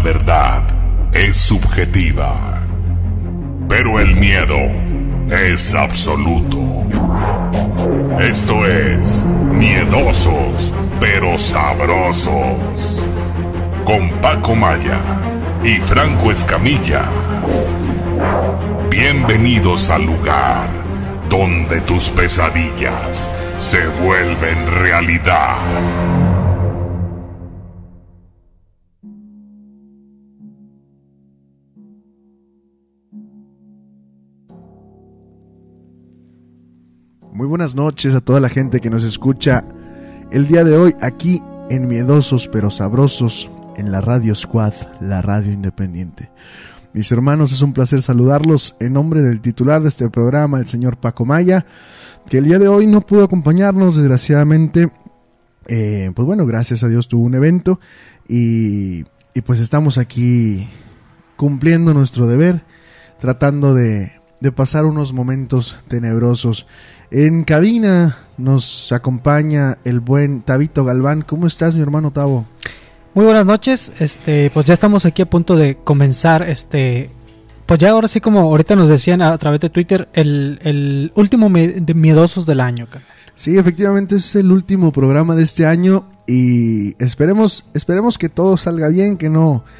verdad es subjetiva, pero el miedo es absoluto. Esto es Miedosos pero Sabrosos, con Paco Maya y Franco Escamilla. Bienvenidos al lugar donde tus pesadillas se vuelven realidad. Muy buenas noches a toda la gente que nos escucha el día de hoy aquí en Miedosos pero Sabrosos, en la Radio Squad, la radio independiente. Mis hermanos, es un placer saludarlos en nombre del titular de este programa, el señor Paco Maya, que el día de hoy no pudo acompañarnos, desgraciadamente. Pues bueno, gracias a Dios tuvo un evento y pues estamos aquí cumpliendo nuestro deber, tratando de pasar unos momentos tenebrosos. En cabina nos acompaña el buen Tabito Galván. ¿Cómo estás, mi hermano Tavo? Muy buenas noches, pues ya estamos aquí a punto de comenzar, pues ya ahora sí, como ahorita nos decían a través de Twitter, el último de Miedosos del año. Sí, efectivamente es el último programa de este año y esperemos que todo salga bien, que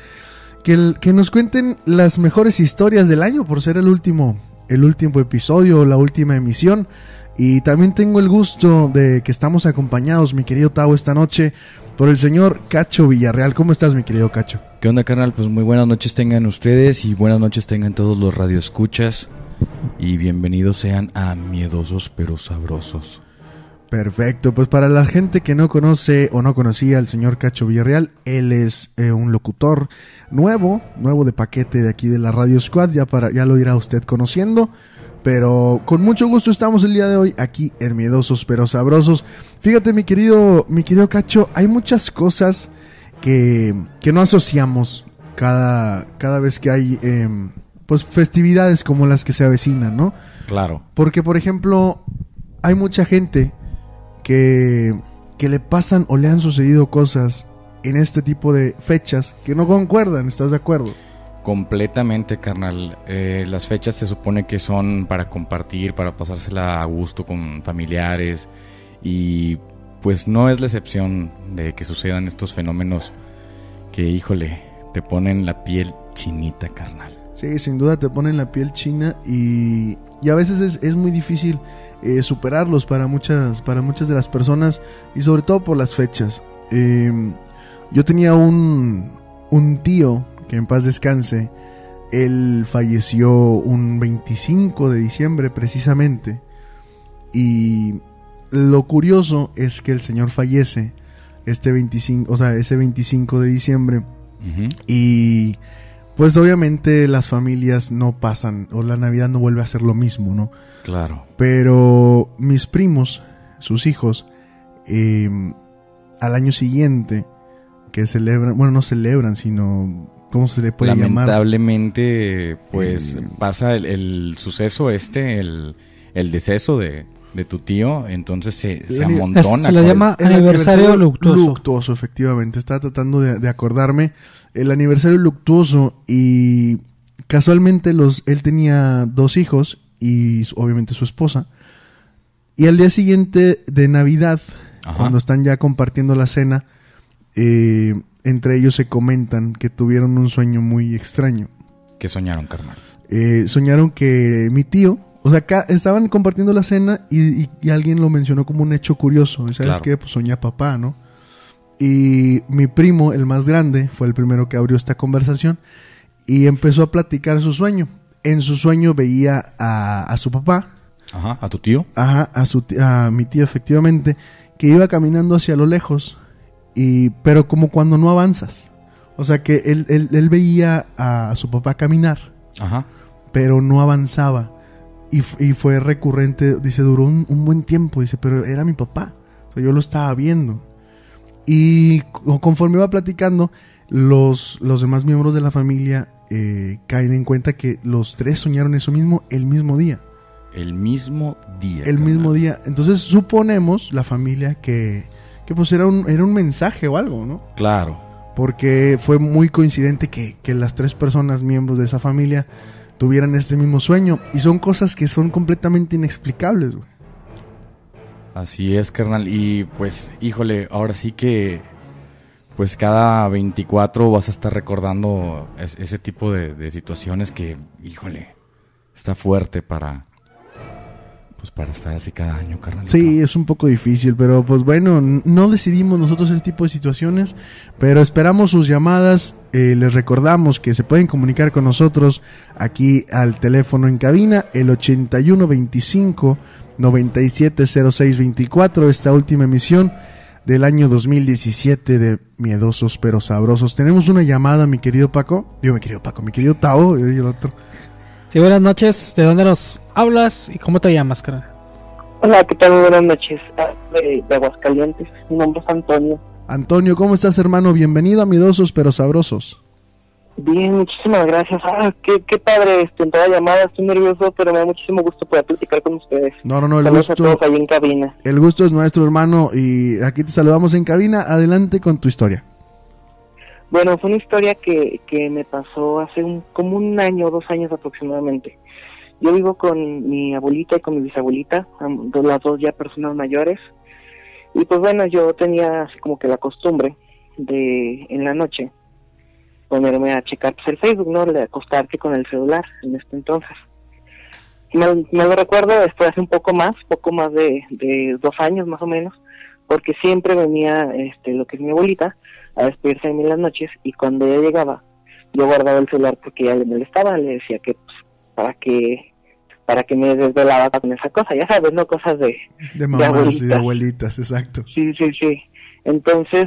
nos cuenten las mejores historias del año por ser el último episodio, la última emisión. Y también tengo el gusto de que estamos acompañados, mi querido Tavo, esta noche por el señor Cacho Villarreal. ¿Cómo estás, mi querido Cacho? ¿Qué onda, carnal? Pues muy buenas noches tengan ustedes y buenas noches tengan todos los radioescuchas y bienvenidos sean a Miedosos pero Sabrosos. Perfecto, pues para la gente que no conoce o no conocía al señor Cacho Villarreal, él es un locutor nuevo de paquete de aquí de la Radio Squad, ya lo irá usted conociendo. Pero con mucho gusto estamos el día de hoy aquí en Miedosos pero Sabrosos. Fíjate, mi querido Cacho, hay muchas cosas que no asociamos cada vez que hay pues festividades como las que se avecinan, ¿no? Claro. Porque, por ejemplo, hay mucha gente que le pasan o le han sucedido cosas en este tipo de fechas que no concuerdan, ¿estás de acuerdo? Completamente, carnal. Las fechas se supone que son para compartir, para pasársela a gusto con familiares y pues no es la excepción de que sucedan estos fenómenos que, híjole, te ponen la piel chinita, carnal. Sí, sin duda te ponen la piel china y a veces es muy difícil superarlos para muchas de las personas y sobre todo por las fechas. Yo tenía un tío que en paz descanse. Él falleció un 25 de diciembre precisamente. Y lo curioso es que el señor fallece ese 25 de diciembre. Uh-huh. Y pues obviamente las familias no pasan, o la Navidad no vuelve a ser lo mismo, ¿no? Claro. Pero mis primos, sus hijos, al año siguiente, que celebran, bueno, no celebran, sino... ¿Cómo se le puede llamar? Lamentablemente, pues pasa el suceso el deceso de tu tío, entonces se amontona. Se le llama aniversario luctuoso. Luctuoso, efectivamente. Estaba tratando de acordarme. El aniversario luctuoso y casualmente él tenía 2 hijos y obviamente su esposa. Y al día siguiente de Navidad, ajá, cuando están ya compartiendo la cena, entre ellos se comentan que tuvieron un sueño muy extraño. ¿Qué soñaron, carnal? Soñaron que mi tío, o sea, acá estaban compartiendo la cena y alguien lo mencionó como un hecho curioso. ¿Sabes claro qué? Pues soñé a papá, ¿no? Y mi primo, el más grande, fue el primero que abrió esta conversación y empezó a platicar su sueño. En su sueño veía a su papá. Ajá, ¿a tu tío? Ajá, a mi tío, efectivamente, que iba caminando hacia lo lejos. Pero como cuando no avanzas. O sea que él veía a su papá caminar. Ajá. Pero no avanzaba. Y fue recurrente. Dice, duró un buen tiempo. Dice, pero era mi papá. O sea, yo lo estaba viendo. Y conforme iba platicando, los demás miembros de la familia caen en cuenta que los 3 soñaron eso mismo el mismo día. El mismo día. El mismo día. Entonces suponemos, la familia, que pues era un mensaje o algo, ¿no? Claro. porque fue muy coincidente que las 3 personas miembros de esa familia tuvieran este mismo sueño, y son cosas que son completamente inexplicables, güey. Así es, carnal, y pues, híjole, ahora sí que pues cada 24 vas a estar recordando ese tipo de situaciones que, híjole, está fuerte para estar así cada año, carnal. Sí, es un poco difícil, pero pues bueno, no decidimos nosotros ese tipo de situaciones, pero esperamos sus llamadas. Les recordamos que se pueden comunicar con nosotros aquí al teléfono en cabina, el 8125-970624, esta última emisión del año 2017 de Miedosos pero Sabrosos. Tenemos una llamada, mi querido Tao, y el otro. Sí, buenas noches. ¿De dónde nos hablas y cómo te llamas, carnal? Hola, ¿qué tal? Muy buenas noches. De Aguascalientes. Mi nombre es Antonio. Antonio, ¿cómo estás, hermano? Bienvenido a Miedosos pero Sabrosos. Bien, muchísimas gracias. Qué padre toda la llamada. Estoy nervioso, pero me da muchísimo gusto poder platicar con ustedes. No, el saludos gusto a todos ahí en cabina. El gusto es nuestro, hermano, y aquí te saludamos en cabina. Adelante con tu historia. Bueno, fue una historia que me pasó hace como un año, 2 años aproximadamente. Yo vivo con mi abuelita y con mi bisabuelita, las dos ya personas mayores. Y pues bueno, yo tenía así como que la costumbre de en la noche ponerme a checar pues el Facebook, ¿no? De acostarte con el celular en este entonces. Me lo recuerdo después hace un poco más de 2 años más o menos, porque siempre venía lo que es mi abuelita a despedirse de mí en las noches, y cuando ella llegaba yo guardaba el celular porque ella le molestaba, le decía que pues, para que me desvelaba con esa cosa, ya sabes, no cosas de mamás y de abuelitas, exacto. Sí. Entonces,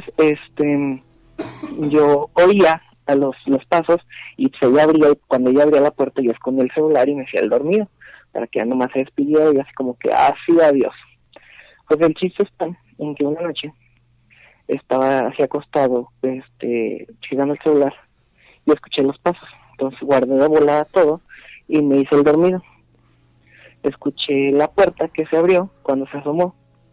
yo oía a los pasos, y pues ella abría, y cuando ella abría la puerta yo escondía el celular y me hacía el dormido, para que ya nomás se despidiera, y así como que, sí, adiós. Pues el chiste está en que una noche estaba así acostado, checando el celular, y escuché los pasos, entonces guardé de volada todo, y me hice el dormido. Escuché la puerta que se abrió cuando se asomó,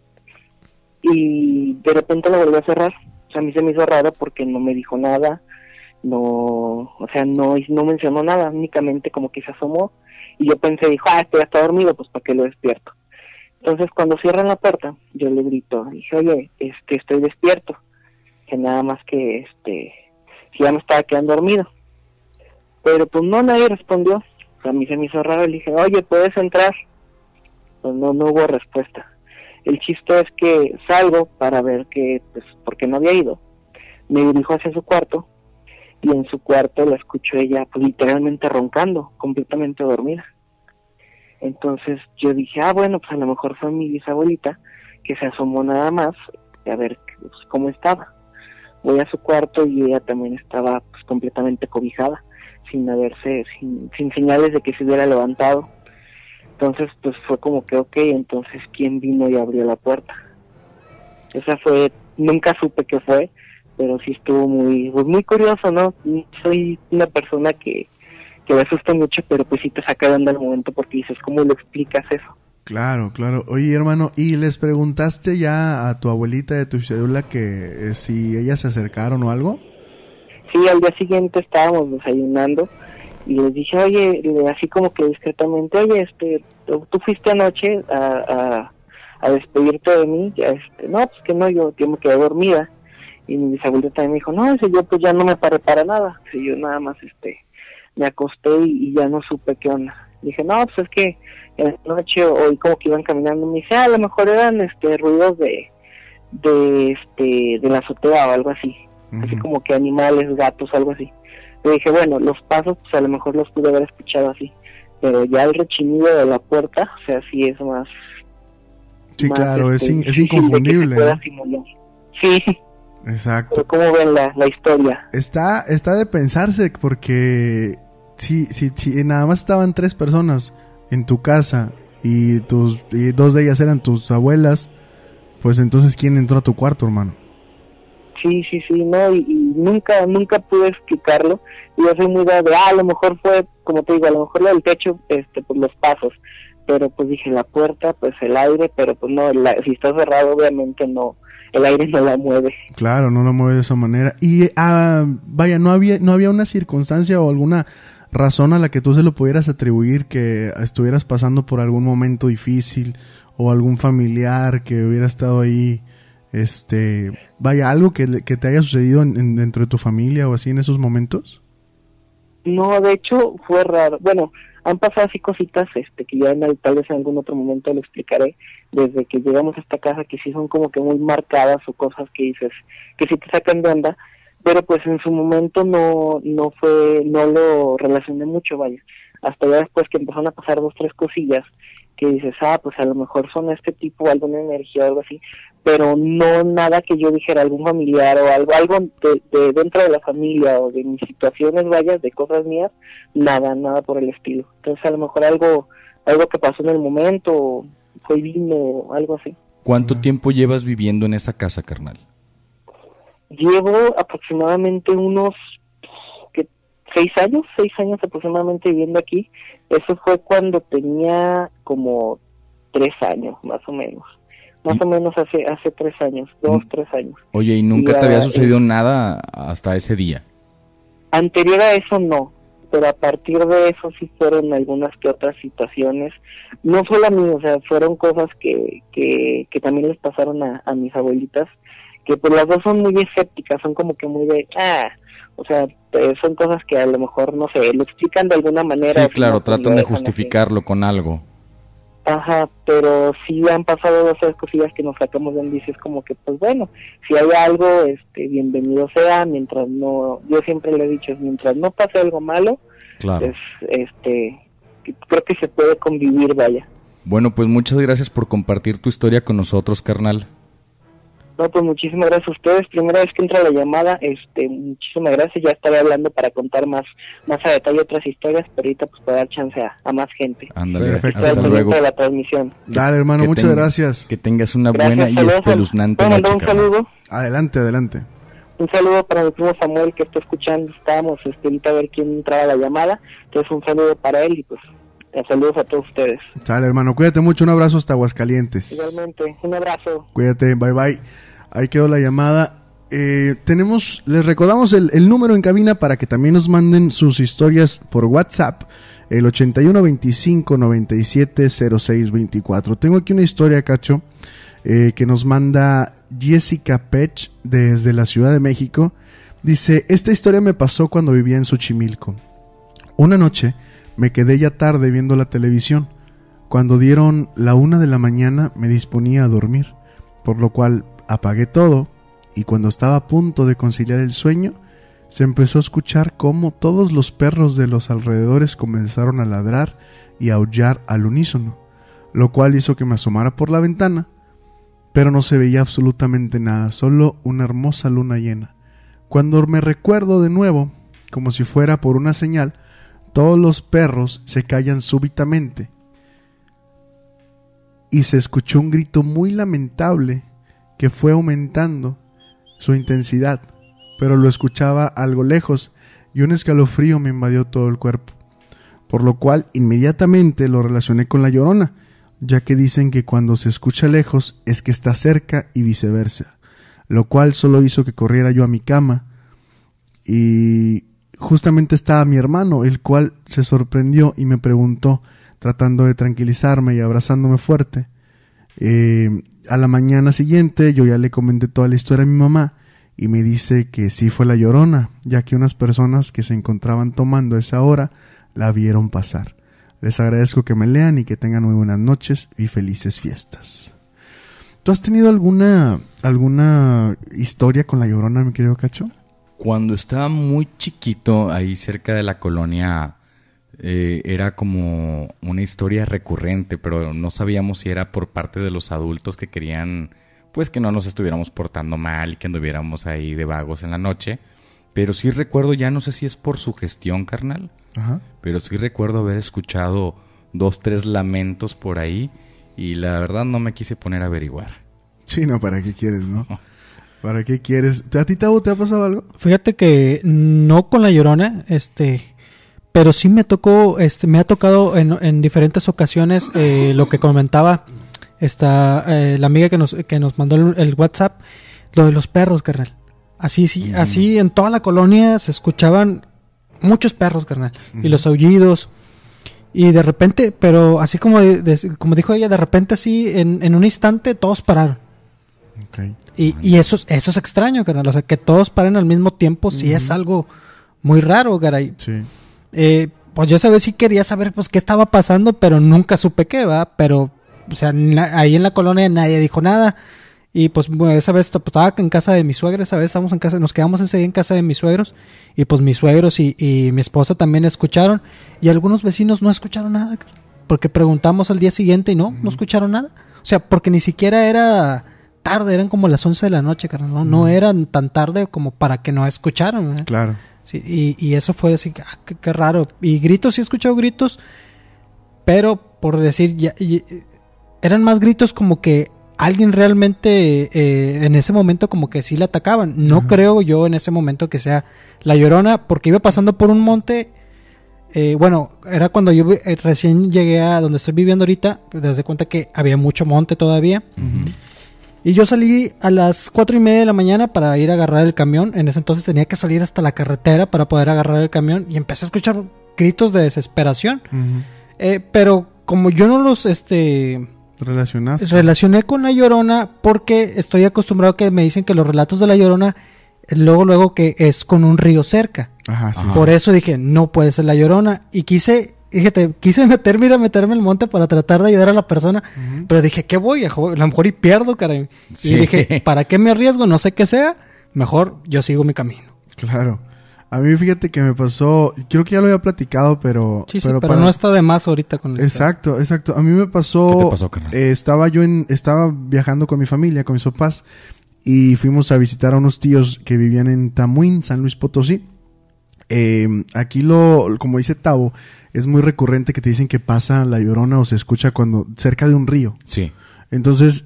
y de repente la volvió a cerrar. O sea, a mí se me hizo raro porque no me dijo nada, no mencionó nada, únicamente como que se asomó, y yo pensé, ya está dormido, pues para qué lo despierto. Entonces cuando cierran la puerta, yo le grito, dije, oye, estoy despierto, que nada más que si ya me estaba quedando dormido. Pero pues no, nadie respondió. O sea, a mí se me hizo raro, le dije, oye, ¿puedes entrar? Pues no hubo respuesta. El chiste es que salgo para ver porque no había ido. Me dirijo hacia su cuarto, y en su cuarto la escucho ella pues literalmente roncando, completamente dormida. Entonces yo dije, bueno, pues a lo mejor fue mi bisabuelita que se asomó nada más a ver pues, cómo estaba. Voy a su cuarto y ella también estaba pues completamente cobijada, sin señales de que se hubiera levantado. Entonces pues fue como que entonces ¿quién vino y abrió la puerta? Esa fue, nunca supe qué fue, pero sí estuvo muy curioso, ¿no? Soy una persona que me asusta mucho, pero pues sí te saca de onda el momento, porque dices, ¿cómo lo explicas eso? Claro. Oye, hermano, ¿y les preguntaste ya a tu abuelita de tu célula que si ellas se acercaron o algo? Sí, al día siguiente estábamos desayunando, y les dije, oye, así como que discretamente, oye, tú fuiste anoche a despedirte de mí, no, pues que no, yo me quedé dormida. Y mi bisabuela también me dijo, no, yo pues ya no me paré para nada, yo nada más me acosté y ya no supe qué onda. Dije, no, pues es que en la noche oí como que iban caminando, me dice, a lo mejor eran ruidos de la azotea o algo así, así como que animales, gatos, algo así. Le dije, bueno, los pasos pues a lo mejor los pude haber escuchado así, pero ya el rechinido de la puerta, o sea, sí es más... Sí, más, claro, es inconfundible. Sí. Exacto. Pero ¿cómo ven la historia? Está de pensarse, porque si nada más estaban 3 personas en tu casa y 2 de ellas eran tus abuelas, pues entonces ¿quién entró a tu cuarto, hermano? Sí, no, y nunca pude explicarlo. Yo soy muy de, a lo mejor fue, como te digo, a lo mejor lo del techo, pues los pasos, pero pues dije la puerta, pues el aire, pero pues no, si está cerrado obviamente no, el aire no la mueve. Claro, no lo mueve de esa manera. Y vaya, no había una circunstancia o alguna razón a la que tú se lo pudieras atribuir, que estuvieras pasando por algún momento difícil o algún familiar que hubiera estado ahí, vaya, algo que te haya sucedido dentro de tu familia o así en esos momentos. No, de hecho fue raro. Bueno, han pasado así cositas que ya tal vez en algún otro momento lo explicaré, desde que llegamos a esta casa, que sí son como que muy marcadas o cosas que dices que sí te sacan de onda, pero pues en su momento no lo relacioné mucho, vaya, hasta ya después que empezaron a pasar 2, 3 cosillas que dices, pues a lo mejor son este tipo, alguna energía o algo así, pero no nada que yo dijera, algún familiar o algo de dentro de la familia o de mis situaciones, vaya, de cosas mías, nada por el estilo. Entonces a lo mejor algo que pasó en el momento, fue vino o algo así. ¿Cuánto tiempo llevas viviendo en esa casa, carnal? Llevo aproximadamente unos 6 años aproximadamente viviendo aquí. Eso fue cuando tenía como 3 años, más o menos. Más o menos hace 3 años, 2, 3 años. Oye, ¿y nunca te había sucedido nada hasta ese día? Anterior a eso no, pero a partir de eso sí fueron algunas que otras situaciones. No solo a mí, o sea, fueron cosas que también les pasaron a mis abuelitas, que pues las dos son muy escépticas, son como que muy de, o sea, son cosas que a lo mejor, no sé, lo explican de alguna manera. Sí, claro, tratan de justificarlo con algo. Ajá, pero sí han pasado 2 o 3 cosillas que nos sacamos de onda y es como que, pues bueno, si hay algo, bienvenido sea, mientras no, yo siempre le he dicho, mientras no pase algo malo, claro, pues, creo que se puede convivir, vaya. Bueno, pues muchas gracias por compartir tu historia con nosotros, carnal. No, pues muchísimas gracias a ustedes. Primera vez que entra la llamada, muchísimas gracias. Ya estaré hablando para contar más a detalle otras historias, pero ahorita pues para dar chance a más gente. Ándale, perfecto. hasta luego. De la transmisión. Dale, hermano, muchas gracias. Que tengas una buena y espeluznante noche, un saludo. Adelante. Un saludo para mi primo Samuel que está escuchando. Estábamos ahorita a ver quién entraba a la llamada. Entonces un saludo para él y pues saludos a todos ustedes. Sale, hermano, cuídate mucho, un abrazo hasta Aguascalientes. Igualmente, un abrazo. Cuídate, bye. Ahí quedó la llamada. Les recordamos el número en cabina para que también nos manden sus historias por WhatsApp, el 81 25 97 06 24. Tengo aquí una historia, Cacho, que nos manda Jessica Pech desde la Ciudad de México. Dice, esta historia me pasó cuando vivía en Xochimilco. Una noche me quedé ya tarde viendo la televisión. Cuando dieron la 1 de la mañana me disponía a dormir, por lo cual apagué todo y cuando estaba a punto de conciliar el sueño, se empezó a escuchar cómo todos los perros de los alrededores comenzaron a ladrar y a aullar al unísono, lo cual hizo que me asomara por la ventana, pero no se veía absolutamente nada, solo una hermosa luna llena. Cuando me recuerdo de nuevo, como si fuera por una señal, todos los perros se callan súbitamente y se escuchó un grito muy lamentable que fue aumentando su intensidad, pero lo escuchaba algo lejos y un escalofrío me invadió todo el cuerpo, por lo cual inmediatamente lo relacioné con la Llorona, ya que dicen que cuando se escucha lejos es que está cerca y viceversa, lo cual solo hizo que corriera yo a mi cama y justamente estaba mi hermano, el cual se sorprendió y me preguntó, tratando de tranquilizarme y abrazándome fuerte. A la mañana siguiente yo ya le comenté toda la historia a mi mamá y me dice que sí fue la Llorona, ya que unas personas que se encontraban tomando a esa hora la vieron pasar. Les agradezco que me lean y que tengan muy buenas noches y felices fiestas. ¿Tú has tenido alguna historia con la Llorona, mi querido Cacho? Cuando estaba muy chiquito, ahí cerca de la colonia, era como una historia recurrente, pero no sabíamos si era por parte de los adultos que querían, pues, que no nos estuviéramos portando mal y que anduviéramos ahí de vagos en la noche. Pero sí recuerdo, ya no sé si es por sugestión, carnal, Ajá. pero sí recuerdo haber escuchado 2, 3 lamentos por ahí y la verdad no me quise poner a averiguar. Sí, no, ¿para qué quieres, no? ¿Para qué quieres? ¿A ti, Tavo, te ha pasado algo? Fíjate que no con la Llorona, pero sí me tocó, me ha tocado en diferentes ocasiones lo que comentaba la amiga que nos mandó el WhatsApp, Lo de los perros, carnal. Así, sí, así en toda la colonia se escuchaban muchos perros, carnal. Y los aullidos. Y de repente, pero así como dijo ella, de repente así, en un instante, todos pararon. Okay. Y eso es extraño, carnal. O sea, que todos paren al mismo tiempo, sí es algo muy raro, caray. Sí. Pues yo esa vez sí quería saber pues qué estaba pasando, pero nunca supe qué, ¿va? Pero, o sea, ahí en la colonia nadie dijo nada. Y pues bueno, esa vez pues, estaba en casa de mis suegros, esa vez estábamos en casa, nos quedamos ese día en casa de mis suegros. Y pues mis suegros y mi esposa también escucharon. Y algunos vecinos no escucharon nada, porque preguntamos al día siguiente y no escucharon nada. O sea, porque ni siquiera era tarde, eran como las 11 de la noche, carnal. No eran tan tarde como para que no escucharon, ¿eh? Claro. Sí, y eso fue así, qué raro. Y gritos, sí he escuchado gritos, pero por decir, eran más gritos como que alguien realmente en ese momento como que sí la atacaban. No creo yo en ese momento que sea la Llorona, porque iba pasando por un monte. Bueno, era cuando yo recién llegué a donde estoy viviendo ahorita. Te das cuenta que había mucho monte todavía. Y yo salí a las 4:30 de la mañana para ir a agarrar el camión. En ese entonces tenía que salir hasta la carretera para poder agarrar el camión. Y empecé a escuchar gritos de desesperación. Pero como yo no los relacioné con la Llorona, porque estoy acostumbrado a que me dicen que los relatos de la Llorona, luego que es con un río cerca. Ajá, sí. Por eso dije, no puede ser la Llorona. Y quise meterme en el monte para tratar de ayudar a la persona, pero dije, ¿qué voy? A lo mejor y pierdo, caray. Sí. Y dije, ¿para qué me arriesgo? No sé qué sea, mejor yo sigo mi camino. Claro. A mí fíjate que me pasó, creo que ya lo había platicado, pero... Sí, pero no está de más ahorita con el... Exacto. A mí me pasó... ¿Qué te pasó, carnal? Estaba viajando con mi familia, con mis papás, y fuimos a visitar a unos tíos que vivían en Tamuín, San Luis Potosí. Aquí como dice Tavo, es muy recurrente que te dicen que pasa la Llorona o se escucha cuando cerca de un río. Sí. Entonces,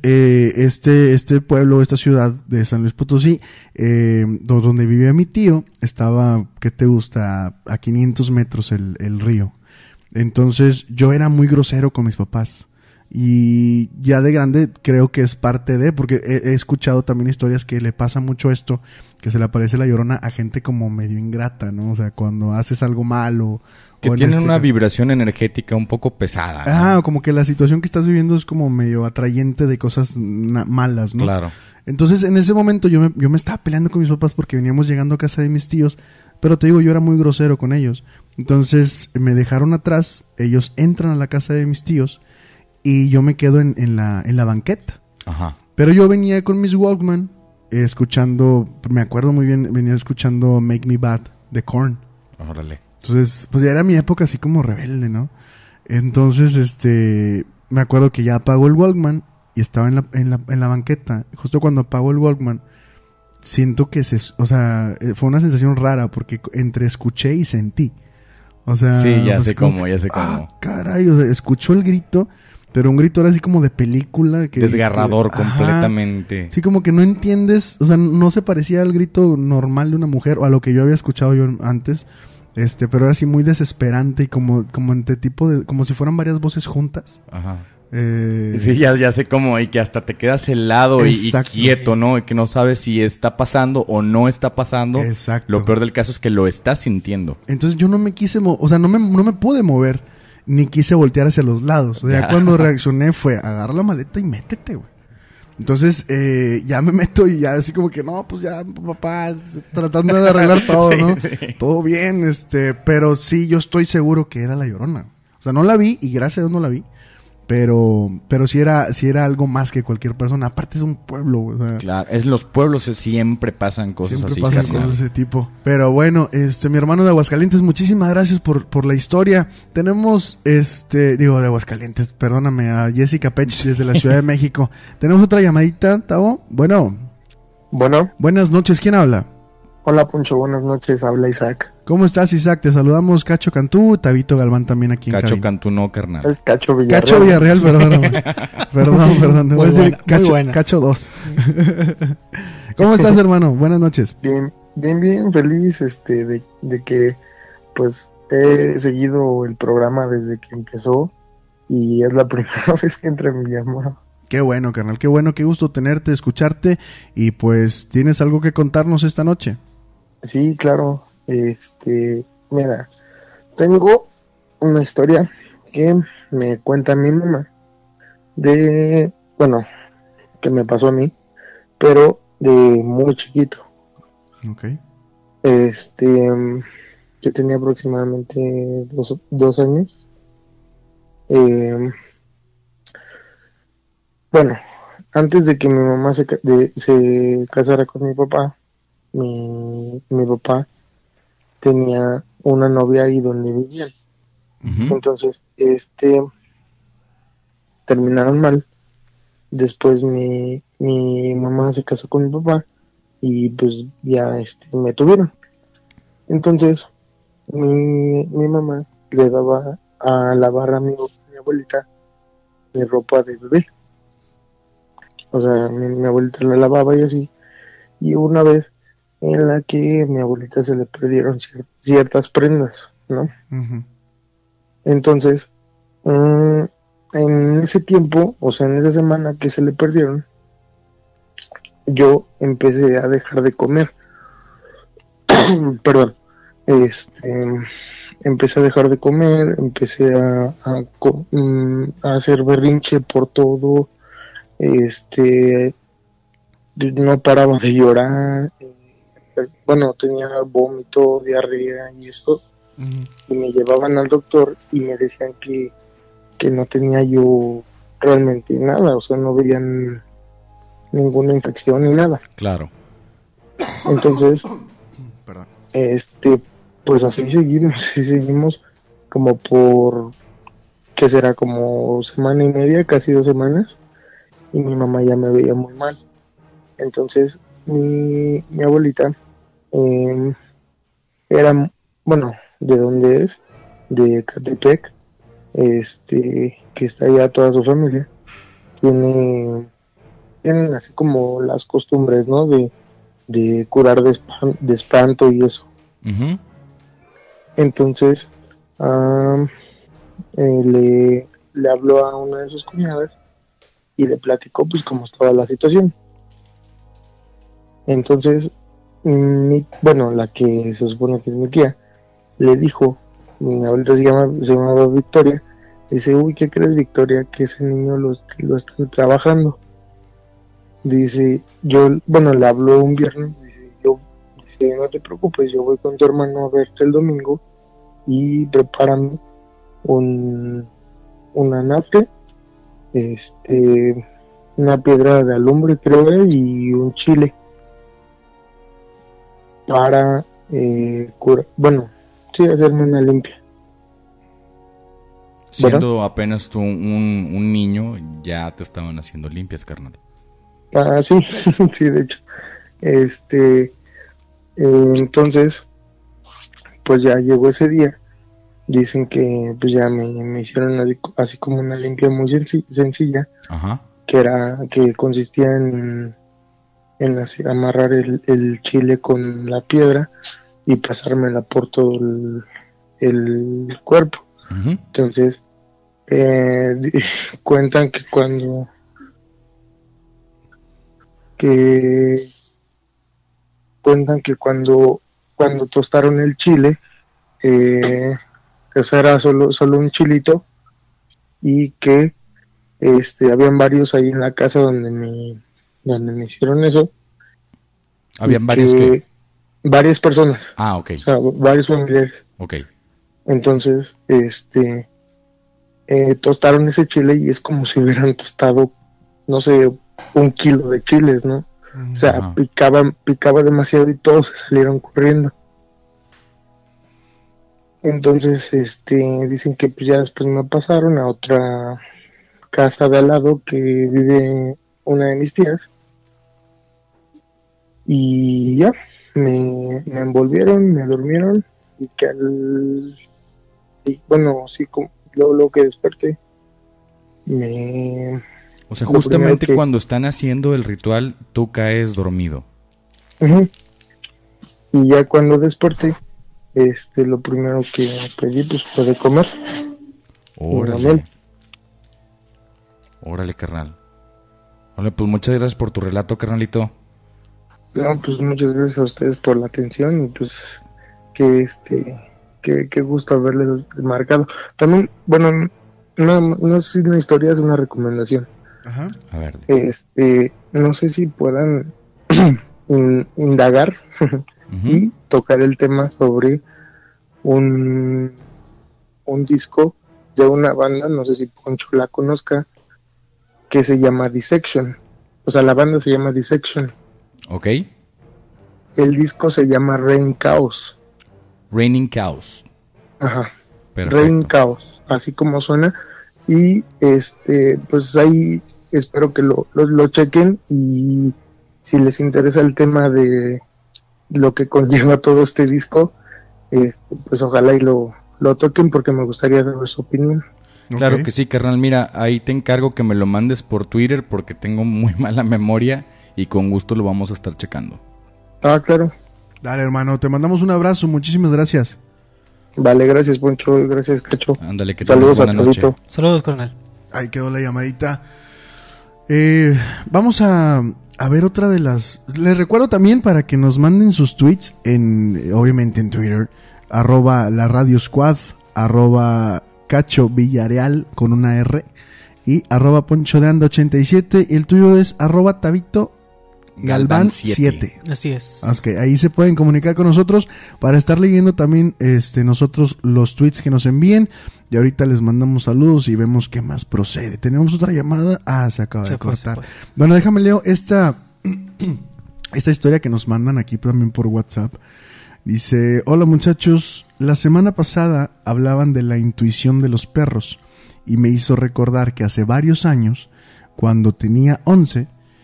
este pueblo, esta ciudad de San Luis Potosí, donde vivía mi tío, estaba, ¿qué te gusta? A 500 metros el río. Entonces, yo era muy grosero con mis papás. Y ya de grande creo que es parte de, porque he escuchado también historias que le pasa mucho esto, que se le aparece la Llorona a gente como medio ingrata, ¿no? O sea, cuando haces algo malo. Que tienen una vibración energética un poco pesada, ¿no? Ah, como que la situación que estás viviendo es como medio atrayente de cosas malas, ¿no? Claro. Entonces, en ese momento yo me estaba peleando con mis papás porque veníamos llegando a casa de mis tíos, pero te digo, yo era muy grosero con ellos. Entonces, me dejaron atrás, ellos entran a la casa de mis tíos y yo me quedo en la banqueta. Ajá. Pero yo venía con mis Walkman, escuchando, me acuerdo muy bien, venía escuchando Make Me Bad de Korn. Órale. Entonces, pues ya era mi época así como rebelde, ¿no? Entonces, me acuerdo que ya apagó el Walkman y estaba en la banqueta. Justo cuando apagó el Walkman, siento que fue una sensación rara porque entre escuché y sentí. O sea, sí, ya pues sé cómo. Caray, o sea, escuchó el grito, pero un grito era así como de película. Desgarrador completamente. Sí, como que no entiendes, o sea, no se parecía al grito normal de una mujer o a lo que yo había escuchado yo antes. Pero era así muy desesperante y como entre como si fueran varias voces juntas. Ajá. Sí, ya sé cómo, y que hasta te quedas helado y quieto, ¿no? Y que no sabes si está pasando o no está pasando. Exacto. Lo peor del caso es que lo estás sintiendo. Entonces yo no me quise no me pude mover, ni quise voltear hacia los lados. O sea, cuando reaccioné fue, agarra la maleta y métete, güey. Entonces, ya me meto y ya así como que, no, pues ya, papá, tratando de arreglar todo, ¿no? Sí. Todo bien, pero sí, yo estoy seguro que era la Llorona. O sea, no la vi y gracias a Dios no la vi. Pero sí era algo más que cualquier persona. Aparte es un pueblo, o sea, claro, los pueblos siempre pasan cosas así. Siempre pasan cosas de ese tipo. Pero bueno, mi hermano de Aguascalientes, muchísimas gracias por la historia. Tenemos, de Aguascalientes, perdóname, a Jessica Pech desde la Ciudad de México. Tenemos otra llamadita, Tavo. Bueno. Buenas noches, ¿quién habla? Hola, Poncho, buenas noches, habla Isaac. ¿Cómo estás, Isaac? Te saludamos Cacho Cantú, Tabito Galván también aquí en Cacho cabina. Cantú no, carnal. Es Cacho Villarreal. Cacho Villarreal, perdón. Voy a decir buena. Cacho 2. ¿Cómo estás, hermano? Buenas noches. Bien, feliz de que pues he seguido el programa desde que empezó y es la primera vez que entra en mi llamada. Qué bueno, carnal, qué bueno, qué gusto tenerte, escucharte. Y pues, ¿tienes algo que contarnos esta noche? Sí, claro. Mira, tengo una historia que me cuenta mi mamá bueno, que me pasó a mí, pero de muy chiquito. Ok. Yo tenía aproximadamente 2 años. Bueno, antes de que mi mamá se casara con mi papá, mi papá tenía una novia ahí donde vivían. Ujú. Entonces, terminaron mal. Después mi mamá se casó con mi papá y pues ya me tuvieron. Entonces, mi mamá le daba a lavar a mi abuelita de ropa de bebé. O sea, mi abuelita la lavaba y así. Y una vez en la que mi abuelita se le perdieron ciertas prendas, ¿no? Ujú. Entonces, en ese tiempo, o sea, en esa semana que se le perdieron, yo empecé a dejar de comer. Perdón. Empecé a dejar de comer, empecé a hacer berrinche por todo. No paraba de llorar. Bueno, tenía vómito, diarrea y eso. Ujú. Y me llevaban al doctor y me decían que no tenía yo realmente nada, o sea, no veían ninguna infección ni nada. Claro. Entonces, Perdón. pues así seguimos como por, ¿qué será? Como semana y media, casi 2 semanas, y mi mamá ya me veía muy mal. Entonces, mi abuelita era, bueno, ¿de dónde es? De Catepec, que está allá toda su familia. Tienen así como las costumbres, ¿no? De curar de espanto y eso. Ujú. Entonces, le habló a una de sus cuñadas y le platicó pues cómo estaba la situación. Entonces, bueno, la que se supone que es mi tía, le dijo, mi abuelita se llamaba Victoria, dice, uy, ¿qué crees, Victoria? Que ese niño lo están trabajando. Dice, bueno, le habló un viernes, dice, no te preocupes, yo voy con tu hermano a verte el domingo y prepárame una nafre, una piedra de alumbre, creo, y un chile para curar, bueno, sí, hacerme una limpia. Siendo apenas tú un niño, ya te estaban haciendo limpias, carnal. Ah, sí, sí, de hecho. Entonces, pues ya llegó ese día. Dicen que pues ya me hicieron así como una limpia muy sencilla, Ajá. que consistía en así, amarrar el chile con la piedra y pasármela por todo el cuerpo. Ujú. Entonces, cuentan que cuando tostaron el chile, o sea, era solo un chilito, y que habían varios ahí en la casa donde me hicieron eso. ¿Habían y varios que? Varias personas, Ah, ok. o sea, varios familiares. Ok. Entonces, tostaron ese chile y es como si hubieran tostado, no sé, 1 kilo de chiles, ¿no? O sea, Ajá. picaba demasiado y todos se salieron corriendo. Entonces, dicen que pues ya después me pasaron a otra casa de al lado que vive una de mis tías. Y ya, me envolvieron, me durmieron y bueno, sí, lo que desperté, O sea, lo justamente primero que- cuando están haciendo el ritual, tú caes dormido. Ujú. Y ya cuando desperté, lo primero que pedí pues fue de comer. Órale. Órale. Órale, carnal. Vale, pues muchas gracias por tu relato, carnalito. No, pues muchas gracias a ustedes por la atención y pues que qué gusto haberles marcado. También, bueno, no es una historia, es una recomendación. Ajá. A ver. No sé si puedan indagar y tocar el tema sobre un disco de una banda, no sé si Poncho la conozca, que se llama Dissection. O sea, la banda se llama Dissection. Ok. El disco se llama Rain Chaos. Raining Chaos. Ajá. Perfecto. Rain Chaos, así como suena. Y pues ahí espero que lo chequen, y si les interesa el tema de lo que conlleva todo este disco, pues ojalá y lo toquen, porque me gustaría saber su opinión. Claro Ok. que sí, carnal. Mira, ahí te encargo que me lo mandes por Twitter porque tengo muy mala memoria y con gusto lo vamos a estar checando. Ah, claro. Dale, hermano, te mandamos un abrazo, muchísimas gracias. Vale, gracias Poncho, gracias Cacho. Ándale, que tengas Saludos a buena noche. Chavito. Saludos, carnal. Ahí quedó la llamadita. Vamos a ver otra de las... Les recuerdo también para que nos manden sus tweets obviamente en Twitter, @laradiosquad, @Cacho Villarreal con una R y @PonchoDeAnda87, y el tuyo es @Tabito Galván 7. Así es. Ok, ahí se pueden comunicar con nosotros para estar leyendo también nosotros los tweets que nos envíen, y ahorita les mandamos saludos y vemos qué más procede. Tenemos otra llamada. Se acaba de cortar. Se fue. Bueno, déjame leo esta historia que nos mandan aquí también por WhatsApp. Dice: hola muchachos, la semana pasada hablaban de la intuición de los perros y me hizo recordar que hace varios años, cuando tenía 11,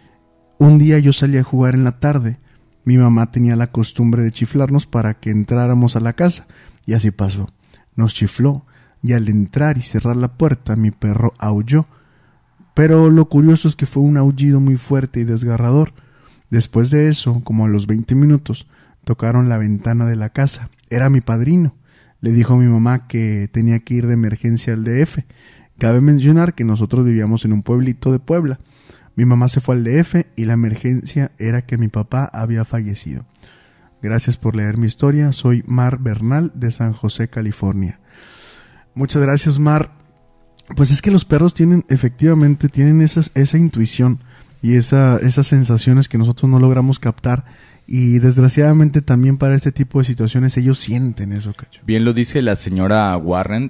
un día yo salí a jugar en la tarde. Mi mamá tenía la costumbre de chiflarnos para que entráramos a la casa, y así pasó. Nos chifló, y al entrar y cerrar la puerta mi perro aulló. Pero lo curioso es que fue un aullido muy fuerte y desgarrador. Después de eso, como a los 20 minutos, tocaron la ventana de la casa. Era mi padrino. Le dijo a mi mamá que tenía que ir de emergencia al DF. Cabe mencionar que nosotros vivíamos en un pueblito de Puebla. Mi mamá se fue al DF y la emergencia era que mi papá había fallecido. Gracias por leer mi historia. Soy Mar Bernal de San José, California. Muchas gracias, Mar. Pues es que los perros efectivamente tienen esa intuición y esas sensaciones que nosotros no logramos captar, y desgraciadamente también para este tipo de situaciones ellos sienten eso, Cacho. Bien lo dice la señora Warren,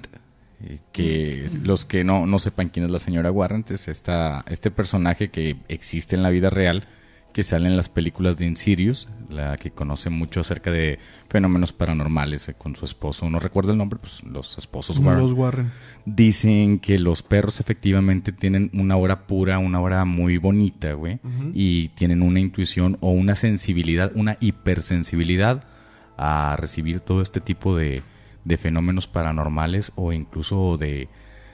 que los que no sepan quién es la señora Warren, es este personaje que existe en la vida real, que sale en las películas de Insidious, la que conoce mucho acerca de fenómenos paranormales con su esposo. No recuerdo el nombre, pues los esposos Warren. Los Warren. Dicen que los perros efectivamente tienen una hora pura, una hora muy bonita, güey, y tienen una intuición o una sensibilidad, una hipersensibilidad a recibir todo este tipo de fenómenos paranormales, o incluso de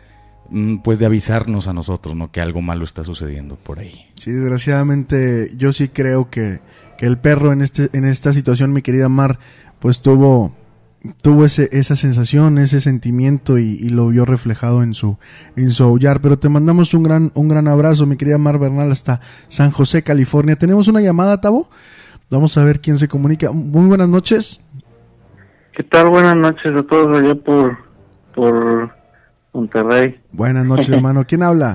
avisarnos a nosotros, ¿no?, que algo malo está sucediendo por ahí. Sí, desgraciadamente yo sí creo que el perro en esta situación, mi querida Mar, pues tuvo esa sensación, ese sentimiento, y lo vio reflejado en su aullar. Pero te mandamos un gran abrazo, mi querida Mar Bernal, hasta San José, California. Tenemos una llamada, Tabo. Vamos a ver quién se comunica. Muy buenas noches. ¿Qué tal? Buenas noches a todos allá por Monterrey. Buenas noches, hermano. ¿Quién habla?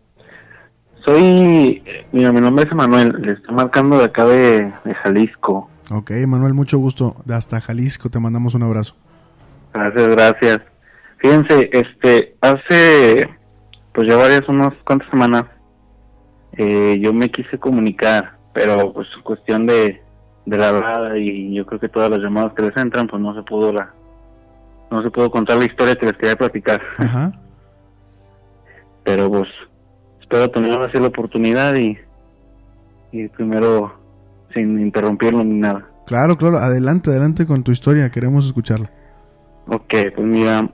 Mi nombre es Emanuel, le estoy marcando de acá de Jalisco. Ok, Manuel, mucho gusto. De hasta Jalisco te mandamos un abrazo. Gracias. Fíjense, hace pues ya unas cuantas semanas, yo me quise comunicar, pero pues cuestión de la hablada, y yo creo que todas las llamadas que les entran, pues no se pudo contar la historia que les quería platicar. Ajá. Pero pues espero tener así la oportunidad y primero sin interrumpirlo ni nada. Claro, adelante con tu historia, queremos escucharla. Ok, pues mira,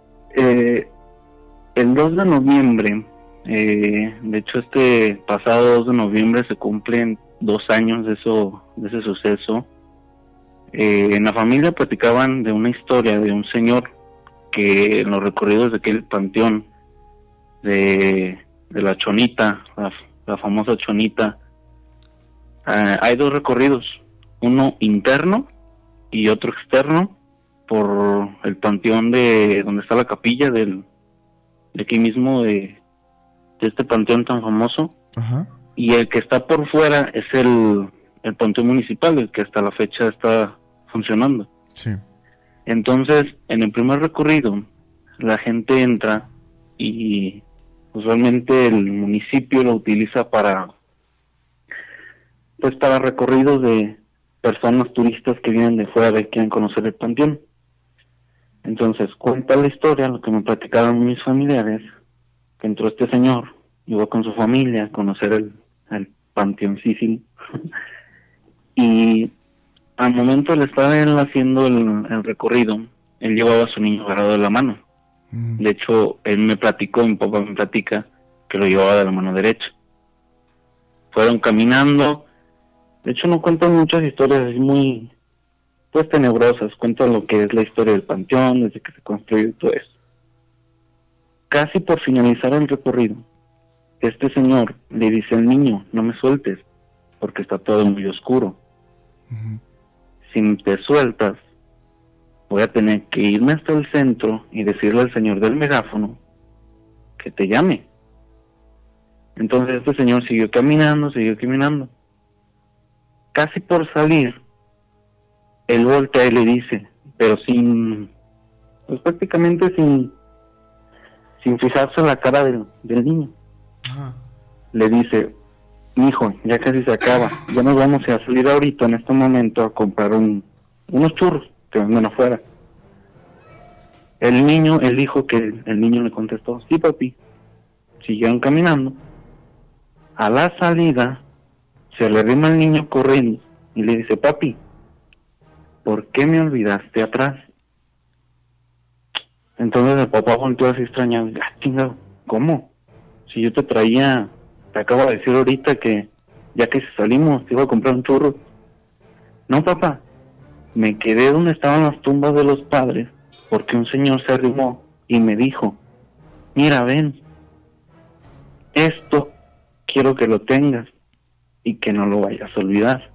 el 2 de noviembre, de hecho pasado 2 de noviembre se cumplen 2 años de ese suceso. En la familia platicaban de una historia de un señor que en los recorridos de aquel panteón de la Chonita, la famosa Chonita. Hay 2 recorridos, uno interno y otro externo, por el panteón de donde está la capilla de aquí mismo, de este panteón tan famoso. Ajá. Y el que está por fuera es el panteón municipal, el que hasta la fecha está funcionando. Sí. Entonces, en el primer recorrido, la gente entra y usualmente el municipio lo utiliza para recorridos de personas turistas que vienen de fuera y quieren conocer el panteón. Entonces, cuenta la historia, lo que me platicaron mis familiares, que entró este señor, llegó con su familia a conocer el panteoncísimo. Y al momento de estar él haciendo el recorrido, él llevaba a su niño agarrado de la mano. De hecho, él me platicó, mi papá me platica, que lo llevaba de la mano derecha. Fueron caminando. De hecho, no cuentan muchas historias así muy, pues, tenebrosas. Cuentan lo que es la historia del panteón, desde que se construyó y todo eso. Casi por finalizar el recorrido, este señor le dice al niño: no me sueltes, porque está todo muy oscuro. Si te sueltas, voy a tener que irme hasta el centro y decirle al señor del megáfono que te llame. Entonces este señor siguió caminando. Casi por salir, él voltea y le dice, pero pues prácticamente sin fijarse en la cara del niño. Ajá. Le dice: hijo, ya casi se acaba, ya nos vamos a salir ahorita en este momento a comprar unos churros que venden afuera. El niño le contestó: sí, papi. Siguieron caminando. A la salida se le arrima el niño corriendo y le dice: papi, ¿por qué me olvidaste atrás? Entonces el papá volteó así extrañado: chingado, ¿cómo? Si yo te acabo de decir ahorita que ya que salimos te iba a comprar un churro. No, papá, me quedé donde estaban las tumbas de los padres porque un señor se arrimó y me dijo: mira, ven, esto quiero que lo tengas y que no lo vayas a olvidar.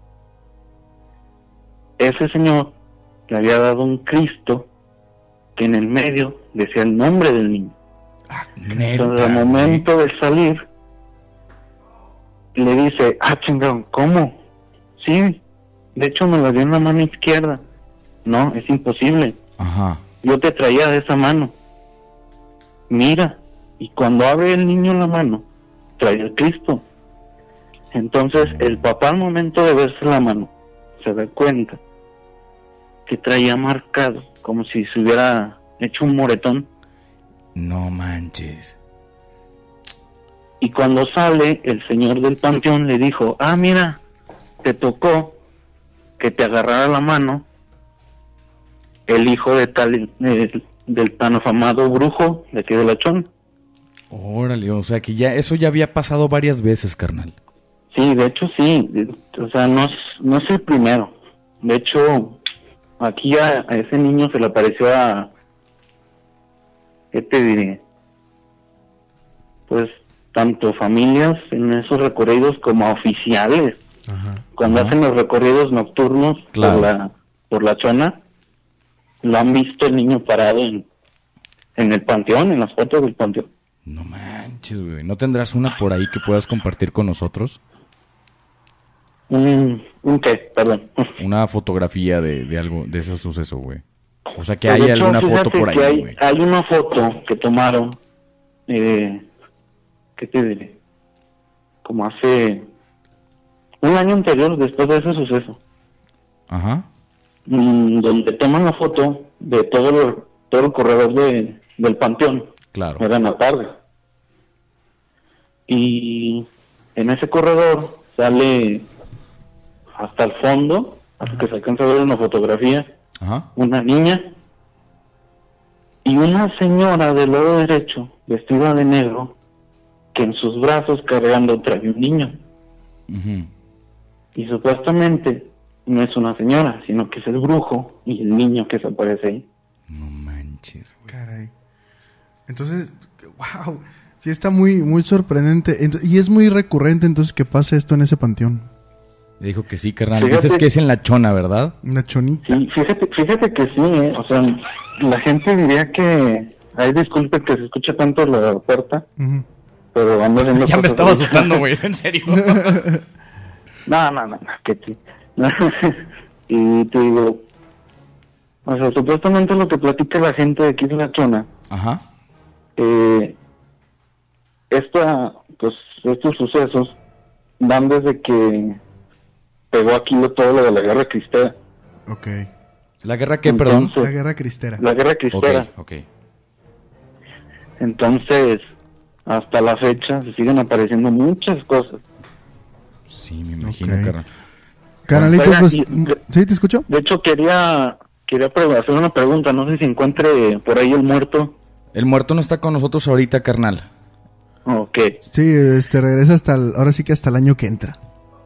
Ese señor le había dado un Cristo que en el medio decía el nombre del niño. Entonces al momento de salir le dice: chingón, ¿cómo? Sí, de hecho me lo dio en la mano izquierda. No, es imposible. Ajá. Yo te traía de esa mano. Mira, y cuando abre el niño la mano, trae el Cristo. Entonces el papá, al momento de verse la mano, se da cuenta que traía marcado como si se hubiera hecho un moretón. No manches. Y cuando sale, el señor del panteón le dijo: mira, te tocó que te agarrara la mano el hijo de del tan afamado brujo de aquí de La Chona. Órale, o sea que eso ya había pasado varias veces, carnal. Sí, de hecho sí, o sea, no es el primero. De hecho, aquí a ese niño se le apareció ¿qué te diré? Pues tanto familias en esos recorridos como oficiales. Ajá. Cuando hacen los recorridos nocturnos, claro, por la Chona, lo han visto el niño parado en el panteón, en las fotos del panteón. No manches, güey. ¿No tendrás una por ahí que puedas compartir con nosotros? ¿Un qué? Perdón. Una fotografía de algo, de ese suceso, güey. O sea, que Pues hay de hecho, alguna foto por ahí, güey. Hay una foto que tomaron, ¿qué te diré? Como hace un año anterior, después de ese suceso. Ajá. Donde toman la foto de todo el corredor del panteón. Claro. Era en la tarde. Y en ese corredor sale hasta el fondo, hasta que se alcanza a ver una fotografía, ajá, una niña y una señora del lado derecho, vestida de negro, que en sus brazos cargando trae un niño. Uh-huh. Y supuestamente no es una señora, sino que es el brujo y el niño que se aparece ahí. No manches. Caray. Entonces, wow. Sí, está muy, muy sorprendente. Y es muy recurrente entonces que pase esto en ese panteón. Le dijo que sí, carnal. Fíjate. Dices que es en La Chona, ¿verdad? Una chonita. Sí, fíjate que sí, o sea, la gente diría que, ay, disculpe que se escucha tanto la puerta, Ujú. pero ando haciendo Ya me cosas estaba ahorita. asustando, güey, ¿es en serio? No, que sí. Y te digo, o sea, supuestamente lo que platica la gente de aquí de La Chona, Ajá. estos sucesos van desde que pegó aquí todo lo de la guerra cristera. Ok. ¿La guerra qué, perdón? La guerra cristera. La guerra cristera. Ok. Entonces, hasta la fecha se siguen apareciendo muchas cosas. Sí, me imagino, Ok. carnal. Carnalito, Oiga, pues... y- ¿Sí, te escucho? De hecho, quería hacer una pregunta, no sé si encuentre por ahí el muerto. El muerto no está con nosotros ahorita, carnal. Ok. Sí, regresa ahora sí que hasta el año que entra.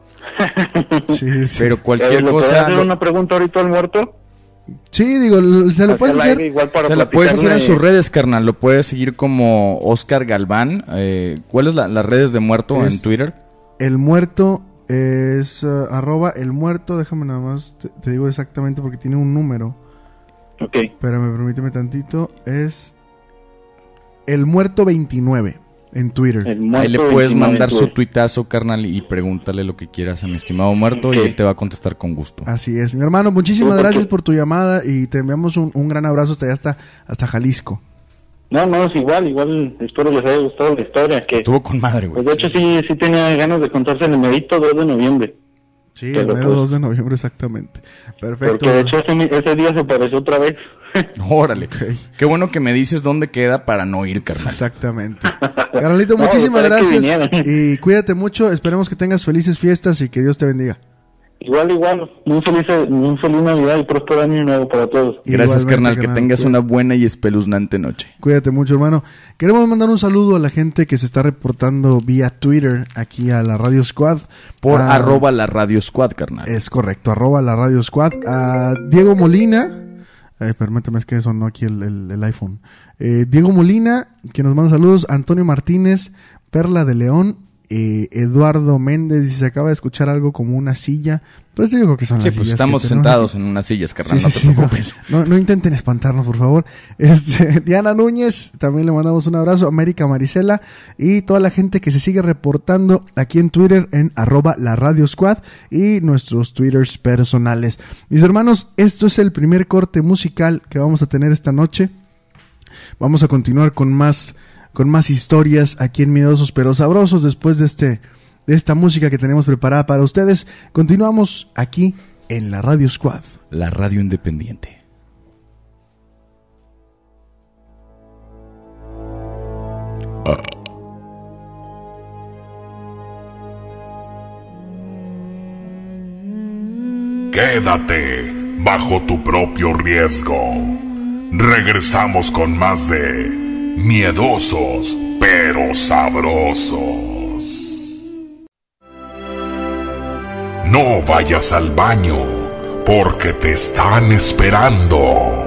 Sí, sí. Pero cualquier ¿Le puedo cosa hacer una pregunta ahorita al muerto? Sí, digo, se lo Hacia puedes el hacer. aire, igual para se la puedes hacer en platicarle- sus redes, carnal. Lo puedes seguir como Oscar Galván. ¿Cuáles las redes de muerto en Es- Twitter? El muerto es arroba el muerto. Déjame nada más, te digo exactamente porque tiene un número. Ok. Espérame, permíteme tantito. Es el muerto 29 en Twitter. El muerto Ahí le puedes 29, mandar su pues. tuitazo, carnal, y pregúntale lo que quieras a mi estimado muerto y Ok. él te va a contestar con gusto. Así es, mi hermano. Muchísimas Sí, porque- gracias por tu llamada y te enviamos un gran abrazo hasta allá, hasta Jalisco. No, es igual espero les haya gustado la historia. Que, Estuvo con madre, güey. pues de hecho sí tenía ganas de contarse en el medito 2 de noviembre. Sí, Pero el mero pues- 2 de noviembre exactamente. Perfecto. Porque de hecho ese día se apareció otra vez. Órale. Ok. Qué bueno que me dices dónde queda para no ir, carnal. Exactamente. Carnalito, No, muchísimas para que gracias vinieran. y cuídate mucho. Esperemos que tengas felices fiestas y que Dios te bendiga. Igual. Un feliz Navidad y próspero año nuevo para todos. Gracias, Igualmente, carnal. Que tengas cuídate. una buena y espeluznante noche. Cuídate mucho, hermano. Queremos mandar un saludo a la gente que se está reportando vía Twitter aquí a la Radio Squad. Por Ah, arroba la Radio Squad, carnal. Es correcto, arroba la Radio Squad. A Diego Molina. Permíteme, es que sonó aquí el iPhone. Diego Molina, que nos manda saludos. Antonio Martínez, Perla de León. Eduardo Méndez, y se acaba de escuchar algo como una silla. Pues yo creo que son Sí, las pues sillas estamos que tenemos sentados aquí. en unas sillas, carnal. Sí, No sí, te sí, preocupes. no intenten espantarnos, por favor. Diana Núñez, también le mandamos un abrazo. América Marisela y toda la gente que se sigue reportando aquí en Twitter en arroba la Radio Squad y nuestros Twitters personales. Mis hermanos, esto es el primer corte musical que vamos a tener esta noche. Vamos a continuar con más historias aquí en Miedosos pero Sabrosos después de esta música que tenemos preparada para ustedes. Continuamos aquí en la Radio Squad. La radio independiente. Quédate bajo tu propio riesgo. Regresamos con más de Miedosos pero Sabrosos. No vayas al baño porque te están esperando.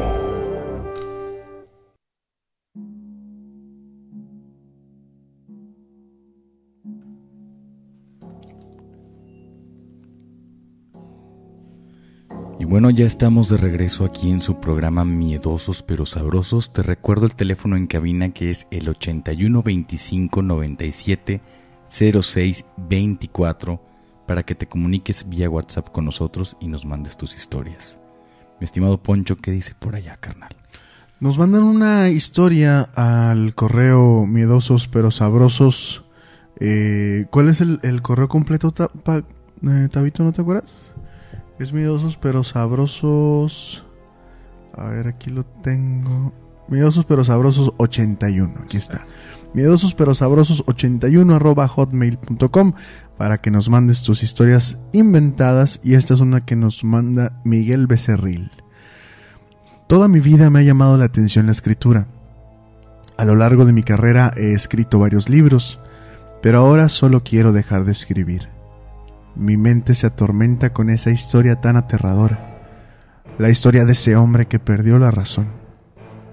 Y bueno, ya estamos de regreso aquí en su programa Miedosos pero Sabrosos. Te recuerdo el teléfono en cabina que es el 81 25 97 06 24 para que te comuniques vía WhatsApp con nosotros y nos mandes tus historias. Mi estimado Poncho, ¿qué dice por allá, carnal? Nos mandan una historia al correo miedosos pero sabrosos. ¿Cuál es el correo completo, Tabito? ¿No te acuerdas? Es miedosos pero sabrosos. A ver, aquí lo tengo. Miedosos pero sabrosos 81. Aquí está. Miedosos pero sabrosos 81 @hotmail.com para que nos mandes tus historias inventadas. Y esta es una que nos manda Miguel Becerril. Toda mi vida me ha llamado la atención la escritura. A lo largo de mi carrera he escrito varios libros, pero ahora solo quiero dejar de escribir. Mi mente se atormenta con esa historia tan aterradora, la historia de ese hombre que perdió la razón.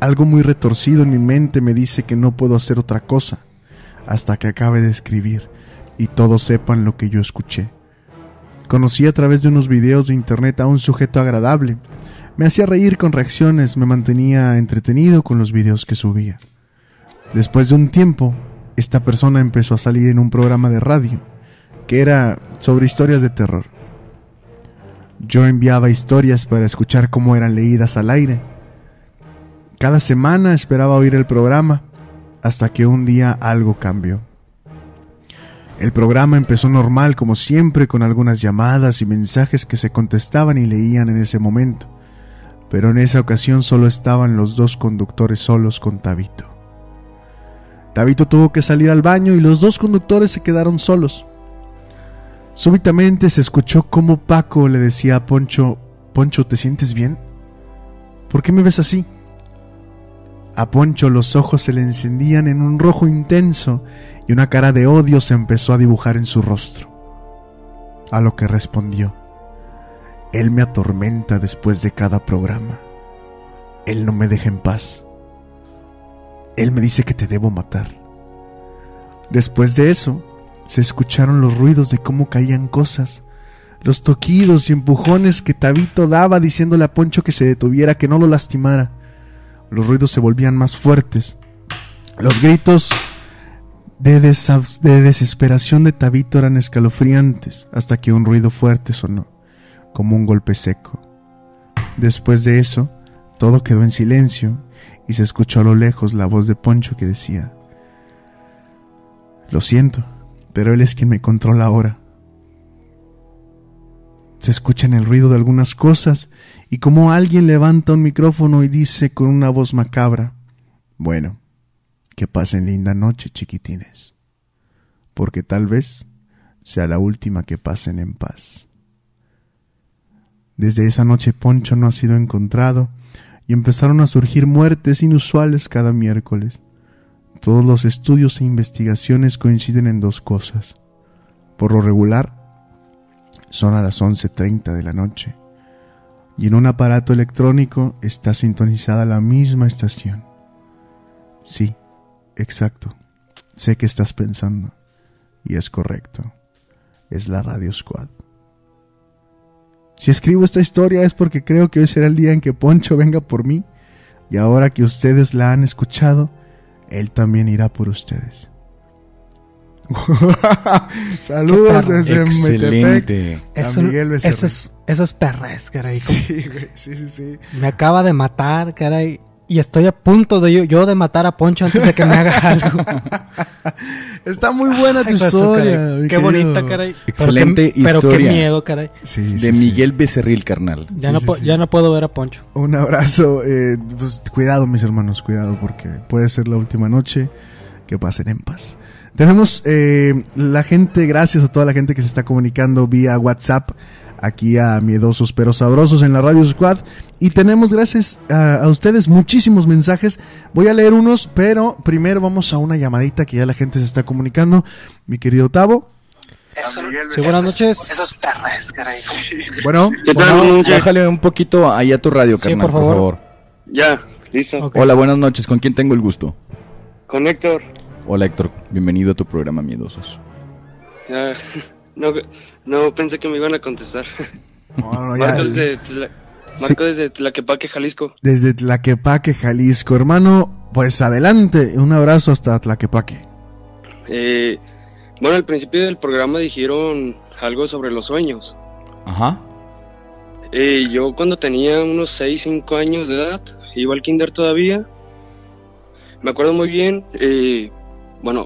algo muy retorcido en mi mente me dice que no puedo hacer otra cosa hasta que acabe de escribir y todos sepan lo que yo escuché. Conocí a través de unos videos de internet a un sujeto agradable. Me hacía reír con reacciones, me mantenía entretenido con los videos que subía. Después de un tiempo, esta persona empezó a salir en un programa de radio, que era sobre historias de terror. Yo enviaba historias para escuchar cómo eran leídas al aire. Cada semana esperaba oír el programa, hasta que un día algo cambió. El programa empezó normal como siempre, con algunas llamadas y mensajes que se contestaban y leían en ese momento. Pero en esa ocasión solo estaban los dos conductores solos con Tabito. Tabito tuvo que salir al baño y los dos conductores se quedaron solos. Súbitamente se escuchó cómo Paco le decía a Poncho: Poncho, ¿te sientes bien? ¿Por qué me ves así? A Poncho los ojos se le encendían en un rojo intenso y una cara de odio se empezó a dibujar en su rostro. A lo que respondió: él me atormenta después de cada programa. Él no me deja en paz. Él me dice que te debo matar. Después de eso, se escucharon los ruidos de cómo caían cosas, los toquidos y empujones que Tabito daba diciéndole a Poncho que se detuviera, que no lo lastimara. Los ruidos se volvían más fuertes. Los gritos de desesperación de Tabito eran escalofriantes, hasta que un ruido fuerte sonó, como un golpe seco. Después de eso, todo quedó en silencio y se escuchó a lo lejos la voz de Poncho que decía: lo siento, pero él es quien me controla ahora. Se escucha en el ruido de algunas cosas y como alguien levanta un micrófono y dice con una voz macabra: bueno, que pasen linda noche, chiquitines, porque tal vez sea la última que pasen en paz. Desde esa noche Poncho no ha sido encontrado y empezaron a surgir muertes inusuales cada miércoles. Todos los estudios e investigaciones coinciden en dos cosas. Por lo regular, son a las 11:30 de la noche y en un aparato electrónico está sintonizada la misma estación. Sí, exacto. Sé que estás pensando y es correcto. Es la Radio Squad. Si escribo esta historia es porque creo que hoy será el día en que Poncho venga por mí, y ahora que ustedes la han escuchado, él también irá por ustedes. Saludos desde excelente. Metepec a Miguel Becerril. Eso es perres, caray. Sí, güey, sí. Me acaba de matar, caray. Y estoy a punto de yo de matar a Poncho antes de que me haga algo. Está muy buena tu Ay, historia. Caray. Qué bonita, caray. Excelente historia. Pero qué miedo, caray. Sí, de Miguel Becerril, carnal. Ya no puedo ver a Poncho. Un abrazo. Pues, cuidado, mis hermanos, cuidado, porque puede ser la última noche. Que pasen en paz. Tenemos la gente, gracias a toda la gente que se está comunicando vía WhatsApp aquí a Miedosos pero Sabrosos en la Radio Squad, y tenemos gracias a ustedes muchísimos mensajes. Voy a leer unos, pero primero vamos a una llamadita que ya la gente se está comunicando. Mi querido Tavo. Sí, buenas noches. Esos perres, caray. Bueno, Bájale un poquito ahí a tu radio, Sí, carnal, por favor. Ya, listo. Ok. Hola, buenas noches. ¿Con quién tengo el gusto? Con Héctor. Hola, Héctor. Bienvenido a tu programa Miedosos. Ya, no pensé que me iban a contestar. no, ya, Marco desde Tlaquepaque, Jalisco. desde Tlaquepaque, Jalisco, hermano, pues adelante, un abrazo hasta Tlaquepaque. Bueno, al principio del programa dijeron algo sobre los sueños. Ajá. Yo cuando tenía unos 6, 5 años de edad, iba al kinder todavía. Me acuerdo muy bien, bueno,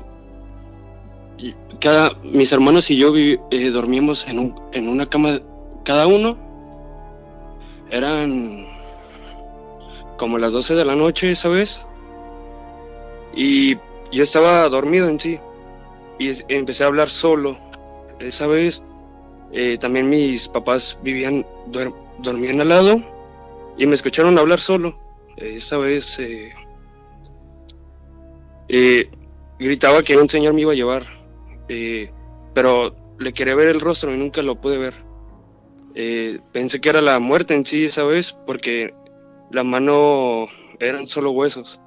mis hermanos y yo dormíamos en una cama cada uno. Eran como las 12 de la noche, ¿sabes? Y yo estaba dormido en sí y empecé a hablar solo. Esa vez también mis papás dormían al lado y me escucharon hablar solo. Esa vez gritaba que un señor me iba a llevar, pero le quería ver el rostro y nunca lo pude ver. Pensé que era la muerte en sí esa vez porque la mano eran solo huesos.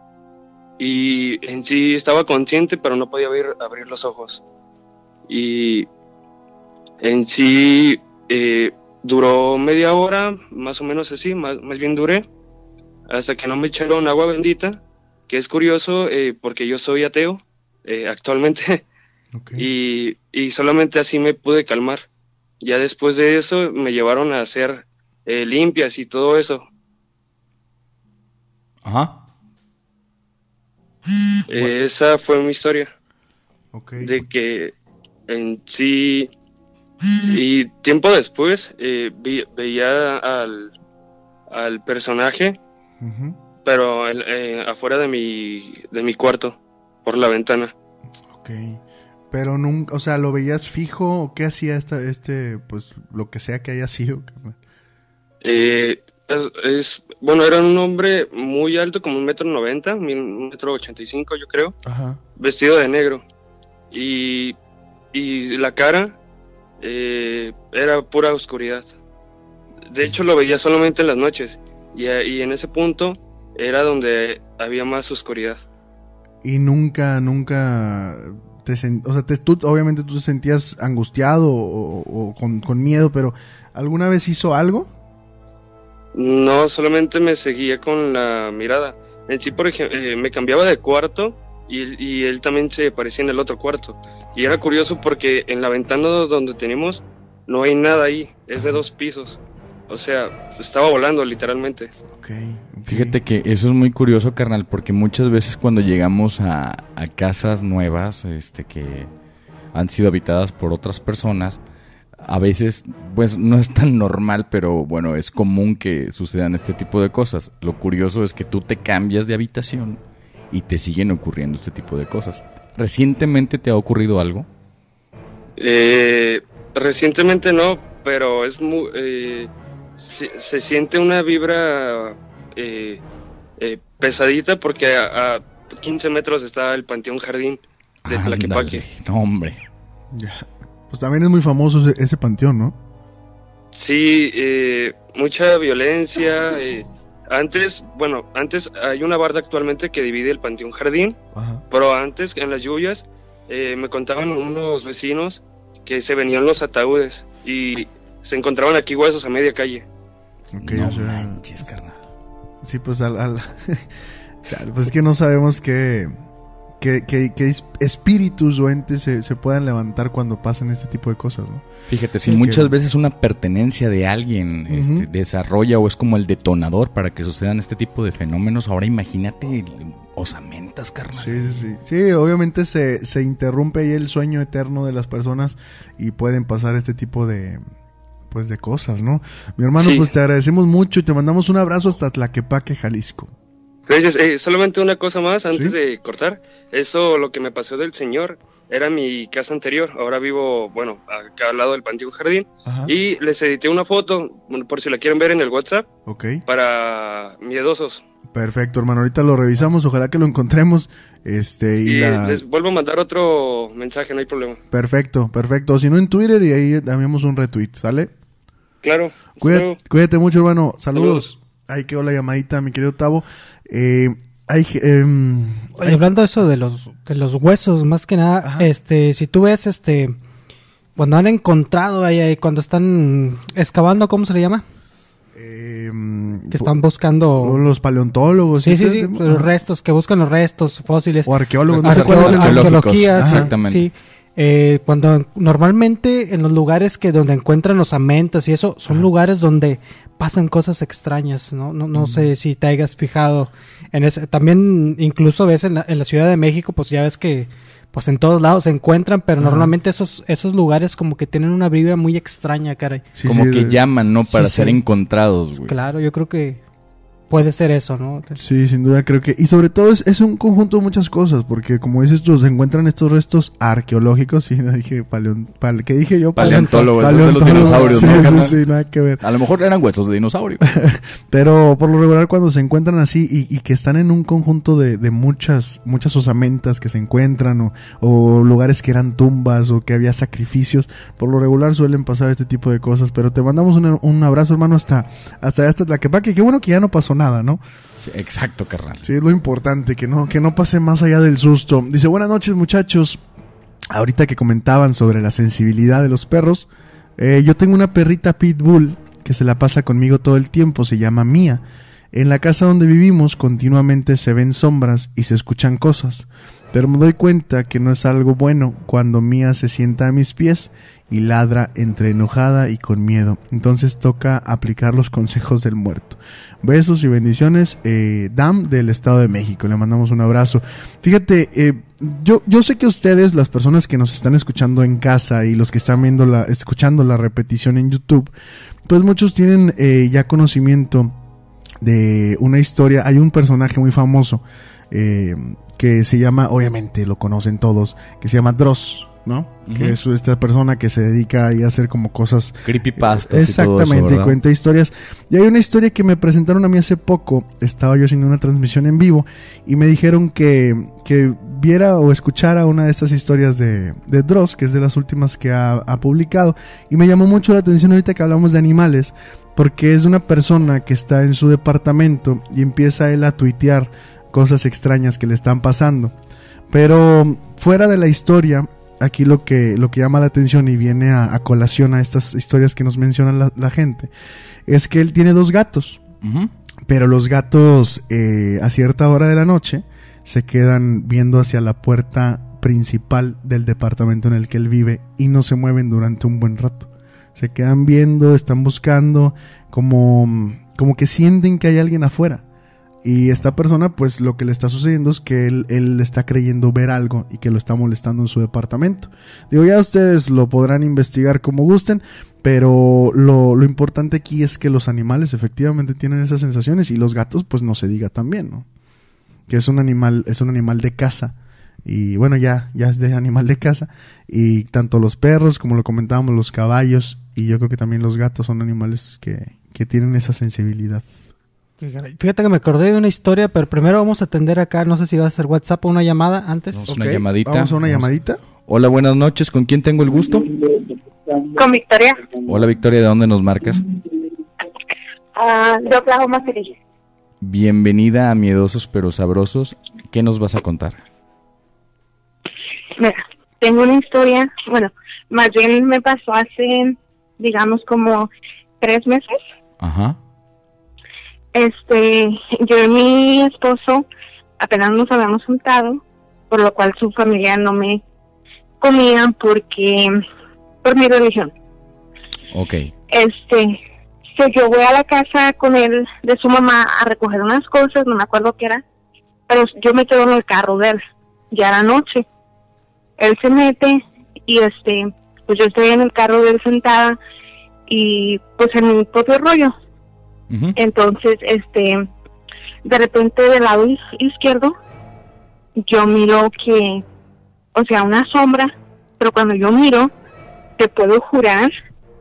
Y en sí estaba consciente, pero no podía abrir los ojos. Y en sí duró media hora, más o menos así, más bien duré, hasta que no me echaron agua bendita, que es curioso porque yo soy ateo actualmente. Okay. Y solamente así me pude calmar. Ya después de eso me llevaron a hacer limpias y todo eso. Ajá. Esa fue mi historia. Okay. De que en sí, y tiempo después veía al personaje, pero afuera de mi cuarto, por la ventana. Ok, pero nunca, o sea, ¿lo veías fijo o qué hacía pues lo que sea que haya sido? Bueno, era un hombre muy alto, como 1,90 m, 1,85 m yo creo. Ajá. Vestido de negro. Y la cara era pura oscuridad. De hecho, lo veía solamente en las noches. Y en ese punto era donde había más oscuridad. Y nunca o sea, obviamente tú te sentías angustiado o con miedo, pero ¿alguna vez hizo algo? No, solamente me seguía con la mirada. En sí, por ejemplo, me cambiaba de cuarto y él también se aparecía en el otro cuarto. Y era curioso porque en la ventana donde tenemos no hay nada ahí, es de 2 pisos. O sea, estaba volando literalmente. Okay. Fíjate que eso es muy curioso, carnal, porque muchas veces cuando llegamos a casas nuevas, que han sido habitadas por otras personas, a veces, pues, no es tan normal, pero bueno, es común que sucedan este tipo de cosas. Lo curioso es que tú te cambias de habitación y te siguen ocurriendo este tipo de cosas. ¿Recientemente te ha ocurrido algo? Recientemente no, pero es muy... se siente una vibra pesadita porque a 15 metros está el Panteón Jardín de Tlaquepaque. No, hombre. Ya. Pues también es muy famoso ese panteón, ¿no? Sí, mucha violencia. Antes hay una barda actualmente que divide el Panteón Jardín. Ajá. Pero antes, en las lluvias, me contaban unos vecinos que se venían los ataúdes y se encontraban aquí huesos a media calle. Okay, no manches, carnal. Sí, pues pues es que no sabemos qué espíritus o entes se puedan levantar cuando pasan este tipo de cosas, ¿no? Fíjate, si muchas veces una pertenencia de alguien desarrolla o es como el detonador para que sucedan este tipo de fenómenos, ahora imagínate osamentas, carnal. Sí, obviamente se interrumpe ahí el sueño eterno de las personas y pueden pasar este tipo de cosas, ¿no? Mi hermano, pues te agradecemos mucho y te mandamos un abrazo hasta Tlaquepaque, Jalisco. Gracias. Solamente una cosa más antes de cortar. Eso, lo que me pasó del señor, era mi casa anterior. Ahora vivo, acá al lado del Panteón Jardín. Ajá. Y les edité una foto, por si la quieren ver en el WhatsApp. Ok. Para miedosos. Perfecto, hermano. Ahorita lo revisamos. Ojalá que lo encontremos. Les vuelvo a mandar otro mensaje, no hay problema. Perfecto. Si no, en Twitter y ahí damos un retweet, ¿sale? Claro. Cuídate mucho, hermano. Saludos. Ahí quedó la llamadita, mi querido Tavo. Hablando de eso de los huesos, más que nada, si tú ves cuando han encontrado ahí cuando están excavando, ¿cómo se le llama? Que están buscando los paleontólogos. Sí, los restos, que buscan los restos fósiles o arqueólogos, arqueología, exactamente. Sí. Cuando normalmente en los lugares donde encuentran los osamentas y eso son lugares donde pasan cosas extrañas, no sé si te hayas fijado en eso. También incluso ves en la Ciudad de México, pues ya ves que pues en todos lados se encuentran, pero normalmente esos lugares como que tienen una vibra muy extraña, caray. Sí, como que llaman, ¿no? Para ser encontrados, güey. Claro, yo creo que puede ser eso, ¿no? Sí, sin duda creo que... Y sobre todo es un conjunto de muchas cosas, porque como dices tú, se encuentran estos restos arqueológicos, sí, dije ¿qué dije yo? Paleontólogos, esos de los dinosaurios, ¿no? Sí, nada que ver. A lo mejor eran huesos de dinosaurio. Pero por lo regular cuando se encuentran así y que están en un conjunto de muchas osamentas que se encuentran o lugares que eran tumbas o que había sacrificios, por lo regular suelen pasar este tipo de cosas, pero te mandamos un abrazo, hermano, hasta Tlaquepaque. Qué bueno que ya no pasó nada, ¿no? Sí, exacto, carnal. Sí, es lo importante, que no pase más allá del susto. Dice, buenas noches, muchachos. Ahorita que comentaban sobre la sensibilidad de los perros, yo tengo una perrita pitbull que se la pasa conmigo todo el tiempo, se llama Mía. En la casa donde vivimos continuamente se ven sombras y se escuchan cosas, pero me doy cuenta que no es algo bueno cuando Mía se sienta a mis pies y ladra entre enojada y con miedo. Entonces toca aplicar los consejos del muerto. Besos y bendiciones, Dam del Estado de México, le mandamos un abrazo. Fíjate, yo sé que ustedes, las personas que nos están escuchando en casa y los que están escuchando la repetición en YouTube, pues muchos tienen ya conocimiento de una historia. Hay un personaje muy famoso que se llama, obviamente lo conocen todos, que se llama Dross, ¿no? Uh-huh. Que es esta persona que se dedica ahí a hacer como cosas creepypastas exactamente, y todo eso, y cuenta historias. Y hay una historia que me presentaron a mí hace poco. Estaba yo haciendo una transmisión en vivo y me dijeron que viera o escuchara una de estas historias de Dross, que es de las últimas que ha publicado, y me llamó mucho la atención ahorita que hablamos de animales, porque es una persona que está en su departamento y empieza él a tuitear cosas extrañas que le están pasando. Pero fuera de la historia, aquí lo que llama la atención y viene a colación a estas historias que nos menciona la gente, es que él tiene 2 gatos. Uh-huh. Pero los gatos a cierta hora de la noche se quedan viendo hacia la puerta principal del departamento en el que él vive y no se mueven durante un buen rato. Se quedan viendo, están buscando, como que sienten que hay alguien afuera. Y esta persona, pues lo que le está sucediendo es que él está creyendo ver algo y que lo está molestando en su departamento. Digo, ya ustedes lo podrán investigar como gusten, pero lo importante aquí es que los animales efectivamente tienen esas sensaciones, y los gatos, pues no se diga también, ¿no? Que es un animal de casa. Y bueno, ya es de animal de casa. Y tanto los perros, como lo comentábamos, los caballos, y yo creo que también los gatos son animales que tienen esa sensibilidad. Fíjate que me acordé de una historia, pero primero vamos a atender acá, no sé si va a ser WhatsApp o una llamada antes. Vamos una llamadita. Vamos a una llamadita. Hola, buenas noches, ¿con quién tengo el gusto? Con Victoria. Hola, Victoria, ¿de dónde nos marcas? De Oklahoma City. Bienvenida a Miedosos pero Sabrosos. ¿Qué nos vas a contar? Mira, tengo una historia, bueno, más bien me pasó hace, digamos, como 3 meses. Ajá. Yo y mi esposo apenas nos habíamos juntado, por lo cual su familia no me comía por mi religión. Okay. Yo voy a la casa con él, de su mamá, a recoger unas cosas, no me acuerdo qué era, pero yo me quedo en el carro de él, ya era noche. Él se mete y pues yo estoy en el carro de él sentada y pues en mi propio rollo. Uh-huh. Entonces, de repente del lado izquierdo yo miro que, o sea, una sombra, pero cuando yo miro, te puedo jurar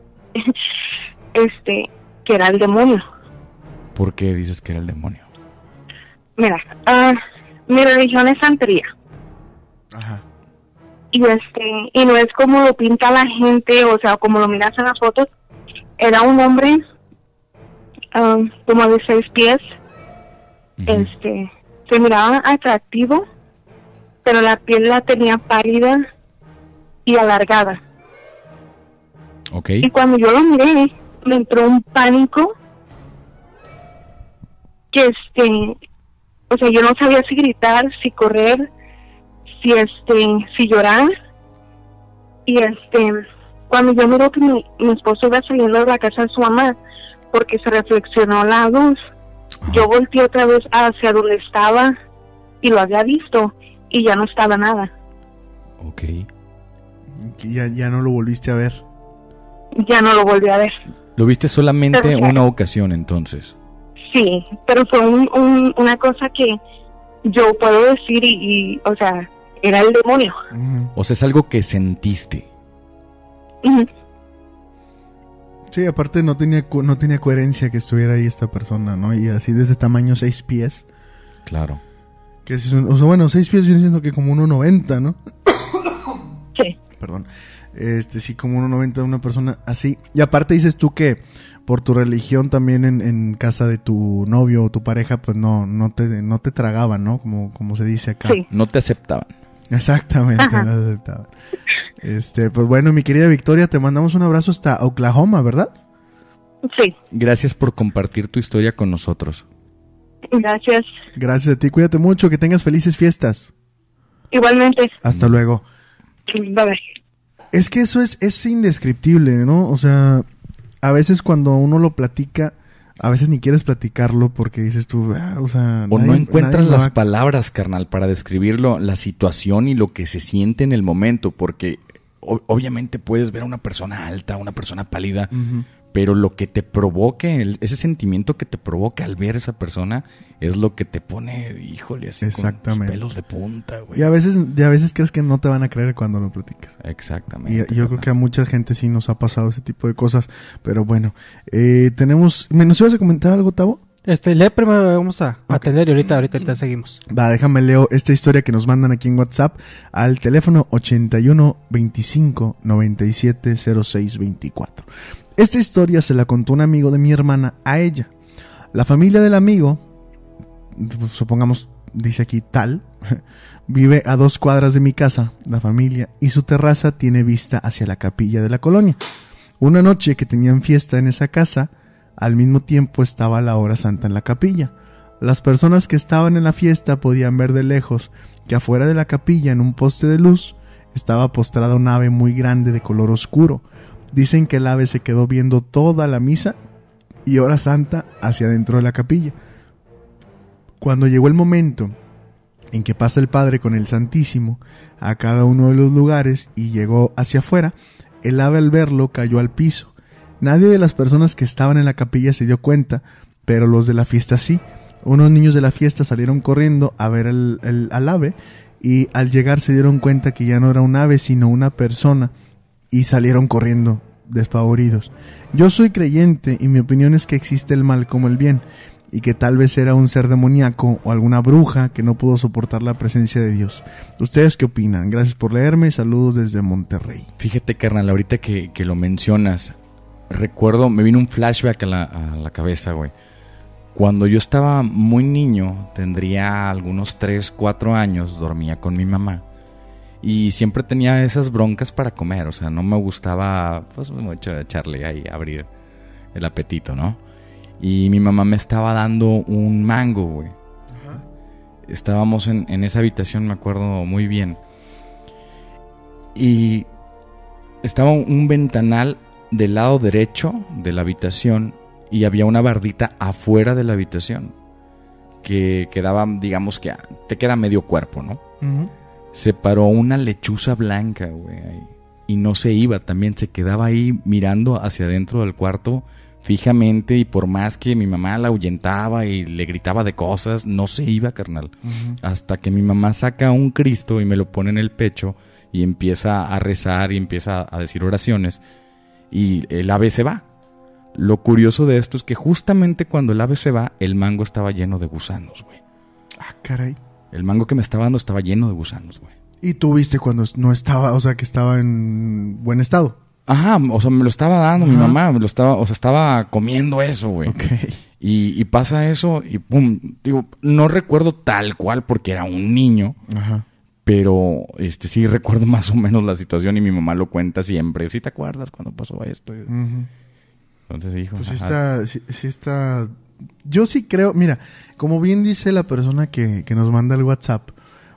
que era el demonio. ¿Por qué dices que era el demonio? Mira, mi religión es santería. Ajá. Y y no es como lo pinta la gente, o sea, como lo miras en las fotos. Era un hombre como de 6 pies. Uh-huh. Se miraba atractivo, pero la piel la tenía pálida y alargada. Okay. Y cuando yo lo miré, me entró un pánico que o sea, yo no sabía si gritar, si correr, si llorar. Y cuando yo miro que mi esposo iba saliendo de la casa de su mamá porque se reflexionó la luz, yo volteé otra vez hacia donde estaba y lo había visto y ya no estaba nada. Okay. Ya no lo volviste a ver. Ya no lo volví a ver. ¿Lo viste solamente una ocasión entonces? Sí, pero fue una cosa que yo puedo decir y o sea, era el demonio. Uh-huh. O sea, es algo que sentiste. Uh-huh. Sí, aparte no tenía coherencia que estuviera ahí esta persona, ¿no? Y así desde tamaño 6 pies. Claro. Que es o sea, bueno, 6 pies viene siendo que como 1.90, ¿no? Sí. Perdón. Sí, como 1.90 de una persona así. Y aparte dices tú que, por tu religión también en casa de tu novio o tu pareja, pues no te tragaban, ¿no? Como se dice acá. Sí. No te aceptaban. Exactamente, Ajá. no te aceptaban. Pues bueno, mi querida Victoria, te mandamos un abrazo hasta Oklahoma, ¿verdad? Sí, Gracias por compartir tu historia con nosotros. gracias. Gracias a ti, cuídate mucho, que tengas felices fiestas. Igualmente. Hasta luego. Bye bye. Es que eso es indescriptible, ¿no? O sea, a veces cuando uno lo platica, a veces ni quieres platicarlo porque dices tú, o sea... O no encuentras nadie lo las va- palabras, carnal, para describirlo, la situación y lo que se siente en el momento, porque obviamente puedes ver a una persona alta, una persona pálida, Ujú. pero lo que te provoque, ese sentimiento que te provoca al ver a esa persona, es lo que te pone, híjole, así con los Exactamente. pelos de punta, güey. Y a veces crees que no te van a creer cuando lo platicas. Exactamente. Y yo creo que a mucha gente sí nos ha pasado ese tipo de cosas. Pero bueno, ¿nos ibas a comentar algo, Tavo? Lee primero, vamos a Ok. atender y ahorita seguimos. Va, déjame leo esta historia que nos mandan aquí en WhatsApp al teléfono 81 25 97 06 24. Esta historia se la contó un amigo de mi hermana a ella. La familia del amigo, supongamos, dice aquí tal, vive a 2 cuadras de mi casa, la familia, y su terraza tiene vista hacia la capilla de la colonia. Una noche que tenían fiesta en esa casa, al mismo tiempo estaba la hora santa en la capilla. Las personas que estaban en la fiesta podían ver de lejos que afuera de la capilla, en un poste de luz, estaba postrada un ave muy grande de color oscuro. Dicen que el ave se quedó viendo toda la misa y hora santa hacia adentro de la capilla. Cuando llegó el momento en que pasa el Padre con el Santísimo a cada uno de los lugares y llegó hacia afuera, el ave al verlo cayó al piso. Nadie de las personas que estaban en la capilla se dio cuenta, pero los de la fiesta sí. Unos niños de la fiesta salieron corriendo a ver al ave y al llegar se dieron cuenta que ya no era un ave sino una persona y salieron corriendo despavoridos. Yo soy creyente y mi opinión es que existe el mal como el bien y que tal vez era un ser demoníaco o alguna bruja que no pudo soportar la presencia de Dios. ¿Ustedes qué opinan? Gracias por leerme y saludos desde Monterrey. Fíjate, carnal, ahorita que lo mencionas, recuerdo, me vino un flashback a la cabeza, güey. Cuando yo estaba muy niño, tendría algunos 3, 4 años, dormía con mi mamá. Y siempre tenía esas broncas para comer, o sea, no me gustaba, pues, mucho echarle ahí, abrir el apetito, ¿no? Y mi mamá me estaba dando un mango, güey. Estábamos en esa habitación, me acuerdo muy bien. Y estaba un ventanal del lado derecho de la habitación y había una bardita afuera de la habitación que quedaba, digamos que te queda medio cuerpo, ¿no? Uh-huh. Se paró una lechuza blanca, güey, ahí, y no se iba, también se quedaba ahí mirando hacia adentro del cuarto fijamente, y por más que mi mamá la ahuyentaba y le gritaba de cosas, no se iba, carnal. Uh-huh. Hasta que mi mamá saca un Cristo y me lo pone en el pecho y empieza a rezar y empieza a decir oraciones y el ave se va. Lo curioso de esto es que justamente cuando el ave se va, el mango estaba lleno de gusanos, güey. Ah, caray. El mango que me estaba dando estaba lleno de gusanos, güey. ¿Y tú viste cuando no estaba, o sea, que estaba en buen estado? Ajá, o sea, me lo estaba dando mi Ajá. mamá, estaba comiendo eso, güey. Ok. Y pasa eso y pum, digo, no recuerdo tal cual porque era un niño, Ajá. pero sí recuerdo más o menos la situación y mi mamá lo cuenta siempre. ¿Sí te acuerdas cuando pasó esto? Uh-huh. Entonces dijo, Pues ajá. sí está... Yo sí creo, mira, como bien dice la persona que nos manda el WhatsApp,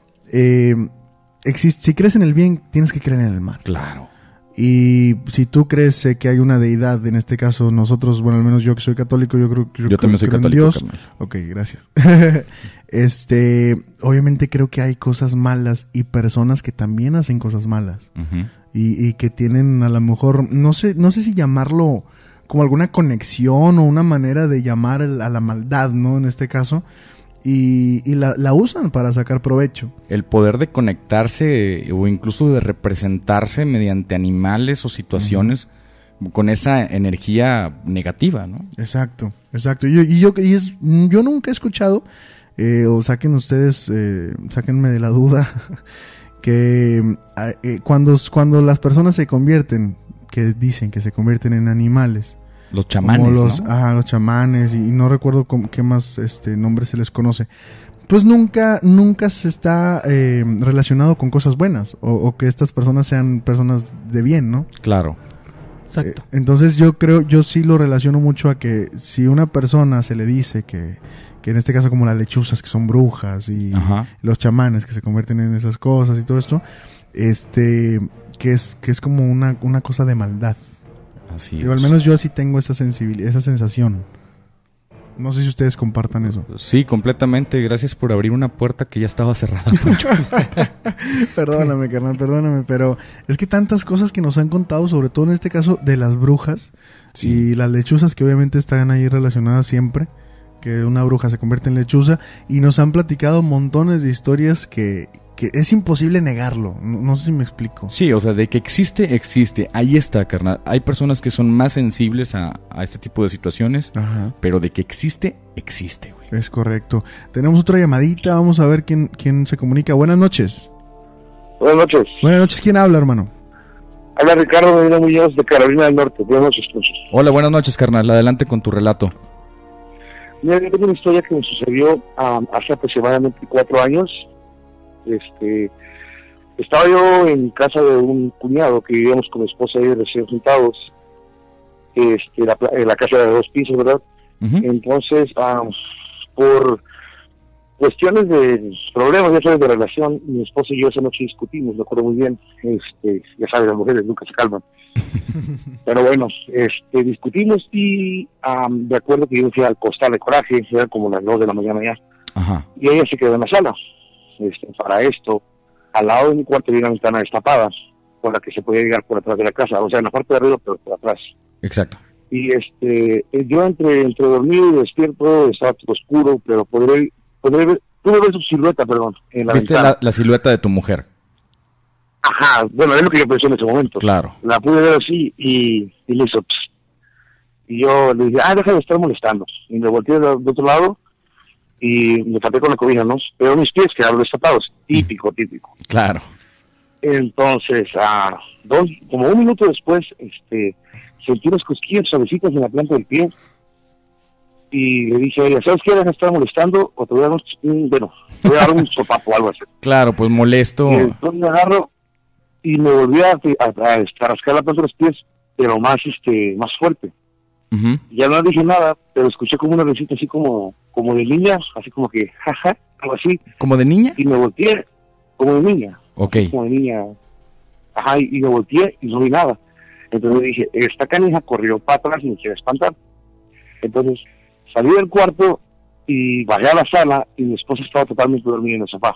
si crees en el bien, tienes que creer en el mal. Claro. Y si tú crees que hay una deidad, en este caso nosotros, bueno, al menos yo que soy católico, yo También soy creo en católico, Dios. carnal. Ok, gracias. Obviamente creo que hay cosas malas y personas que también hacen cosas malas. Ujú. Y que tienen a lo mejor, no sé si llamarlo como alguna conexión o una manera de llamar a la maldad, ¿no? En este caso. Y la usan para sacar provecho. El poder de conectarse o incluso de representarse mediante animales o situaciones con esa energía negativa, ¿no? Exacto. Yo nunca he escuchado, o saquen ustedes, sáquenme de la duda, que cuando las personas se convierten, que dicen que se convierten en animales, Los chamanes, como los, ¿no? Ajá, los chamanes, y no recuerdo qué más nombres se les conoce. Pues nunca se está relacionado con cosas buenas, o que estas personas sean personas de bien, ¿no? Claro. Exacto. Entonces yo sí lo relaciono mucho a que si una persona se le dice que en este caso como las lechuzas que son brujas y Ajá. los chamanes que se convierten en esas cosas y todo esto, que es como una cosa de maldad. Así Digo, es. al menos yo así tengo esa sensibilidad, esa sensación. No sé si ustedes compartan eso. Sí, completamente. Gracias por abrir una puerta que ya estaba cerrada. Perdóname, carnal, perdóname, pero es que tantas cosas que nos han contado, sobre todo en este caso de las brujas, Sí. y las lechuzas que obviamente están ahí relacionadas siempre, que una bruja se convierte en lechuza, y nos han platicado montones de historias que es imposible negarlo. No sé si me explico. Sí, o sea, de que existe, existe. Ahí está, carnal. Hay personas que son más sensibles a este tipo de situaciones, Ajá. pero de que existe, existe, güey. Es correcto. Tenemos otra llamadita, vamos a ver quién se comunica. Buenas noches. Buenas noches. Buenas noches, ¿quién habla, hermano? Habla Ricardo Medina Muñoz de Carolina del Norte. Buenas noches, Poncho. Hola, buenas noches, carnal. Adelante con tu relato. Mira, yo tengo una historia que me sucedió hace aproximadamente 4 años. Estaba yo en casa de un cuñado que vivíamos con mi esposa ahí recién juntados. La casa de 2 pisos, ¿verdad? Ujú. Entonces, por cuestiones de problemas, ya sabes, de relación, mi esposa y yo esa noche discutimos, me acuerdo muy bien. Ya sabes, las mujeres nunca se calman. Pero bueno, discutimos y de acuerdo que yo me fui al costal de coraje, eran como las 2 de la mañana ya, Ajá. y ella se quedó en la sala. Para esto, al lado de mi cuarto había una ventana destapada, por la que se podía llegar por atrás de la casa, o sea, en la parte de arriba, pero por atrás. Exacto. Y yo entre dormido y despierto, estaba todo oscuro, pero pude ver su silueta, perdón, en la ¿Viste ventana. la silueta de tu mujer? Ajá, bueno, es lo que yo pensé en ese momento. Claro. La pude ver así y le hizo pss. Y yo le dije, deja de estar molestando. Y me volteé de otro lado y me tapé con la cobija, ¿no? Pero mis pies quedaron destapados. Típico. Claro. Entonces, como un minuto después, sentí unas cosquillas suavecitas en la planta del pie. Y le dije a ella, ¿sabes qué? Deja de estar molestando o te voy a dar un sopapo o algo así. Claro, pues molesto. Y entonces me agarro y me volví a rascar la planta de los pies, pero más fuerte. Ujú. Ya no dije nada, pero escuché como una risita así como de niña, así como que, jaja, algo así. ¿Como de niña? Y me volteé, como de niña. Ok. Como de niña. Ajá, y me volteé y no vi nada. Entonces dije, esta canija corrió para atrás y me quiere espantar. Entonces salí del cuarto y bajé a la sala y mi esposa estaba totalmente dormida en el sofá.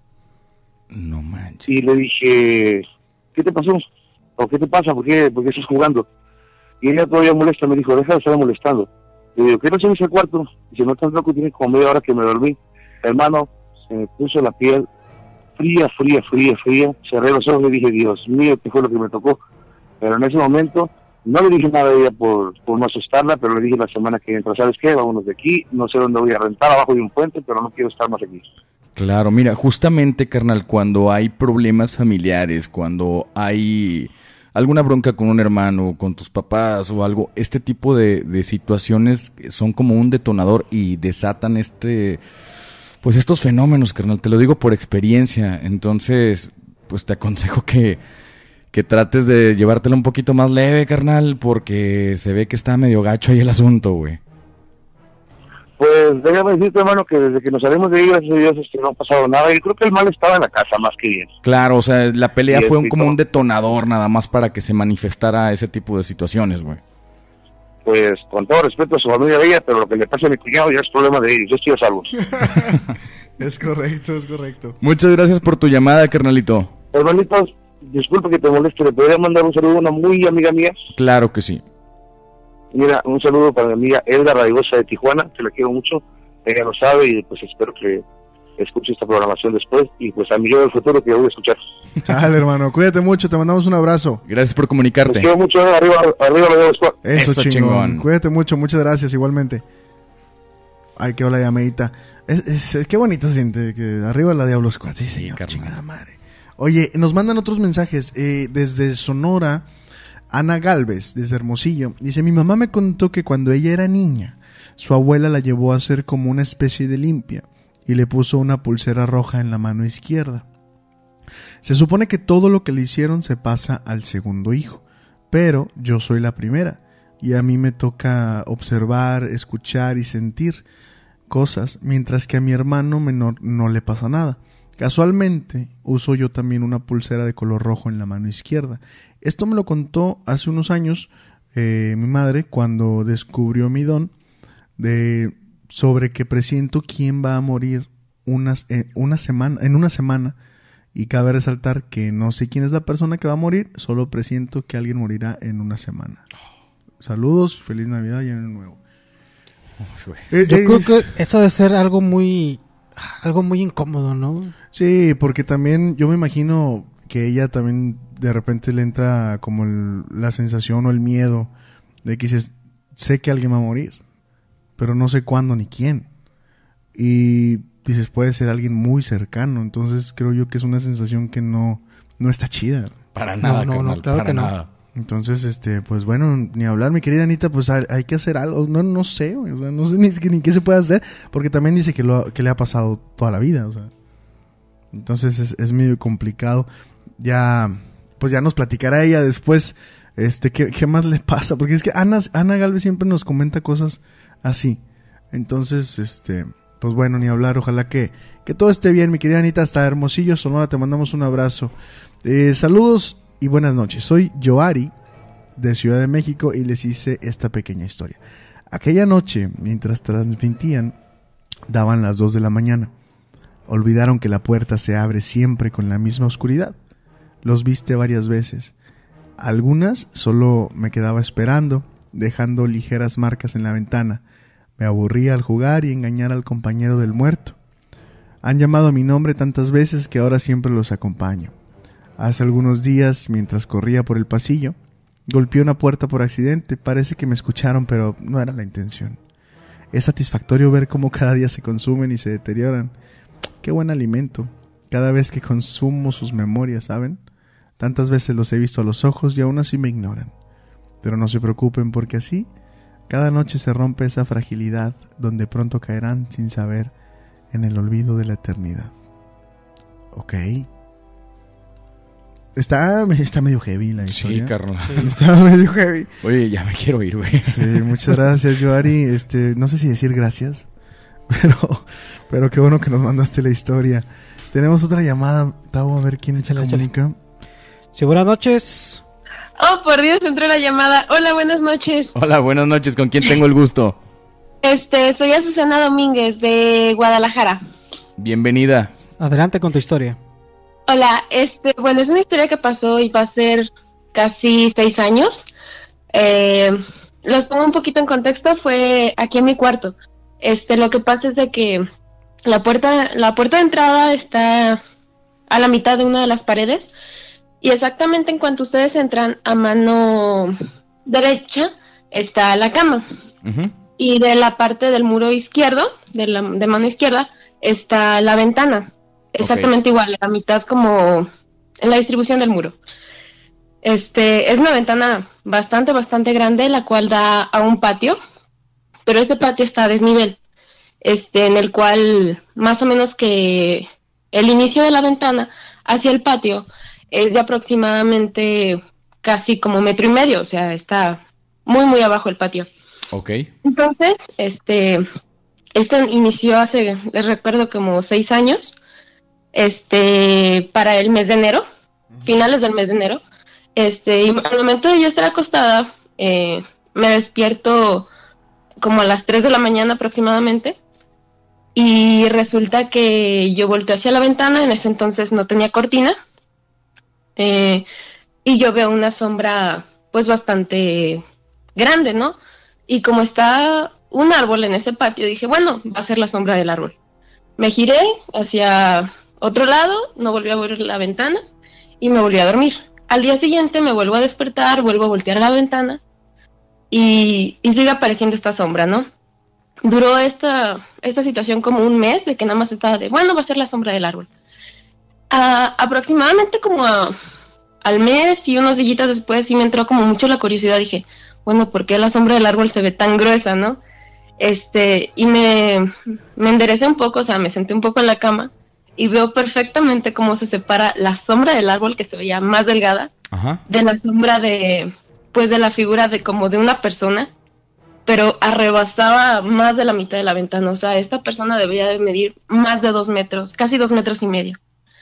No manches. Y le dije, ¿qué te pasó? ¿O qué te pasa? ¿Por qué estás jugando? Y ella todavía molesta, me dijo, deja de estar molestando. Le digo, ¿qué no se hizo el cuarto? Dice, no estás loco, tiene como media hora que me dormí. Hermano, se me puso la piel fría. Cerré los ojos y dije, Dios mío, ¿qué fue lo que me tocó? Pero en ese momento no le dije nada a ella por no asustarla, pero le dije la semana que entra, ¿sabes qué? Vámonos de aquí, no sé dónde voy a rentar, abajo de un puente, pero no quiero estar más aquí. Claro, mira, justamente, carnal, cuando hay problemas familiares, cuando hay alguna bronca con un hermano, con tus papás o algo, este tipo de situaciones son como un detonador y desatan pues estos fenómenos, carnal, te lo digo por experiencia. Entonces, pues te aconsejo que trates de llevártela un poquito más leve, carnal, porque se ve que está medio gacho ahí el asunto, güey. Pues déjame decirte, hermano, que desde que nos salimos de ahí, gracias a Dios, no ha pasado nada. Y creo que el mal estaba en la casa más que bien. Claro, o sea, la pelea Sí, fue sí, como no. un detonador nada más para que se manifestara ese tipo de situaciones, güey. Pues con todo respeto a su familia de ella, pero lo que le pasa a mi cuñado ya es problema de ellos. Yo estoy a salvo. Es correcto. Muchas gracias por tu llamada, carnalito. Hermanitos, disculpa que te moleste, ¿le podría mandar un saludo a una muy amiga mía? Claro que sí. Mira, un saludo para mi amiga Elda Raigosa de Tijuana, que la quiero mucho. Ella lo sabe y pues espero que escuche esta programación después. Y pues a mi yo del futuro que voy a escuchar. Chale, hermano, cuídate mucho, te mandamos un abrazo. Gracias por Te comunicarte. quiero mucho, arriba la Squad. Eso, Eso, chingón. chingón. Cuídate mucho, muchas gracias, igualmente. Ay, qué hola llamadita. Qué bonito se siente que arriba la Diablo Squad. Sí, señor, carnal. chingada madre. Oye, nos mandan otros mensajes desde Sonora. Ana Galvez, desde Hermosillo, dice: mi mamá me contó que cuando ella era niña, su abuela la llevó a hacer como una especie de limpia y le puso una pulsera roja en la mano izquierda. Se supone que todo lo que le hicieron se pasa al segundo hijo, pero yo soy la primera y a mí me toca observar, escuchar y sentir cosas, mientras que a mi hermano menor no le pasa nada. Casualmente uso yo también una pulsera de color rojo en la mano izquierda. Esto me lo contó hace unos años mi madre cuando descubrió mi don sobre que presiento quién va a morir en una semana, y cabe resaltar que no sé quién es la persona que va a morir, solo presiento que alguien morirá en una semana. Saludos, feliz Navidad y Año Nuevo. Yo creo que eso debe ser algo muy incómodo, ¿no? Sí, porque también yo me imagino que ella también de repente le entra como la sensación o el miedo de que dices, sé que alguien va a morir, pero no sé cuándo ni quién. Y dices, puede ser alguien muy cercano. Entonces creo yo que es una sensación que no está chida. Para nada, no, claro para que no. Nada. Entonces, pues bueno, ni hablar, mi querida Anita, pues hay que hacer algo. No sé, güey, o sea, no sé ni qué se puede hacer, porque también dice que le ha pasado toda la vida, o sea. Entonces es medio complicado. Pues ya nos platicará ella después, qué más le pasa, porque es que Ana Galvez siempre nos comenta cosas así. Entonces, pues bueno, ni hablar, ojalá que todo esté bien, mi querida Anita, hasta Hermosillo, Sonora, te mandamos un abrazo. Saludos y buenas noches. Soy Joari, de Ciudad de México, y les hice esta pequeña historia. Aquella noche, mientras transmitían, daban las 2 de la mañana. Olvidaron que la puerta se abre siempre con la misma oscuridad. Los viste varias veces. Algunas solo me quedaba esperando, dejando ligeras marcas en la ventana. Me aburría al jugar y engañar al compañero del muerto. Han llamado mi nombre tantas veces que ahora siempre los acompaño. Hace algunos días, mientras corría por el pasillo, golpeé una puerta por accidente. Parece que me escucharon, pero no era la intención. Es satisfactorio ver cómo cada día se consumen y se deterioran. Qué buen alimento. Cada vez que consumo sus memorias, ¿saben? Tantas veces los he visto a los ojos y aún así me ignoran. Pero no se preocupen, porque así cada noche se rompe esa fragilidad donde pronto caerán sin saber en el olvido de la eternidad. Ok. Está medio heavy la historia. Sí, carnal. Está medio heavy. Oye, ya me quiero ir, güey. Sí, muchas gracias, Joari. No sé si decir gracias, pero qué bueno que nos mandaste la historia. Tenemos otra llamada, Tavo, a ver quién se comunica. Sí, buenas noches. Oh, por Dios, entró la llamada. Hola, buenas noches. Hola, buenas noches. ¿Con quién tengo el gusto? Soy Azucena Domínguez, de Guadalajara. Bienvenida. Adelante con tu historia. Hola, bueno, es una historia que pasó y va a ser casi 6 años. Los pongo un poquito en contexto, fue aquí en mi cuarto. Lo que pasa es de que la puerta de entrada está a la mitad de una de las paredes, y exactamente en cuanto ustedes entran, a mano derecha está la cama. Uh-huh. Y de la parte del muro izquierdo, de mano izquierda, está la ventana. Exactamente igual, a la mitad, como en la distribución del muro. Es una ventana bastante grande, la cual da a un patio, pero este patio está a desnivel, en el cual más o menos que el inicio de la ventana hacia el patio es de aproximadamente casi como 1.5 metros, o sea, está muy abajo el patio. Ok. Entonces, esto inició hace, les recuerdo, como 6 años, para el mes de enero, finales del mes de enero. Y al momento de yo estar acostada, me despierto como a las 3 de la mañana aproximadamente, y resulta que yo volteo hacia la ventana. En ese entonces no tenía cortina, y yo veo una sombra pues bastante grande, ¿no? Y como está un árbol en ese patio, dije, bueno, va a ser la sombra del árbol. Me giré hacia otro lado, no volví a ver la ventana y me volví a dormir. Al día siguiente me vuelvo a despertar, vuelvo a voltear a la ventana y sigue apareciendo esta sombra, ¿no? Duró esta situación como un mes, de que nada más estaba de, bueno, va a ser la sombra del árbol. Aproximadamente como a al mes y unos días después sí me entró como mucho la curiosidad. Dije, bueno, ¿por qué la sombra del árbol se ve tan gruesa, no? Y me enderecé un poco, o sea, me senté un poco en la cama y veo perfectamente cómo se separa la sombra del árbol, que se veía más delgada, Ajá. de la sombra de la figura de como de una persona, pero arrebasaba más de la mitad de la ventana. O sea, esta persona debería de medir más de 2 metros, casi 2 metros y medio.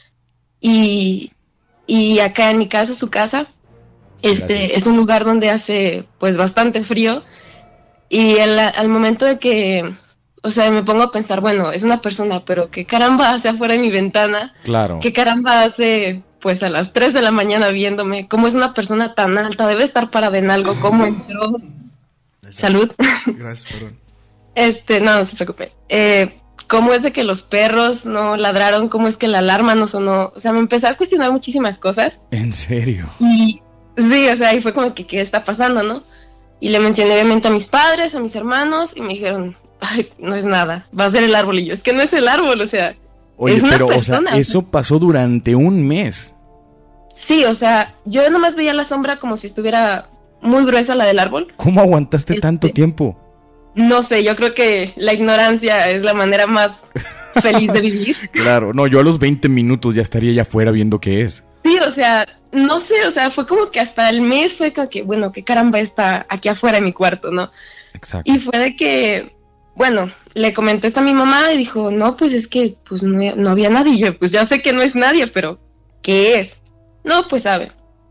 Y acá en mi casa, su casa, es un lugar donde hace pues bastante frío. Y al momento de que, o sea, me pongo a pensar, bueno, es una persona, pero ¿qué caramba hace afuera de mi ventana? Claro. ¿Qué caramba hace, pues, a las 3 de la mañana viéndome? ¿Cómo es una persona tan alta? Debe estar parada en algo. ¿Cómo entró? Salud. Gracias, perdón. No se preocupe. ¿Cómo es de que los perros no ladraron? ¿Cómo es que la alarma no sonó? O sea, me empecé a cuestionar muchísimas cosas. ¿En serio? Y sí, o sea, y fue como que, ¿qué está pasando, no? Y le mencioné obviamente a mis padres, a mis hermanos, y me dijeron, ay, no es nada, va a ser el árbol. Y yo, es que no es el árbol, o sea, oye, es una pero, persona. o sea, eso pasó durante un mes. Sí, o sea, yo nomás veía la sombra como si estuviera muy gruesa la del árbol. ¿Cómo aguantaste tanto tiempo? No sé, yo creo que la ignorancia es la manera más feliz de vivir. Claro, no, yo a los 20 minutos ya estaría allá afuera viendo qué es. Sí, o sea, no sé, o sea, fue como que hasta el mes fue como que, bueno, qué caramba está aquí afuera de mi cuarto, ¿no? Exacto. Y fue de que, bueno, le comenté esto a mi mamá y dijo, no, pues es que pues no había nadie. Y yo, pues ya sé que no es nadie, pero ¿qué es? No, pues sabe.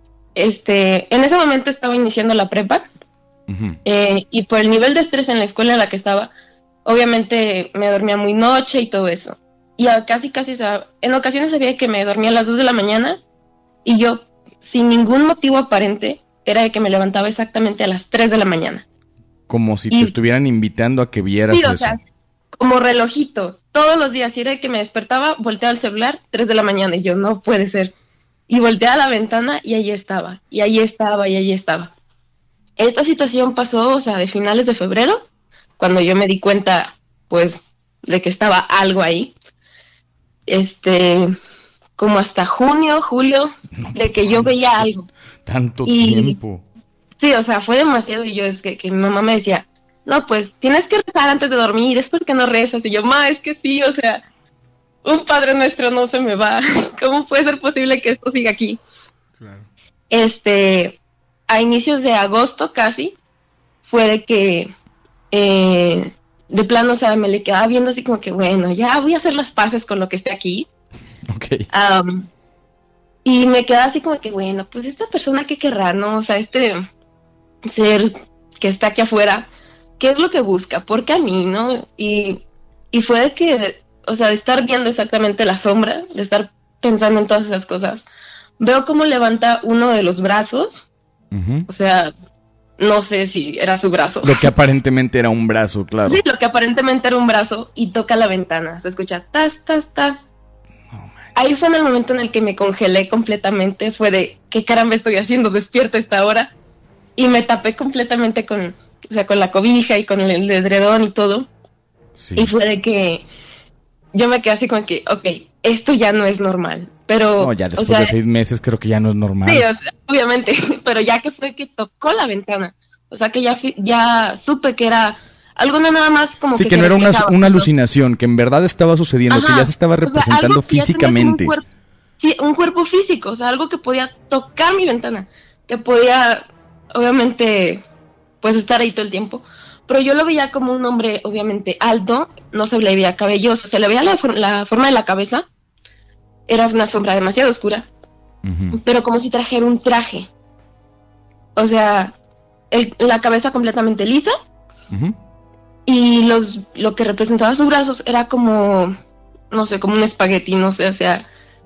En ese momento estaba iniciando la prepa. Uh-huh. Y por el nivel de estrés en la escuela en la que estaba, obviamente me dormía muy noche y todo eso. Y casi, o sea, en ocasiones había que me dormía a las 2 de la mañana y yo, sin ningún motivo aparente, era de que me levantaba exactamente a las 3 de la mañana. Como si te estuvieran invitando a que vieras sí, eso. O sea, como relojito, todos los días, y era de que me despertaba, volteaba el celular, 3 de la mañana, y yo, no puede ser. Y volteaba a la ventana y ahí estaba, y ahí estaba, y ahí estaba. Esta situación pasó, o sea, de finales de febrero, cuando yo me di cuenta, pues, de que estaba algo ahí. Como hasta junio, julio, de que yo veía algo. Tanto tiempo. Sí, o sea, fue demasiado. Y yo, es que mi mamá me decía, no, pues, tienes que rezar antes de dormir, es porque no rezas. Y yo, ma, es que sí, o sea, un Padre Nuestro no se me va. ¿Cómo puede ser posible que esto siga aquí? Claro. A inicios de agosto casi, fue de que, de plano, o sea, me le quedaba viendo así como que, bueno, ya voy a hacer las paces con lo que esté aquí. Okay. Y me quedaba así como que, bueno, pues esta persona que querrá, ¿no? O sea, este ser que está aquí afuera, ¿qué es lo que busca? ¿Por qué a mí, no? Y fue de que, o sea, de estar viendo exactamente la sombra, de estar pensando en todas esas cosas, veo cómo levanta uno de los brazos, uh-huh. O sea, no sé si era su brazo. Lo que aparentemente era un brazo, claro. Sí, lo que aparentemente era un brazo, y toca la ventana, se escucha tas, tas, tas. Ahí fue en el momento en el que me congelé completamente, fue de, ¿qué caramba estoy haciendo despierta a esta hora? Y me tapé completamente con la cobija y con el edredón y todo. Sí. Y fue de que yo me quedé así como que, ok, esto ya no es normal. Pero, no, ya después de 6 meses creo que ya no es normal. Sí, o sea, obviamente, pero ya que fue que tocó la ventana, o sea que ya supe que era algo no nada más como sí, que no era una alucinación, que en verdad estaba sucediendo, que ya se estaba representando, o sea, físicamente. Un cuerpo físico, o sea, algo que podía tocar mi ventana, que podía, obviamente, pues estar ahí todo el tiempo. Pero yo lo veía como un hombre, obviamente, alto, no se le veía cabelloso, se le veía la forma de la cabeza, era una sombra demasiado oscura, uh-huh. Pero como si trajera un traje. O sea, la cabeza completamente lisa, uh-huh. Y lo que representaba sus brazos era como, no sé, como un espagueti, no sé, o sea...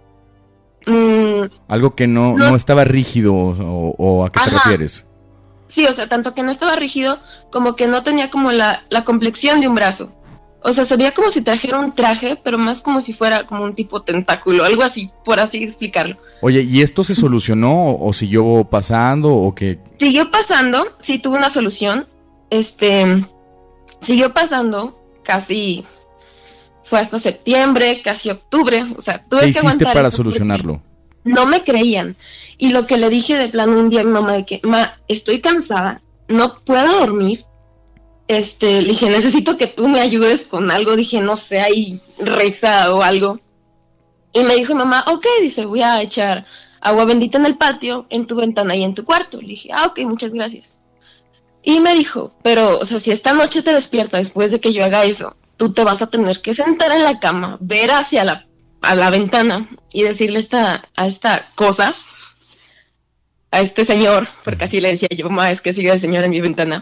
algo que no estaba rígido, o ¿a qué te refieres? Sí, o sea, tanto que no estaba rígido, como que no tenía como la complexión de un brazo. O sea, se veía como si trajera un traje, pero más como si fuera como un tipo tentáculo, algo así, por así explicarlo. Oye, ¿y esto se solucionó o siguió pasando o qué? Siguió pasando, sí tuvo una solución, siguió pasando, casi fue hasta septiembre, casi octubre, o sea, tuve ¿qué que hiciste aguantar. para solucionarlo? no me creían. Y lo que le dije de plano un día a mi mamá de que, estoy cansada, no puedo dormir. Le dije, necesito que tú me ayudes con algo. Dije, no sé, ahí reza o algo. Y me dijo mi mamá, ok, dice, voy a echar agua bendita en el patio, en tu ventana y en tu cuarto. Le dije, ok, muchas gracias. Y me dijo, pero, o sea, si esta noche te despierta después de que yo haga eso, tú te vas a tener que sentar en la cama, ver hacia a la ventana y decirle a esta cosa, a este señor, porque así le decía yo, es que sigue el señor en mi ventana.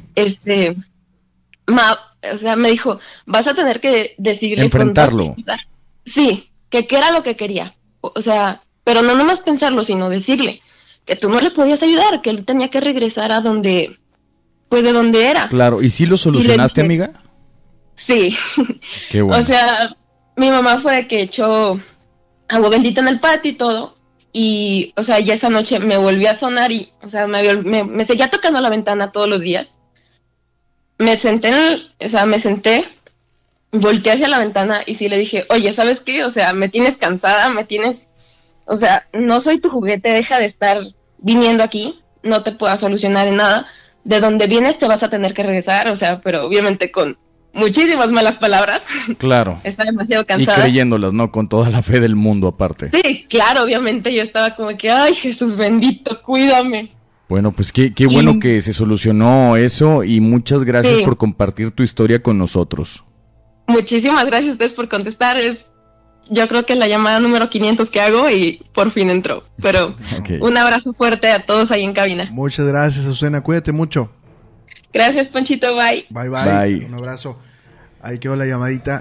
O sea, me dijo, vas a tener que decirle... Enfrentarlo. Sí, que qué era lo que quería. O sea, pero no nomás pensarlo, sino decirle que tú no le podías ayudar, que él tenía que regresar a donde, pues de donde era. Claro, ¿y sí lo solucionaste, amiga? Sí. Qué bueno. O sea, mi mamá fue de que echó agua bendita en el patio y todo. Y, o sea, ya esa noche me volví a sonar y, o sea, me seguía tocando la ventana todos los días. Me senté, volteé hacia la ventana y sí le dije, oye, ¿sabes qué? O sea, me tienes cansada, o sea, no soy tu juguete, deja de estar viniendo aquí, no te puedo solucionar en nada. De donde vienes te vas a tener que regresar, o sea, pero obviamente con muchísimas malas palabras. Claro. Está demasiado cansada. Y creyéndolas, ¿no? Con toda la fe del mundo aparte. Sí, claro, obviamente yo estaba como que, ay, Jesús bendito, cuídame. Bueno, pues qué bueno que se solucionó eso y muchas gracias por compartir tu historia con nosotros. Muchísimas gracias a ustedes por contestar. Yo creo que la llamada número 500 que hago y por fin entró. Pero un abrazo fuerte a todos ahí en cabina. Muchas gracias, Azucena. Cuídate mucho. Gracias, Ponchito. Bye. Bye, bye. Un abrazo. Ahí quedó la llamadita.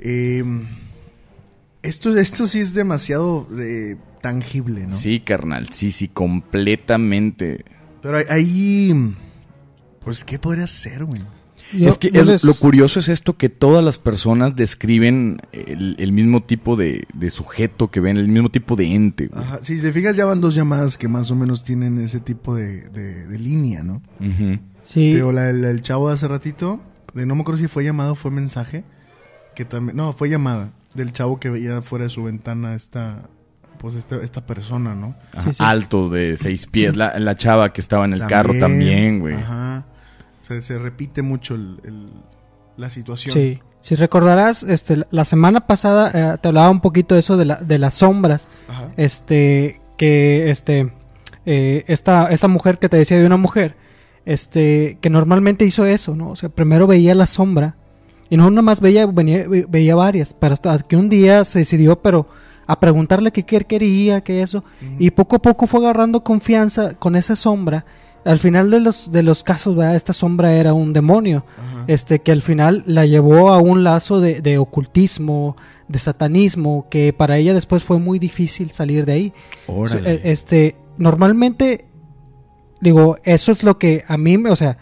Esto sí es demasiado tangible, ¿no? Sí, carnal. Sí, completamente. Pero ahí, pues, ¿qué podría ser, güey? Lo curioso es esto, que todas las personas describen el mismo tipo de sujeto que ven, el mismo tipo de ente, güey. Ajá, si te fijas, ya van 2 llamadas que más o menos tienen ese tipo de línea, ¿no? Uh-huh. Sí. Pero el chavo de hace ratito, no me acuerdo si fue llamada o fue mensaje, que también, no, fue llamada, del chavo que veía fuera de su ventana esta persona, ¿no? Ajá, sí. Alto, de 6 pies, la chava que estaba en el carro también, güey. Ajá. Se repite mucho la situación. Sí. Si recordarás, la semana pasada te hablaba un poquito de eso de las sombras. Ajá. Que esta mujer que te decía de una mujer, que normalmente hizo eso, ¿no? O sea, primero veía la sombra y no nomás veía varias, pero hasta que un día se decidió, pero a preguntarle qué quería, qué eso, y poco a poco fue agarrando confianza con esa sombra. Al final de los casos, ¿verdad? Esta sombra era un demonio, que al final la llevó a un lazo de ocultismo, de satanismo, que para ella después fue muy difícil salir de ahí. Normalmente, digo, eso es lo que a mí, o sea,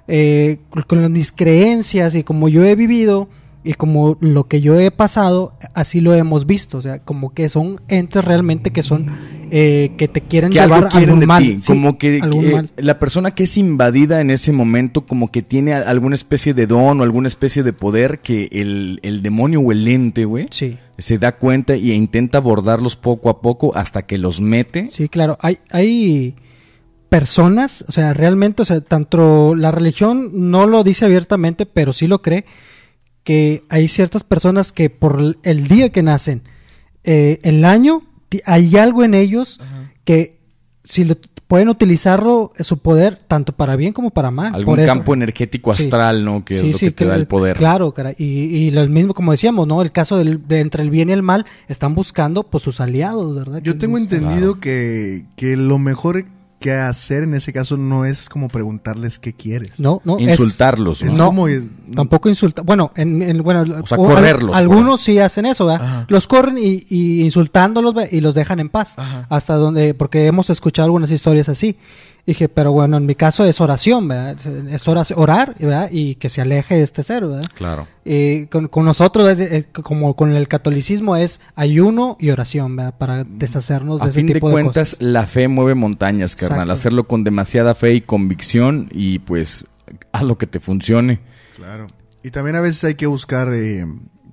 con mis creencias y como yo he vivido y como lo que yo he pasado, así lo hemos visto, o sea, como que son entes realmente que son que te quieren llevar algún mal, sí, como que la persona que es invadida en ese momento como que tiene alguna especie de don o alguna especie de poder que el demonio o el ente, güey, se da cuenta y intenta abordarlos poco a poco hasta que los mete. Sí, claro, hay personas, o sea, realmente, o sea, tanto la religión no lo dice abiertamente, pero sí lo cree, que hay ciertas personas que por el día que nacen, el año, hay algo en ellos que si pueden utilizarlo, su poder, tanto para bien como para mal. Algún campo energético astral, ¿no? Que es lo que te da el poder. Claro, y lo mismo, como decíamos, ¿no? El caso de entre el bien y el mal, están buscando pues sus aliados, ¿verdad? Yo tengo entendido que lo mejor que hacer en ese caso no es como preguntarles qué quieres. No, insultarlos. No, como, tampoco insultar. Bueno, o sea, correrlos. Algunos sí hacen eso, ¿verdad? Ajá. Los corren y insultándolos y los dejan en paz. Ajá. Hasta donde, porque hemos escuchado algunas historias así. Dije, pero bueno, en mi caso es oración, ¿verdad? Es orar, ¿verdad? Y que se aleje este ser, ¿verdad? Claro. Con nosotros, como con el catolicismo, es ayuno y oración, ¿verdad? Para deshacernos de ese tipo de cosas. A fin de cuentas, la fe mueve montañas, carnal. Exacto. Hacerlo con demasiada fe y convicción y pues haz lo que te funcione. Claro. Y también a veces hay que buscar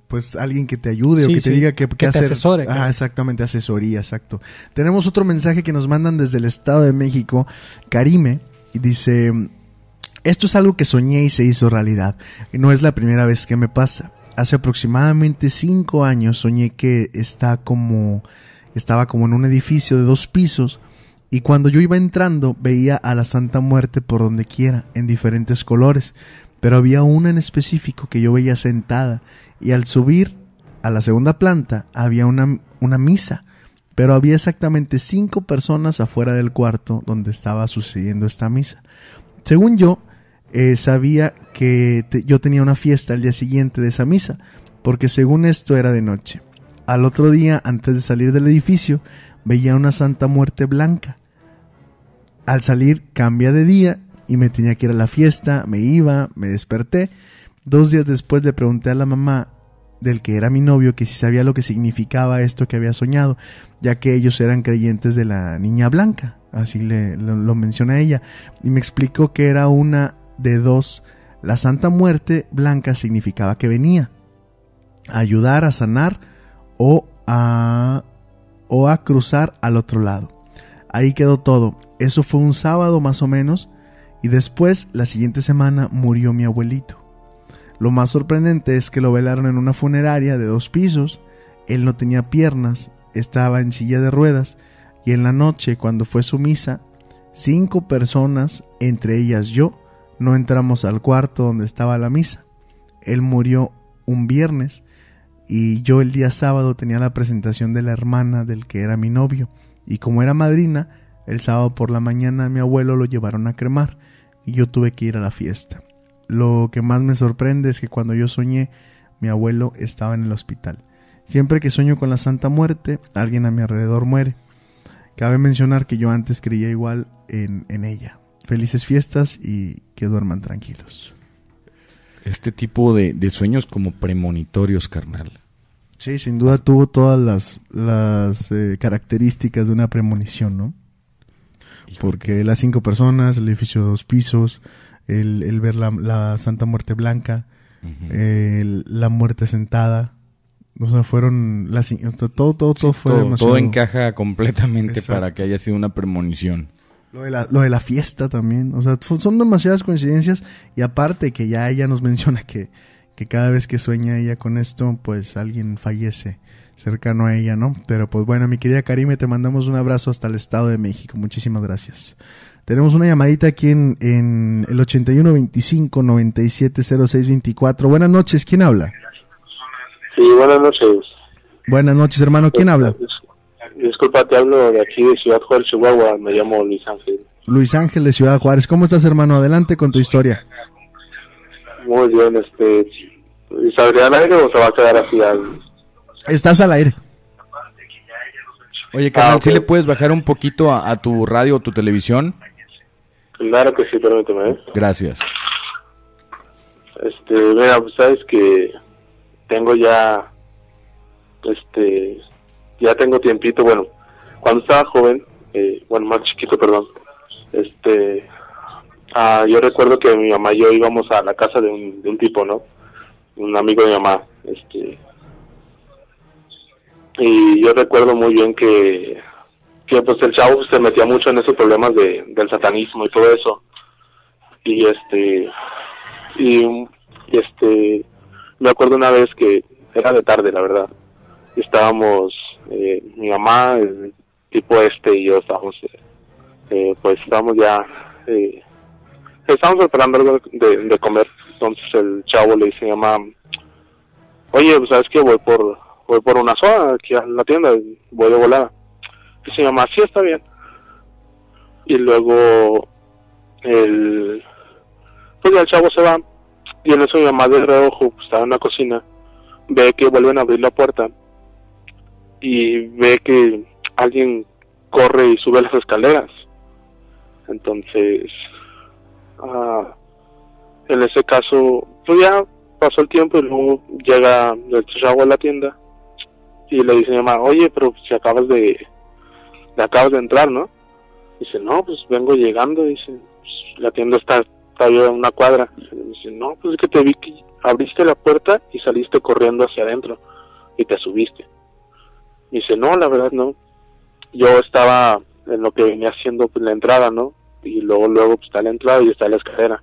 pues alguien que te ayude, Sí, o que sí, te diga qué que te hacer. asesore, claro. Exactamente, asesoría, exacto. Tenemos otro mensaje que nos mandan desde el Estado de México, Karime, y dice: esto es algo que soñé y se hizo realidad, y no es la primera vez que me pasa. Hace aproximadamente 5 años soñé que estaba como en un edificio de 2 pisos, y cuando yo iba entrando veía a la Santa Muerte por donde quiera, en diferentes colores, pero había una en específico que yo veía sentada, y al subir a la segunda planta había una misa, pero había exactamente 5 personas afuera del cuarto donde estaba sucediendo esta misa. Según yo, sabía que yo tenía una fiesta al día siguiente de esa misa, porque según esto era de noche. Al otro día, antes de salir del edificio, veía una Santa Muerte blanca. Al salir cambia de día y me tenía que ir a la fiesta, me iba, me desperté. 2 días después le pregunté a la mamá del que era mi novio que si sabía lo que significaba esto que había soñado, ya que ellos eran creyentes de la Niña Blanca, así lo menciona ella, y me explicó que era una de 2. La Santa Muerte blanca significaba que venía a ayudar, a sanar o a cruzar al otro lado. Ahí quedó todo. Eso fue un sábado más o menos, y después, la siguiente semana, murió mi abuelito. Lo más sorprendente es que lo velaron en una funeraria de 2 pisos. Él no tenía piernas, estaba en silla de ruedas, y en la noche, cuando fue su misa, 5 personas, entre ellas yo, no entramos al cuarto donde estaba la misa. Él murió un viernes, y yo el día sábado tenía la presentación de la hermana del que era mi novio, y como era madrina, el sábado por la mañana a mi abuelo lo llevaron a cremar, y yo tuve que ir a la fiesta. Lo que más me sorprende es que cuando yo soñé, mi abuelo estaba en el hospital. Siempre que sueño con la Santa Muerte, alguien a mi alrededor muere. Cabe mencionar que yo antes creía igual en ella. Felices fiestas y que duerman tranquilos. Este tipo de sueños como premonitorios, carnal. Sí, sin duda tuvo todas las características de una premonición, ¿no? Porque las 5 personas, el edificio de 2 pisos, el ver la Santa Muerte blanca, la muerte sentada, o sea, fueron todo fue demasiado. Todo encaja completamente. Exacto. Para que haya sido una premonición. Lo de la fiesta también, o sea, son demasiadas coincidencias, y aparte que ya ella nos menciona que cada vez que sueña ella con esto, pues alguien fallece cercano a ella, ¿no? Pero pues bueno, mi querida Karime, te mandamos un abrazo hasta el Estado de México. Muchísimas gracias. Tenemos una llamadita aquí en el 8125-970624. Buenas noches, ¿quién habla? Sí, buenas noches. Buenas noches, hermano, ¿quién habla? Disculpa, te hablo de aquí de Ciudad Juárez, Chihuahua. Me llamo Luis Ángel. Luis Ángel de Ciudad Juárez. ¿Cómo estás, hermano? Adelante con tu historia. Muy bien, ¿saldría al aire o se va a quedar así Estás al aire. Oye, carnal, ¿sí le puedes bajar un poquito a tu radio o tu televisión? Claro que sí, permíteme. Gracias. Mira, pues sabes que tengo ya tengo tiempito, bueno, cuando estaba joven, más chiquito, perdón, yo recuerdo que mi mamá y yo íbamos a la casa de un tipo, ¿no? Un amigo de mi mamá, y yo recuerdo muy bien que pues el chavo se metía mucho en esos problemas del satanismo y todo eso, y me acuerdo una vez que era de tarde, la verdad, estábamos mi mamá, el tipo y yo estábamos ya estábamos preparando algo de comer. Entonces el chavo le dice a mi mamá: oye, pues sabes que voy por una soda aquí a la tienda, voy de volada. Dice mi mamá: sí, está bien. Y luego pues ya el chavo se va, y en eso mi mamá de reojo, pues, estaba en la cocina, ve que vuelven a abrir la puerta y ve que alguien corre y sube las escaleras. Entonces en ese caso pues ya pasó el tiempo, y luego llega el chavo a la tienda y le dice a mi mamá: oye, pero si acabas de entrar, ¿no? Dice: no, pues vengo llegando. Dice: pues, la tienda está a una cuadra. Dice: no, pues es que te vi que abriste la puerta y y saliste corriendo hacia adentro y te subiste. Y dice, no, la verdad no. Yo estaba en lo que venía haciendo pues, la entrada, ¿no? Y luego pues, está la entrada y está la escalera.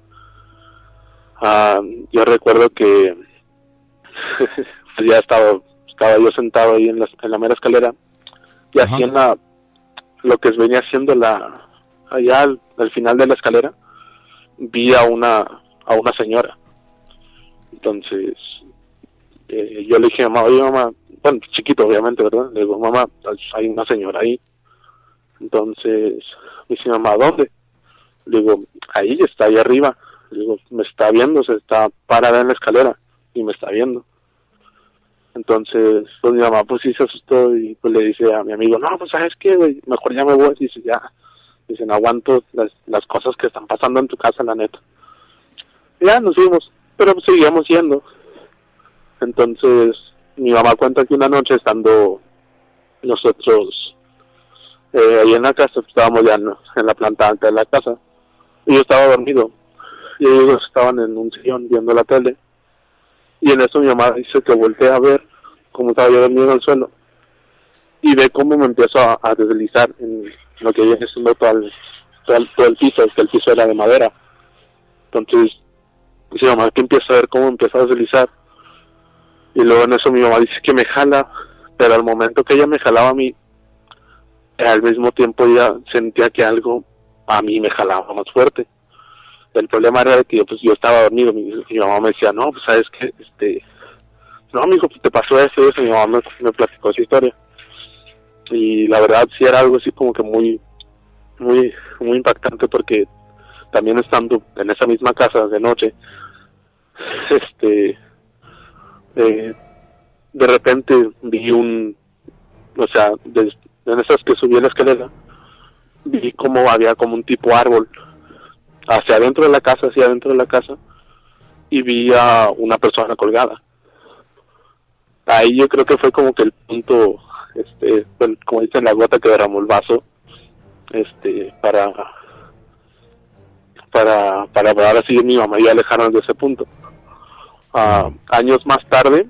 Yo recuerdo que pues, ya estaba yo sentado ahí en la mera escalera y así en lo que venía haciendo allá al final de la escalera vi a una señora. Entonces yo le dije a mamá, oye mamá, bueno, chiquito obviamente, ¿verdad? Le digo, mamá, hay una señora ahí. Entonces me dice, mamá, ¿dónde? Le digo, ahí está, ahí arriba. Le digo, me está viendo, se está parada en la escalera y me está viendo. Entonces, pues mi mamá pues sí se asustó y pues le dice a mi amigo, no, pues ¿sabes qué, güey? Mejor ya me voy. Dice, ya, dice, no aguanto las cosas que están pasando en tu casa, la neta. Y ya nos fuimos, pero pues seguíamos yendo. Entonces, mi mamá cuenta que una noche estando nosotros ahí en la casa, pues, estábamos ya en la planta alta de la casa, y yo estaba dormido, y ellos estaban en un sillón viendo la tele, y en eso mi mamá dice que volteé a ver cómo estaba yo dormido en el suelo, y ve cómo me empiezo a deslizar en lo que viene siendo todo el piso, que el piso era de madera. Entonces, dice mi mamá que empieza a ver cómo empieza a deslizar, y luego en eso mi mamá dice que me jala, pero al momento que ella me jalaba a mí, al mismo tiempo ella sentía que algo a mí me jalaba más fuerte. El problema era que yo estaba dormido, mi mamá me decía, no, pues sabes que, no amigo, pues te pasó eso, y mi mamá me platicó esa historia. Y la verdad sí era algo así como que muy, muy, muy impactante, porque también estando en esa misma casa de noche, de repente vi en esas que subí a la escalera, vi como había como un tipo árbol hacia adentro de la casa, y vi a una persona colgada. Ahí yo creo que fue como que el punto, bueno, como dicen, la gota que derramó el vaso, para ahora sí mi mamá y yo alejarnos de ese punto. Años más tarde,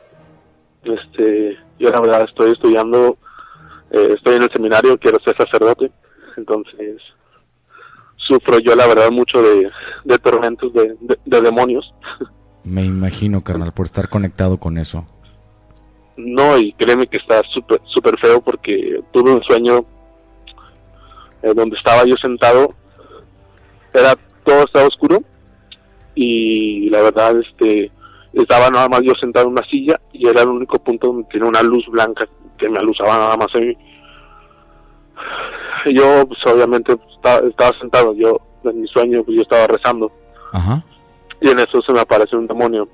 yo la verdad estoy estudiando, estoy en el seminario, quiero ser sacerdote, entonces sufro yo la verdad mucho de tormentos de demonios. Me imagino, carnal, por estar conectado con eso. No, y créeme que está súper feo, porque tuve un sueño donde estaba yo sentado, todo estaba oscuro, y la verdad estaba nada más yo sentado en una silla, y era el único punto donde tenía una luz blanca que me alusaba nada más a mí. Yo pues obviamente estaba sentado, yo en mi sueño pues yo estaba rezando. Ajá. Y en eso se me aparece un demonio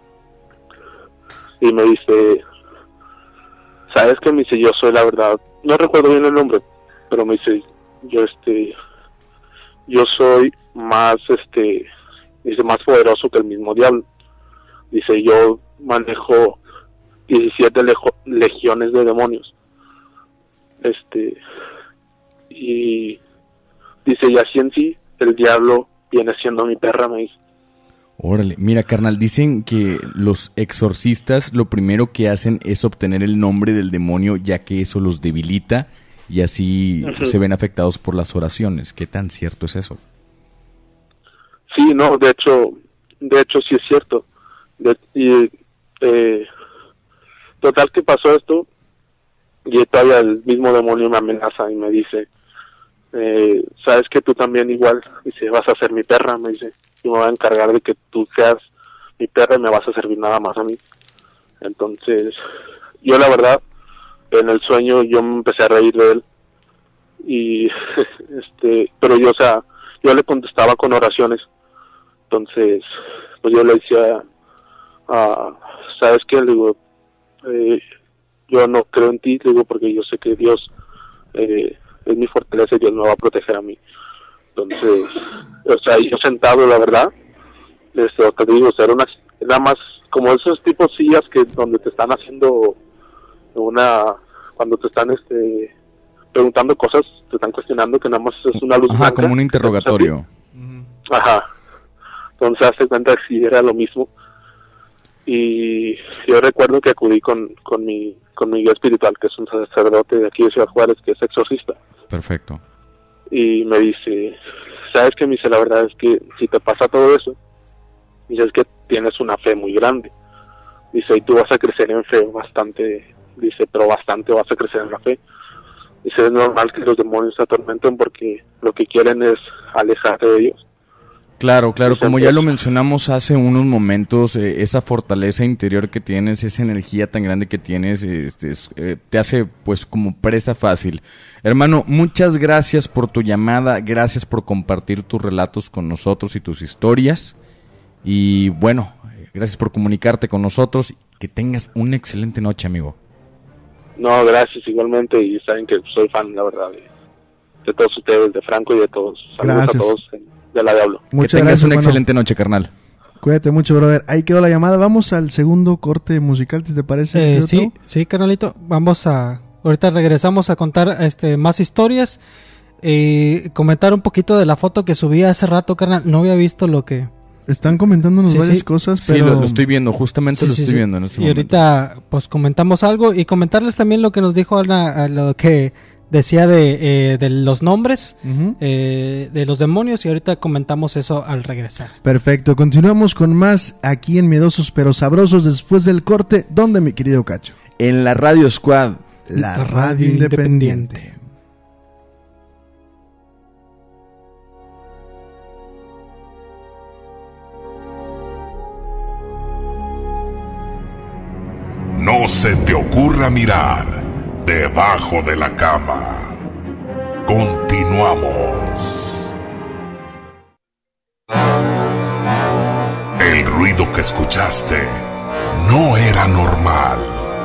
y me dice, ¿sabes qué? Me dice, yo soy la verdad, no recuerdo bien el nombre, pero me dice, yo soy más dice, más poderoso que el mismo diablo. Dice, yo manejo 17 legiones de demonios. Y dice, y así en sí, el diablo viene siendo mi perra, me dice. Órale, mira, carnal, dicen que los exorcistas lo primero que hacen es obtener el nombre del demonio, ya que eso los debilita y así se ven afectados por las oraciones. ¿Qué tan cierto es eso? Sí, no, de hecho sí es cierto. Total que pasó esto, y todavía el mismo demonio me amenaza y me dice, sabes que tú también igual, dice, vas a ser mi perra, me dice, yo me voy a encargar de que tú seas mi perra y me vas a servir nada más a mí. Entonces, yo la verdad, en el sueño yo me empecé a reír de él, y pero yo, o sea, yo le contestaba con oraciones. Entonces, pues yo le decía, ¿sabes qué? Le digo, yo no creo en ti, le digo, porque yo sé que Dios es mi fortaleza y Dios me va a proteger a mí. Entonces, o sea, yo sentado, la verdad, te digo, o sea, era más como esos tipos sillas que donde te están haciendo cuando te están preguntando cosas, te están cuestionando, que nada más es una luz blanca, como un interrogatorio. Ajá. Entonces, hace cuenta que sí era lo mismo. Y yo recuerdo que acudí con mi guía espiritual, que es un sacerdote de aquí de Ciudad Juárez, que es exorcista. Perfecto. Y me dice, ¿sabes qué? Me dice, la verdad es que si te pasa todo eso, dice, es que tienes una fe muy grande. Dice, y tú vas a crecer en fe bastante, dice, pero bastante vas a crecer en la fe. Dice, es normal que los demonios se atormenten porque lo que quieren es alejarte de ellos. Claro, como ya lo mencionamos hace unos momentos, esa fortaleza interior que tienes, esa energía tan grande que tienes, te hace pues como presa fácil. Hermano, muchas gracias por tu llamada, gracias por compartir tus relatos con nosotros y tus historias. Y bueno, gracias por comunicarte con nosotros. Que tengas una excelente noche, amigo. No, gracias igualmente, y saben que soy fan, la verdad, de todos ustedes, de Franco y de todos. Saludos a todos de La Diablo. Que tengas una excelente noche, carnal. Cuídate mucho, brother. Ahí quedó la llamada. Vamos al segundo corte musical, ¿te parece? Sí, carnalito. Ahorita regresamos a contar más historias. Comentar un poquito de la foto que subí hace rato, carnal. No había visto lo que... Están comentándonos varias cosas, pero... Sí, lo estoy viendo, justamente lo estoy viendo en este momento. Y ahorita, pues, comentamos algo y comentarles también lo que nos dijo Ana, lo que decía de los nombres, de los demonios, y ahorita comentamos eso al regresar. Perfecto, continuamos con más aquí en Miedosos pero Sabrosos después del corte. ¿Dónde, mi querido Cacho? En la Radio Squad. La radio independiente. No se te ocurra mirar debajo de la cama. Continuamos. El ruido que escuchaste no era normal.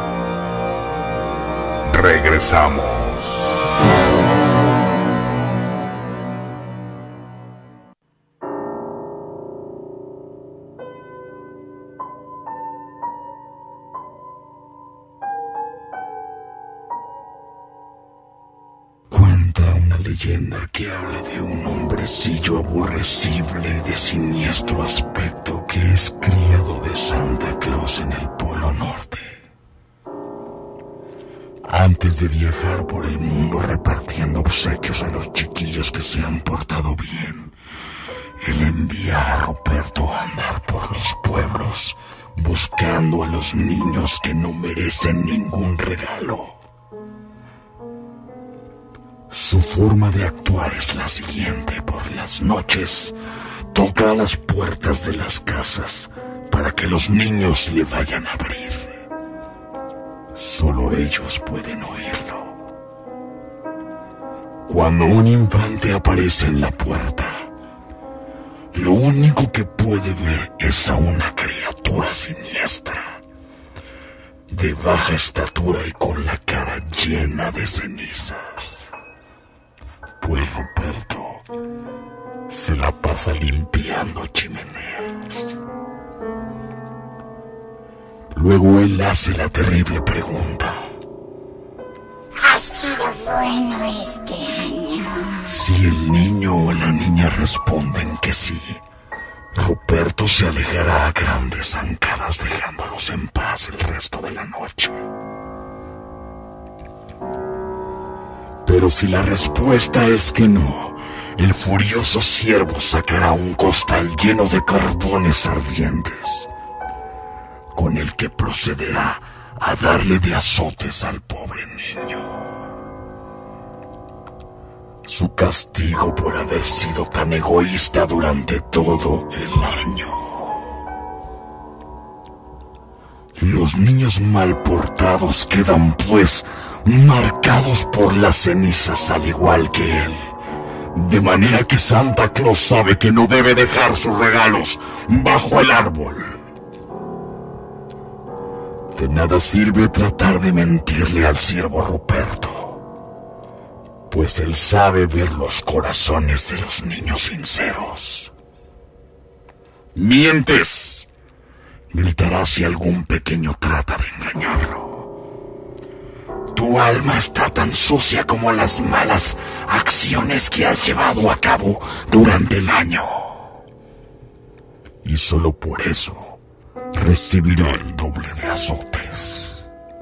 Regresamos. Leyenda que habla de un hombrecillo aborrecible de siniestro aspecto que es criado de Santa Claus en el Polo Norte. Antes de viajar por el mundo repartiendo obsequios a los chiquillos que se han portado bien, él envía a Ruperto a andar por los pueblos buscando a los niños que no merecen ningún regalo. Su forma de actuar es la siguiente: por las noches toca a las puertas de las casas para que los niños le vayan a abrir. Solo ellos pueden oírlo. Cuando un infante aparece en la puerta, lo único que puede ver es a una criatura siniestra, de baja estatura y con la cara llena de cenizas. Pues Ruperto se la pasa limpiando chimeneas. Luego él hace la terrible pregunta: ¿ha sido bueno este año? Si el niño o la niña responden que sí, Ruperto se alejará a grandes zancadas dejándolos en paz el resto de la noche. Pero si la respuesta es que no, el furioso ciervo sacará un costal lleno de carbones ardientes, con el que procederá a darle de azotes al pobre niño. Su castigo por haber sido tan egoísta durante todo el año. Los niños mal portados quedan, pues, marcados por las cenizas al igual que él. De manera que Santa Claus sabe que no debe dejar sus regalos bajo el árbol. De nada sirve tratar de mentirle al ciervo Ruperto, pues él sabe ver los corazones de los niños sinceros. ¡Mientes!, gritará si algún pequeño trata de engañarlo. Tu alma está tan sucia como las malas acciones que has llevado a cabo durante el año. Y solo por eso recibirá el doble de azotes.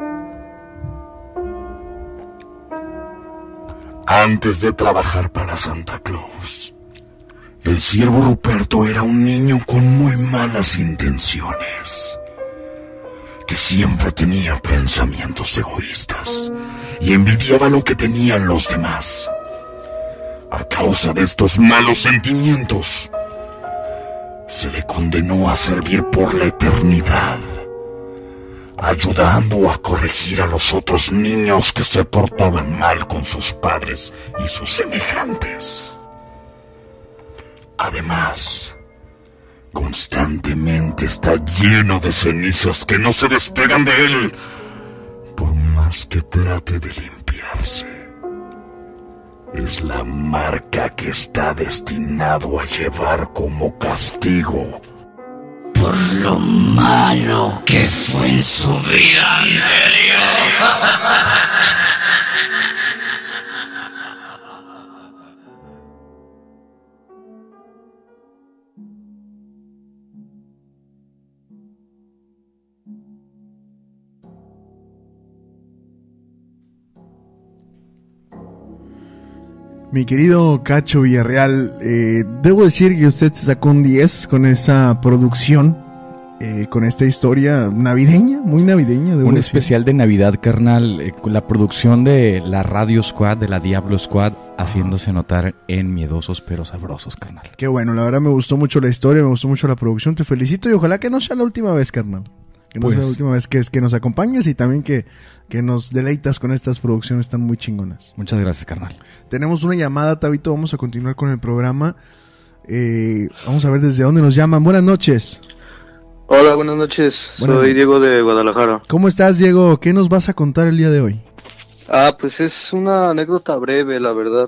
Antes de trabajar para Santa Claus, el Ciervo Ruperto era un niño con muy malas intenciones, que siempre tenía pensamientos egoístas y envidiaba lo que tenían los demás. A causa de estos malos sentimientos, se le condenó a servir por la eternidad, ayudando a corregir a los otros niños que se portaban mal con sus padres y sus semejantes. Además, constantemente está lleno de cenizas que no se despegan de él, por más que trate de limpiarse. Es la marca que está destinado a llevar como castigo por lo malo que fue en su vida anterior. Mi querido Cacho Villarreal, debo decir que usted se sacó un 10 con esa producción, con esta historia navideña, muy navideña. Un especial de Navidad, carnal, con la producción de la Radio Squad, de la Diablo Squad, haciéndose notar en Miedosos pero Sabrosos, carnal. Qué bueno, la verdad me gustó mucho la historia, me gustó mucho la producción, te felicito y ojalá que no sea la última vez, carnal. Que no sea la última vez que nos acompañes y también que nos deleitas con estas producciones tan muy chingonas. Muchas gracias, carnal. Tenemos una llamada, Tabito, vamos a continuar con el programa. Vamos a ver desde dónde nos llaman. Buenas noches. Hola, buenas noches. Soy Diego de Guadalajara. ¿Cómo estás, Diego? ¿Qué nos vas a contar el día de hoy? Pues es una anécdota breve, la verdad.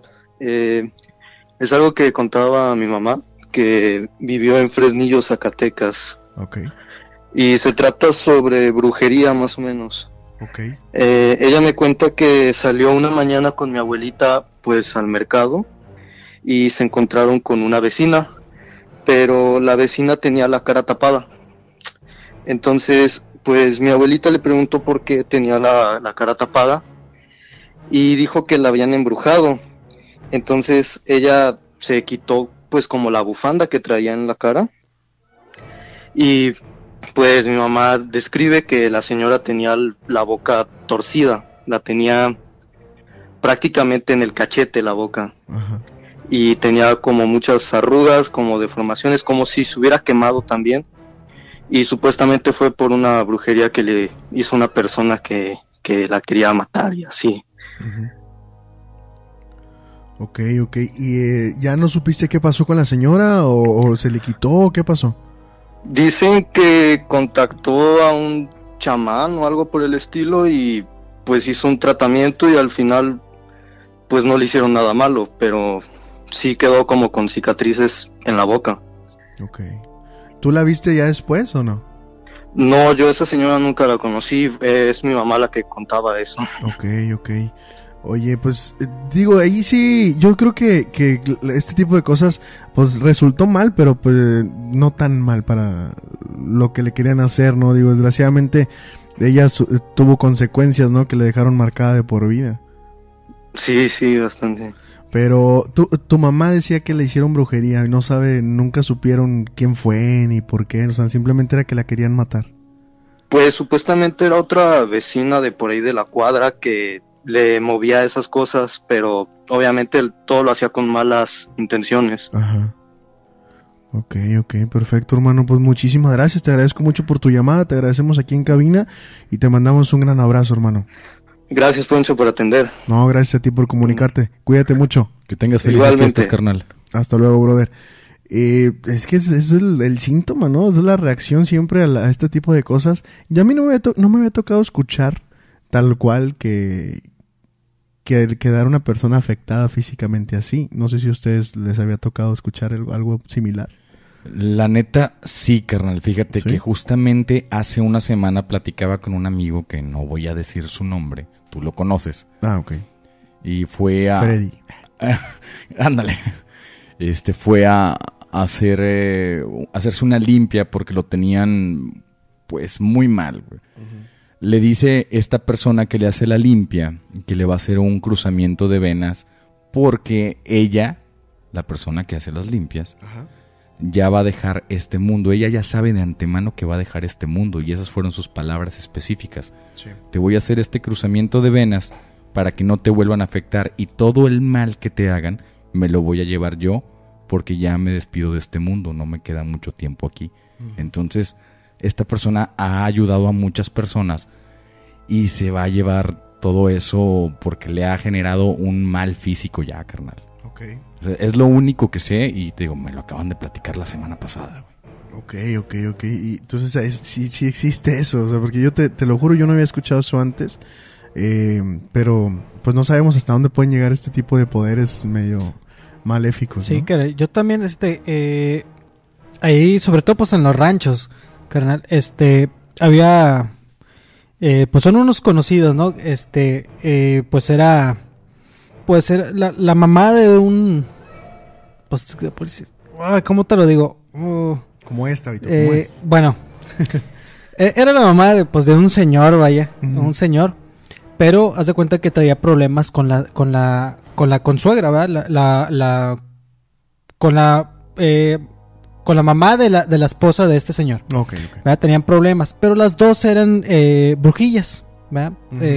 Es algo que contaba mi mamá, que vivió en Fresnillo, Zacatecas. Ok. Y se trata sobre brujería, más o menos. Ok. Ella me cuenta que salió una mañana con mi abuelita, pues, al mercado, y se encontraron con una vecina, pero la vecina tenía la cara tapada. Entonces, pues, mi abuelita le preguntó por qué tenía la cara tapada, y dijo que la habían embrujado. Entonces, ella se quitó, pues, como la bufanda que traía en la cara, y pues mi mamá describe que la señora tenía la boca torcida, la tenía prácticamente en el cachete la boca. Ajá. Y tenía como muchas arrugas, como deformaciones, como si se hubiera quemado también. Y supuestamente fue por una brujería que le hizo una persona que la quería matar y así. Ok. ¿Y ya no supiste qué pasó con la señora o se le quitó? ¿Qué pasó? Dicen que contactó a un chamán o algo por el estilo y pues hizo un tratamiento y al final pues no le hicieron nada malo, pero sí quedó como con cicatrices en la boca. Ok. ¿Tú la viste ya después o no? No, yo a esa señora nunca la conocí, es mi mamá la que contaba eso. Ok. Oye, pues digo, ahí sí, yo creo que este tipo de cosas pues resultó mal, pero pues no tan mal para lo que le querían hacer, ¿no? Digo, desgraciadamente ella tuvo consecuencias, ¿no? Que le dejaron marcada de por vida. Sí, bastante. Pero tu mamá decía que le hicieron brujería y no sabe, nunca supieron quién fue ni por qué, o sea, simplemente era que la querían matar. Pues supuestamente era otra vecina de por ahí de la cuadra que le movía esas cosas, pero obviamente todo lo hacía con malas intenciones. Ajá. Ok, perfecto, hermano, pues muchísimas gracias, te agradezco mucho por tu llamada, te agradecemos aquí en cabina y te mandamos un gran abrazo, hermano. Gracias, Poncho, por atender. No, gracias a ti por comunicarte, cuídate mucho. Que tengas felices fiestas, carnal. Hasta luego, brother. Es que es el síntoma, ¿no? Es la reacción siempre a este tipo de cosas. Y a mí no me había tocado escuchar tal cual que quedar una persona afectada físicamente así. No sé si a ustedes les había tocado escuchar algo similar. La neta, sí, carnal. Fíjate que justamente hace una semana platicaba con un amigo que no voy a decir su nombre. Tú lo conoces. Ah, ok. Y fue a... Freddy. Ándale. Fue a hacerse una limpia porque lo tenían pues muy mal, güey. Le dice esta persona que le hace la limpia que le va a hacer un cruzamiento de venas porque ella, la persona que hace las limpias, ya va a dejar este mundo. Ella ya sabe de antemano que va a dejar este mundo y esas fueron sus palabras específicas. Sí. Te voy a hacer este cruzamiento de venas para que no te vuelvan a afectar y todo el mal que te hagan me lo voy a llevar yo porque ya me despido de este mundo, no me queda mucho tiempo aquí. Entonces, esta persona ha ayudado a muchas personas y se va a llevar todo eso porque le ha generado un mal físico ya, carnal. Okay. O sea, es lo único que sé y te digo, me lo acaban de platicar la semana pasada, güey. Ok. Y entonces sí existe eso, o sea, porque yo te lo juro, yo no había escuchado eso antes, pero pues no sabemos hasta dónde pueden llegar este tipo de poderes medio maléficos, sí, ¿no? Que yo también, ahí, sobre todo pues en los ranchos, carnal, había, pues son unos conocidos, ¿no? Pues era la mamá de un, pues, ¿cómo te lo digo? Como esta, Vito, ¿cómo es? Bueno, era la mamá de un señor, vaya, un señor, pero haz de cuenta que traía problemas con la consuegra, ¿verdad? Con la mamá de la esposa de este señor. Okay. ¿Verdad? Tenían problemas, pero las dos eran brujillas, ¿verdad?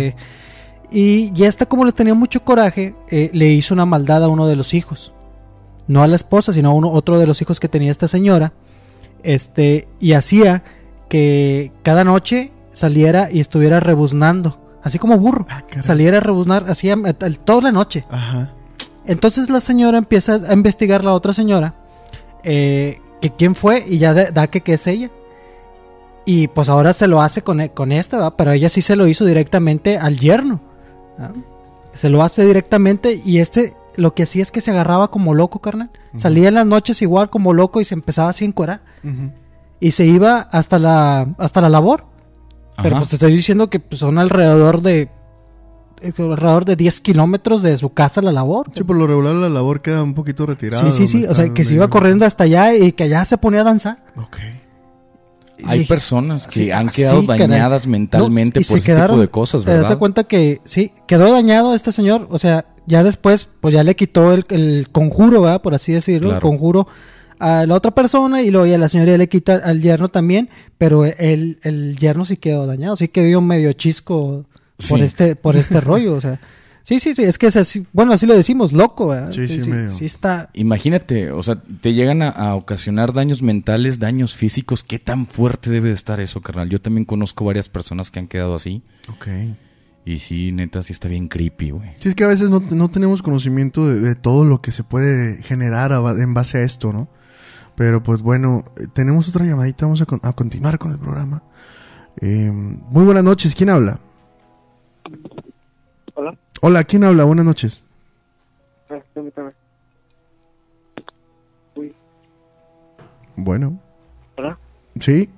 Y esta, como les tenía mucho coraje, le hizo una maldad a uno de los hijos. No a la esposa, sino a otro de los hijos que tenía esta señora. Y hacía que cada noche saliera y estuviera rebuznando. Así como burro. Saliera a rebuznar, hacía toda la noche. Ajá. Entonces la señora empieza a investigar la otra señora. Que quién fue y ya da que es ella. Y pues ahora se lo hace con esta, ¿verdad? Pero ella sí se lo hizo directamente al yerno, ¿verdad? Se lo hace directamente y lo que hacía es que se agarraba como loco, carnal. Salía en las noches igual como loco y se empezaba así a encuerar. Y se iba hasta la labor. Pero pues te estoy diciendo que pues, son alrededor de 10 kilómetros de su casa a la labor. Sí, por lo regular la labor queda un poquito retirada. Sí. O sea, que se iba corriendo hasta allá y que allá se ponía a danzar. Ok. Hay personas que han quedado dañadas mentalmente por ese tipo de cosas, ¿verdad? Te das cuenta que sí, quedó dañado este señor. O sea, ya después, pues ya le quitó el conjuro, ¿verdad? Por así decirlo, claro. El conjuro a la otra persona y luego ya la señora ya le quita al yerno también, pero el yerno sí quedó dañado, sí quedó medio chisco por este rollo, o sea. Sí, es que es así, bueno, así lo decimos, loco, ¿verdad? Sí está. Imagínate, o sea, te llegan a ocasionar daños mentales, daños físicos, ¿qué tan fuerte debe de estar eso, carnal? Yo también conozco varias personas que han quedado así. Ok. Y sí, neta, sí está bien creepy, güey. Sí, es que a veces no tenemos conocimiento de todo lo que se puede generar en base a esto, ¿no? Pero pues bueno, tenemos otra llamadita, vamos a continuar con el programa. Muy buenas noches, ¿quién habla? Hola, ¿quién habla? Buenas noches. Bueno. Hola. Sí.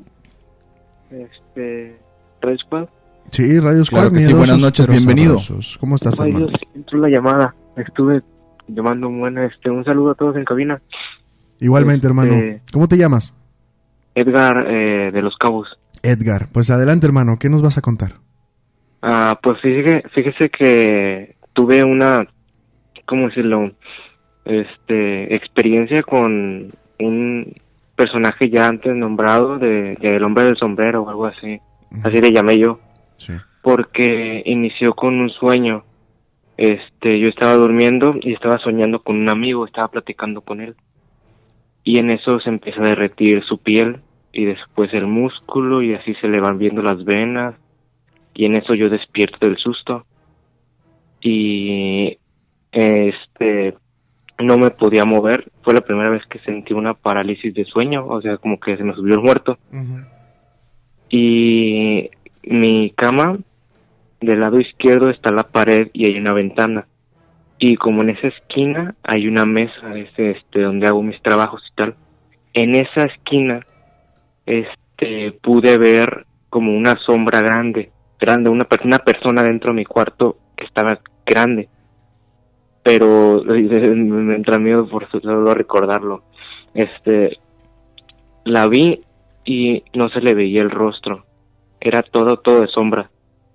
Radio Squad. Sí, Radio Squad. Claro que sí, buenas noches, bienvenido. ¿Cómo estás, hermano? Entró la llamada, estuve llamando un saludo a todos en cabina. Igualmente, hermano. ¿Cómo te llamas? Edgar, de Los Cabos. Edgar, pues adelante, hermano, ¿qué nos vas a contar? Pues fíjese que tuve una, ¿cómo decirlo? Experiencia con un personaje ya antes nombrado de El Hombre del Sombrero o algo así. Así le llamé yo. Sí. Porque inició con un sueño. Yo estaba durmiendo y estaba soñando con un amigo, estaba platicando con él. Y en eso se empieza a derretir su piel y después el músculo y así se le van viendo las venas. Y en eso yo despierto del susto y no me podía mover. Fue la primera vez que sentí una parálisis de sueño, o sea, como que se me subió el muerto. Y mi cama, del lado izquierdo está la pared y hay una ventana. Y como en esa esquina hay una mesa, donde hago mis trabajos y tal. En esa esquina, pude ver como una sombra grande, una persona dentro de mi cuarto que estaba grande, pero me entra miedo por solo recordarlo. La vi y no se le veía el rostro, era todo de sombra.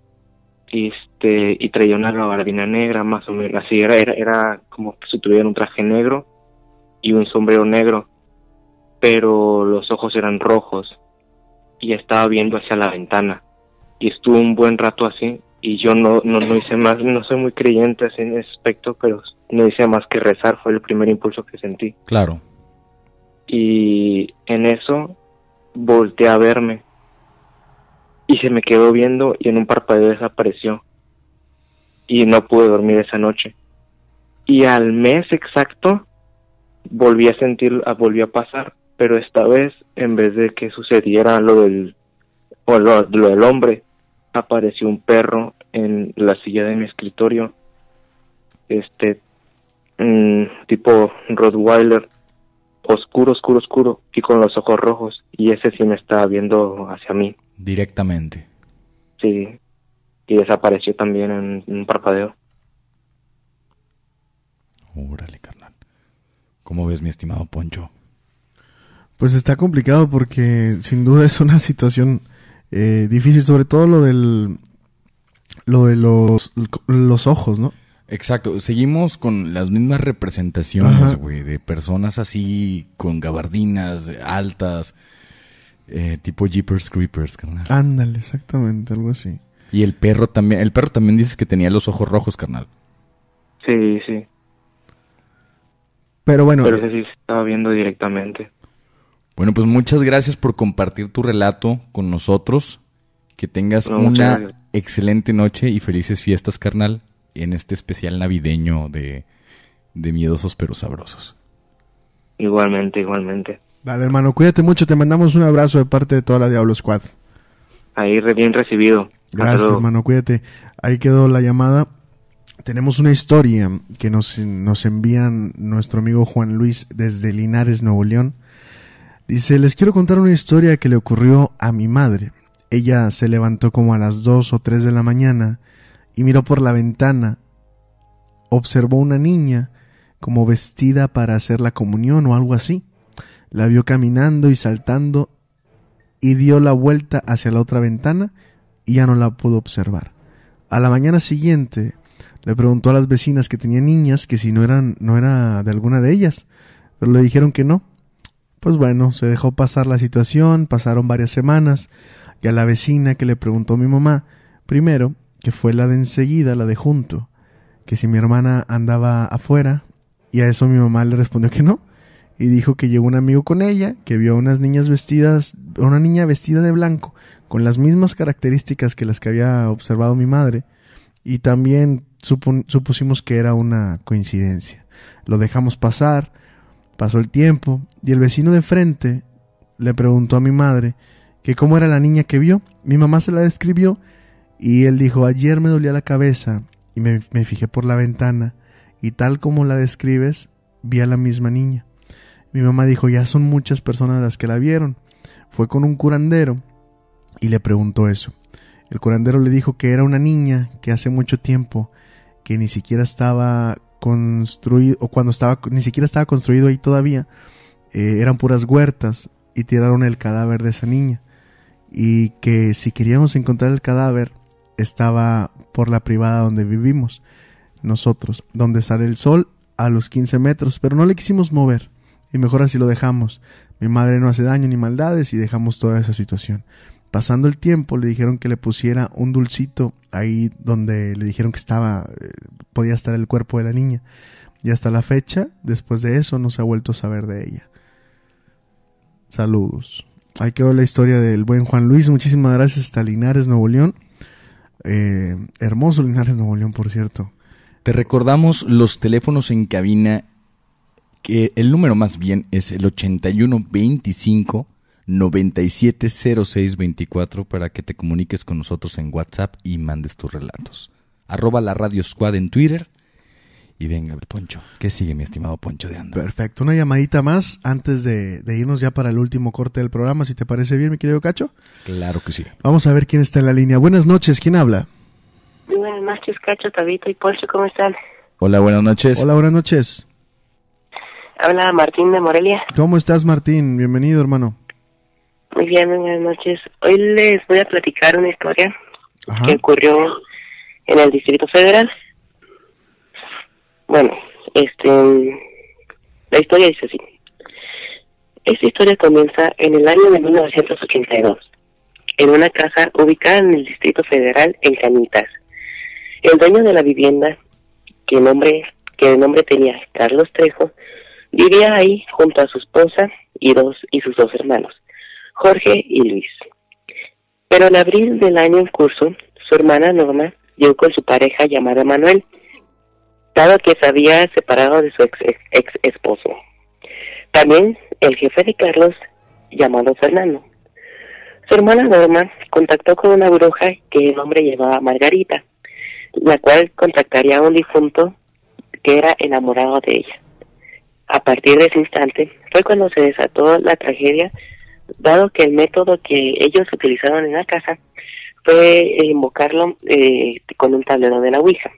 Y traía una gabardina negra, más o menos, así era como si tuviera un traje negro y un sombrero negro, pero los ojos eran rojos y estaba viendo hacia la ventana y estuvo un buen rato así y yo no hice más, no soy muy creyente así en ese aspecto, pero no hice más que rezar, fue el primer impulso que sentí. Claro. Y en eso volteé a verme y se me quedó viendo y en un parpadeo desapareció y no pude dormir esa noche. Y al mes exacto volví a pasar, pero esta vez en vez de que sucediera lo del hombre, apareció un perro en la silla de mi escritorio, tipo Rottweiler, oscuro y con los ojos rojos, y ese sí me estaba viendo hacia mí. Directamente. Sí, y desapareció también en un parpadeo. Órale, carnal. ¿Cómo ves, mi estimado Poncho? Pues está complicado porque sin duda es una situación difícil, sobre todo lo de los ojos, ¿no? Exacto, seguimos con las mismas representaciones, güey, de personas así con gabardinas altas, tipo Jeepers Creepers, carnal. Ándale, exactamente, algo así. Y el perro también dices que tenía los ojos rojos, carnal. Sí. Pero bueno. Pero ese sí se estaba viendo directamente. Bueno, pues muchas gracias por compartir tu relato con nosotros. Que tengas una excelente noche y felices fiestas, carnal, en este especial navideño de Miedosos pero Sabrosos. Igualmente. Dale, hermano, cuídate mucho. Te mandamos un abrazo de parte de toda la Diablo Squad. Ahí, bien recibido. Gracias, hermano, cuídate. Ahí quedó la llamada. Tenemos una historia que nos envían nuestro amigo Juan Luis desde Linares, Nuevo León. Dice, les quiero contar una historia que le ocurrió a mi madre. Ella se levantó como a las 2 o 3 de la mañana y miró por la ventana. Observó una niña como vestida para hacer la comunión o algo así. La vio caminando y saltando y dio la vuelta hacia la otra ventana y ya no la pudo observar. A la mañana siguiente le preguntó a las vecinas que tenían niñas que si no era de alguna de ellas, pero le dijeron que no. Pues bueno, se dejó pasar la situación, pasaron varias semanas y a la vecina que le preguntó a mi mamá, primero, que fue la de enseguida, la de junto, que si mi hermana andaba afuera, y a eso mi mamá le respondió que no, y dijo que llegó un amigo con ella, que vio a una niña vestida de blanco, con las mismas características que las que había observado mi madre, y también supusimos que era una coincidencia. Lo dejamos pasar, pasó el tiempo, y el vecino de frente le preguntó a mi madre que cómo era la niña que vio. Mi mamá se la describió, y él dijo, ayer me dolía la cabeza, y me fijé por la ventana, y tal como la describes, vi a la misma niña. Mi mamá dijo, ya son muchas personas las que la vieron. Fue con un curandero, y le preguntó eso. El curandero le dijo que era una niña que hace mucho tiempo, que ni siquiera estaba construido, o cuando ni siquiera estaba construido ahí todavía, eran puras huertas, y tiraron el cadáver de esa niña, y que si queríamos encontrar el cadáver, estaba por la privada donde vivimos nosotros, donde sale el sol a los 15 metros, pero no le quisimos mover, y mejor así lo dejamos. Mi madre no hace daño ni maldades, y dejamos toda esa situación. Pasando el tiempo, le dijeron que le pusiera un dulcito ahí donde le dijeron que podía estar el cuerpo de la niña. Y hasta la fecha, después de eso, no se ha vuelto a saber de ella. Saludos. Ahí quedó la historia del buen Juan Luis. Muchísimas gracias hasta Linares, Nuevo León. Hermoso Linares, Nuevo León, por cierto. Te recordamos los teléfonos en cabina, que el número más bien es el 8125 970624 para que te comuniques con nosotros en WhatsApp y mandes tus relatos. @ la Radio Squad en Twitter. Y venga, el Poncho. ¿Qué sigue, mi estimado Poncho de Anda? Perfecto, una llamadita más antes de irnos ya para el último corte del programa, si te parece bien, mi querido Cacho. Claro que sí. Vamos a ver quién está en la línea. Buenas noches, ¿quién habla? Buenas noches, Cacho, Tabita y Poncho, ¿cómo están? Hola, buenas noches. Hola, buenas noches. Habla Martín de Morelia. ¿Cómo estás, Martín? Bienvenido, hermano. Muy bien, buenas noches. Hoy les voy a platicar una historia que ocurrió en el Distrito Federal. Bueno, la historia dice así. Esta historia comienza en el año de 1982, en una casa ubicada en el Distrito Federal en Cañitas. El dueño de la vivienda, que de nombre tenía Carlos Trejo, vivía ahí junto a su esposa y sus dos hermanos, Jorge y Luis. Pero en abril del año en curso, su hermana Norma llegó con su pareja llamada Manuel, dado que se había separado de su ex esposo. También el jefe de Carlos, llamado Fernando. Su hermana Norma contactó con una bruja que el hombre llevaba Margarita, la cual contactaría a un difunto que era enamorado de ella. A partir de ese instante fue cuando se desató la tragedia, dado que el método que ellos utilizaron en la casa fue invocarlo con un tablero de la Ouija.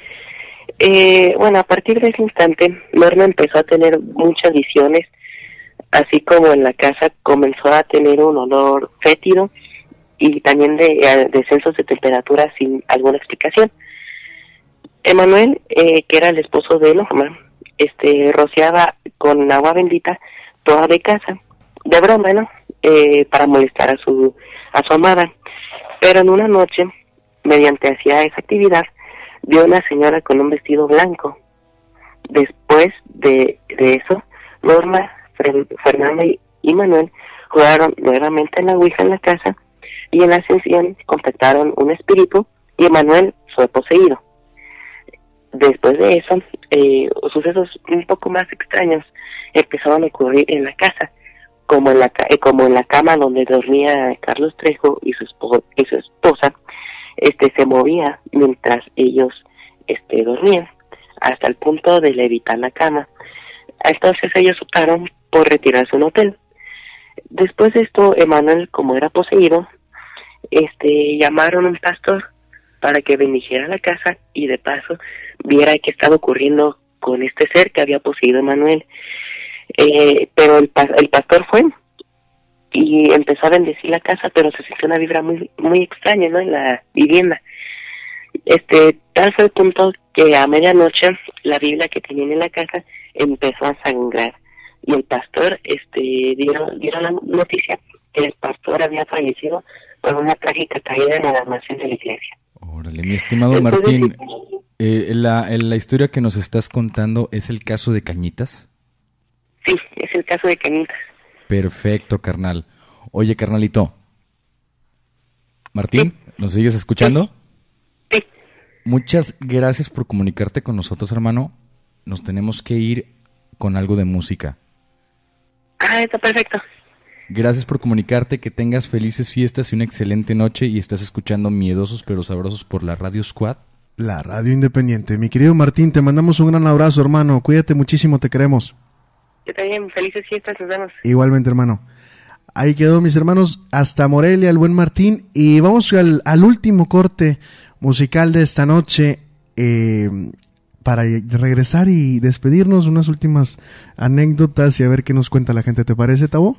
Bueno, a partir de ese instante, Norma empezó a tener muchas visiones, así como en la casa comenzó a tener un olor fétido y también de descensos de temperatura sin alguna explicación. Emanuel, que era el esposo de Norma, rociaba con agua bendita toda de casa, de broma, ¿no? Para molestar a su amada. Pero en una noche, mediante hacía esa actividad, vio una señora con un vestido blanco. Después de eso, Norma, Fernando y Manuel jugaron nuevamente en la Ouija en la casa, y en la sesión contactaron un espíritu y Emanuel fue poseído. Después de eso, sucesos un poco más extraños empezaron a ocurrir en la casa, como en la cama donde dormía Carlos Trejo y su esposa, se movía mientras ellos dormían, hasta el punto de levitar la cama. Entonces ellos optaron por retirarse a un hotel. Después de esto, Emanuel, como era poseído, llamaron a un pastor para que bendijera la casa y de paso viera qué estaba ocurriendo con este ser que había poseído a Emanuel. Pero el pastor fue y empezó a bendecir la casa, pero se sintió una vibra muy muy extraña, ¿no?, en la vivienda. Tal fue el punto que a medianoche la Biblia que tenían en la casa empezó a sangrar, y el pastor dieron la noticia que el pastor había fallecido por una trágica caída en el almacén de la iglesia. Órale, mi estimado Martín, la historia que nos estás contando es el caso de Cañitas. Sí, es el caso de Cañitas. Perfecto, carnal. Oye, carnalito. Martín, ¿sí? ¿Nos sigues escuchando? Sí. Muchas gracias por comunicarte con nosotros, hermano. Nos tenemos que ir con algo de música. Ah, está perfecto. Gracias por comunicarte, que tengas felices fiestas y una excelente noche, y estás escuchando Miedosos pero Sabrosos por la Radio Squad. La radio independiente. Mi querido Martín, te mandamos un gran abrazo, hermano. Cuídate muchísimo, te queremos. Yo también, felices fiestas, nos vemos. Igualmente, hermano. Ahí quedó, mis hermanos, hasta Morelia, el buen Martín. Y vamos al último corte musical de esta noche, para regresar y despedirnos, unas últimas anécdotas y a ver qué nos cuenta la gente. ¿Te parece, Tabo?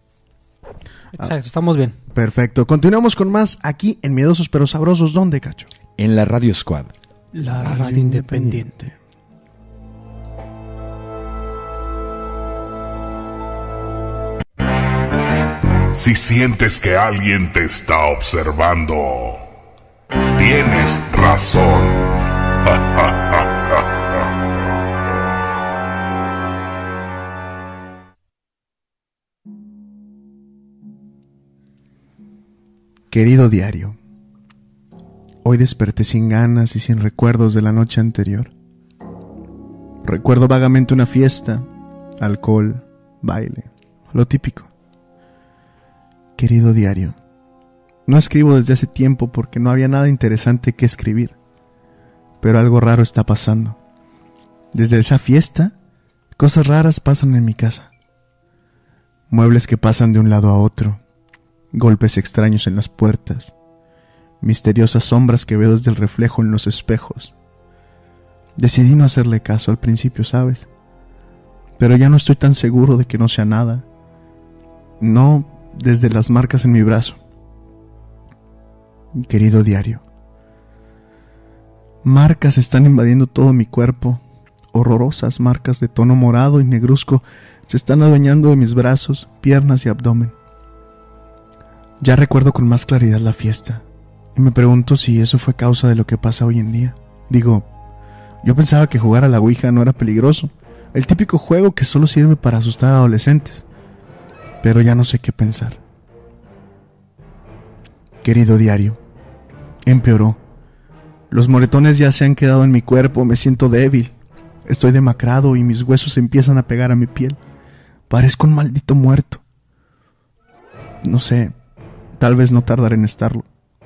Exacto, estamos bien. Perfecto. Continuamos con más aquí en Miedosos pero Sabrosos. ¿Dónde, Cacho? En la Radio Squad. La radio independiente. Si sientes que alguien te está observando, tienes razón. Querido diario, hoy desperté sin ganas y sin recuerdos de la noche anterior. Recuerdo vagamente una fiesta, alcohol, baile, lo típico. Querido diario, no escribo desde hace tiempo porque no había nada interesante que escribir, pero algo raro está pasando. Desde esa fiesta, cosas raras pasan en mi casa. Muebles que pasan de un lado a otro, golpes extraños en las puertas, misteriosas sombras que veo desde el reflejo en los espejos. Decidí no hacerle caso al principio, ¿sabes? Pero ya no estoy tan seguro de que no sea nada. No desde las marcas en mi brazo. Mi querido diario. Marcas están invadiendo todo mi cuerpo. Horrorosas marcas de tono morado y negruzco se están adueñando de mis brazos, piernas y abdomen. Ya recuerdo con más claridad la fiesta y me pregunto si eso fue causa de lo que pasa hoy en día. Digo, yo pensaba que jugar a la Ouija no era peligroso, el típico juego que solo sirve para asustar a adolescentes, pero ya no sé qué pensar. Querido diario, empeoró. Los moretones ya se han quedado en mi cuerpo, me siento débil, estoy demacrado y mis huesos empiezan a pegar a mi piel. Parezco un maldito muerto. No sé, tal vez no tardaré en estarlo.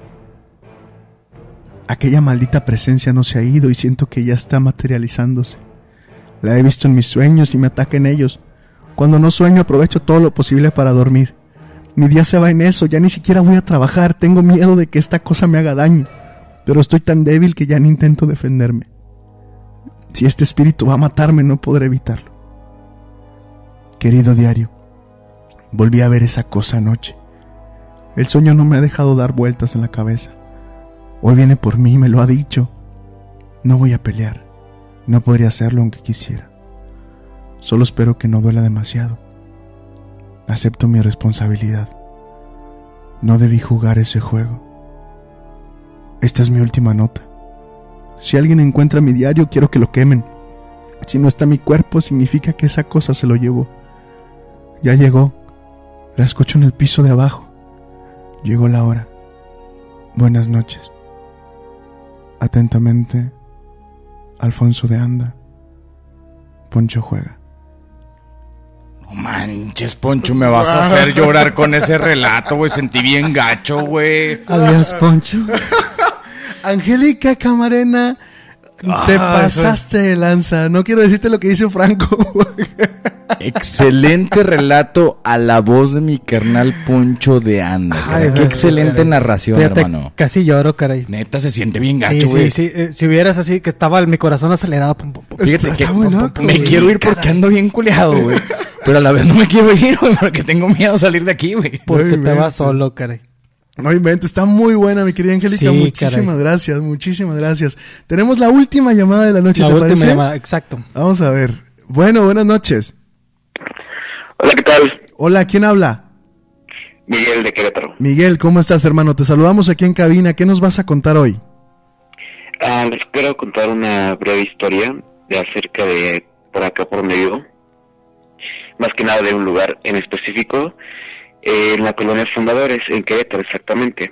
Aquella maldita presencia no se ha ido y siento que ya está materializándose. La he visto en mis sueños y me ataca en ellos. Cuando no sueño aprovecho todo lo posible para dormir. Mi día se va en eso, ya ni siquiera voy a trabajar, tengo miedo de que esta cosa me haga daño. Pero estoy tan débil que ya ni intento defenderme. Si este espíritu va a matarme, no podré evitarlo. Querido diario, volví a ver esa cosa anoche. El sueño no me ha dejado dar vueltas en la cabeza. Hoy viene por mí, me lo ha dicho. No voy a pelear. No podría hacerlo aunque quisiera. Solo espero que no duela demasiado. Acepto mi responsabilidad. No debí jugar ese juego. Esta es mi última nota. Si alguien encuentra mi diario, quiero que lo quemen. Si no está mi cuerpo, significa que esa cosa se lo llevó. Ya llegó. La escucho en el piso de abajo. Llegó la hora. Buenas noches. Atentamente, Alfonso de Anda. Poncho juega. No manches, Poncho, me vas a hacer llorar con ese relato, güey. Sentí bien gacho, güey. Adiós, Poncho. Angélica Camarena, te pasaste de lanza. No quiero decirte lo que dice Franco. Excelente relato a la voz de mi carnal Poncho de Anda. Ay, qué excelente narración, fíjate, hermano. Casi lloro, caray. Neta, se siente bien gacho, güey. Sí. Si hubieras así, que estaba mi corazón acelerado. Fíjate que me quiero ir porque ando bien culeado, güey. Pero a la vez no me quiero ir, güey, porque tengo miedo de salir de aquí, güey. Porque te vas solo, caray. No inventes, está muy buena, mi querida Angélica. Sí, muchísimas gracias. Tenemos la última llamada de la noche, ¿te parece? La última llamada, exacto. Vamos a ver. Bueno, buenas noches. Hola, ¿qué tal? Hola, ¿quién habla? Miguel de Querétaro. Miguel, ¿cómo estás, hermano? Te saludamos aquí en cabina. ¿Qué nos vas a contar hoy? Les quiero contar una breve historia de acerca de por acá por donde vivo. Más que nada de un lugar en específico, en la colonia Fundadores, en Querétaro, exactamente.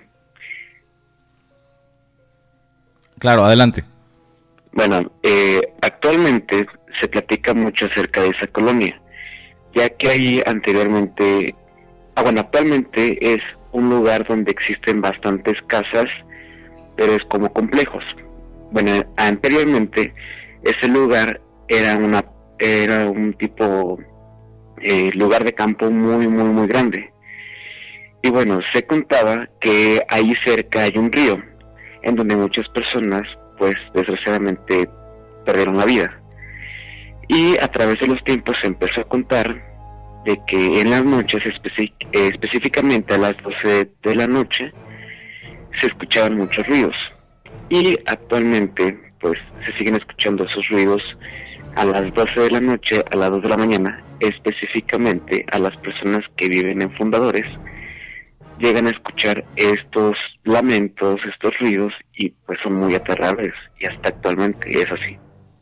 Claro, adelante. Bueno, actualmente se platica mucho acerca de esa colonia, ya que ahí anteriormente, actualmente es un lugar donde existen bastantes casas, pero es como complejos. Bueno, anteriormente ese lugar era un tipo lugar de campo muy grande. Y bueno, se contaba que ahí cerca hay un río, en donde muchas personas, pues desgraciadamente, perdieron la vida. Y a través de los tiempos se empezó a contar de que en las noches, específicamente a las 12 de la noche, se escuchaban muchos ruidos. Y actualmente, pues, se siguen escuchando esos ruidos a las 12 de la noche, a las 2 de la mañana, específicamente a las personas que viven en Fundadores, llegan a escuchar estos lamentos, estos ruidos, y pues son muy aterradores, y hasta actualmente es así.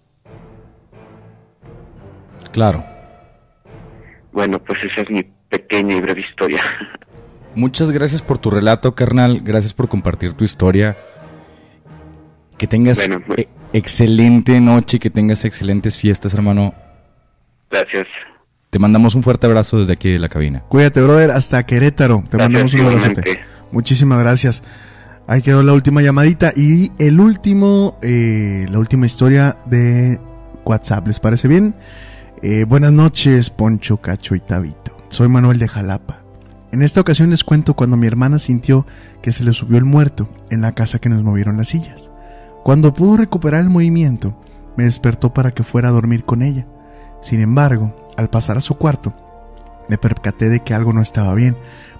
Claro. Bueno, pues esa es mi pequeña y breve historia. Muchas gracias por tu relato, carnal. Gracias por compartir tu historia. Que tengas excelente noche y que tengas excelentes fiestas, hermano. Gracias. Te mandamos un fuerte abrazo desde aquí de la cabina. Cuídate, brother, hasta Querétaro. Te mandamos un abrazo. Muchísimas gracias. Ahí quedó la última llamadita y la última historia de WhatsApp. ¿Les parece bien? Buenas noches, Poncho, Cacho y Tabito. Soy Manuel de Jalapa. En esta ocasión les cuento cuando mi hermana sintió que se le subió el muerto en la casa que nos movieron las sillas. Cuando pudo recuperar el movimiento, me despertó para que fuera a dormir con ella. Sin embargo, al pasar a su cuarto, me percaté de que algo no estaba bien,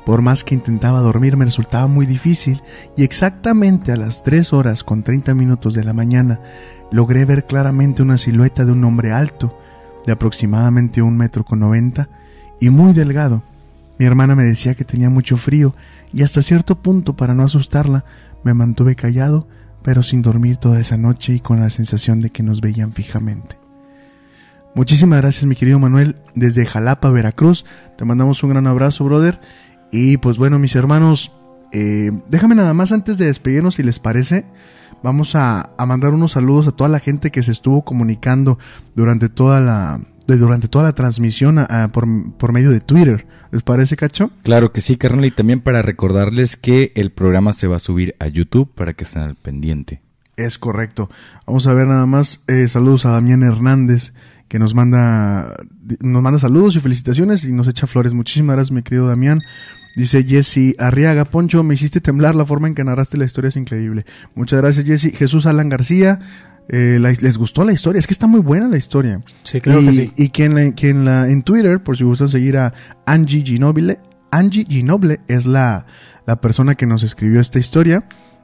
Por más que intentaba dormir me resultaba muy difícil y exactamente a las 3:30 de la mañana logré ver claramente una silueta de un hombre alto, de aproximadamente 1,90 m y muy delgado. Mi hermana me decía que tenía mucho frío y hasta cierto punto, para no asustarla, me mantuve callado, pero sin dormir toda esa noche y con la sensación de que nos veían fijamente. Muchísimas gracias, mi querido Manuel, desde Jalapa, Veracruz. Te mandamos un gran abrazo, brother. Y pues bueno, mis hermanos, déjame nada más antes de despedirnos, si les parece, vamos a mandar unos saludos a toda la gente que se estuvo comunicando durante toda la transmisión por medio de Twitter. ¿Les parece, Cacho? Claro que sí, carnal, y también para recordarles que el programa se va a subir a YouTube para que estén al pendiente. Es correcto. Vamos a ver nada más, saludos a Damián Hernández, que nos manda saludos y felicitaciones y nos echa flores. Muchísimas gracias, mi querido Damián. Dice Jesse Arriaga: Poncho, me hiciste temblar, la forma en que narraste la historia es increíble. Muchas gracias, Jesse. Jesús Alan García: les gustó la historia, es que está muy buena la historia. Sí, creo que sí. Y en Twitter, por si gustan seguir a Angie Ginoble es la persona que nos escribió esta historia.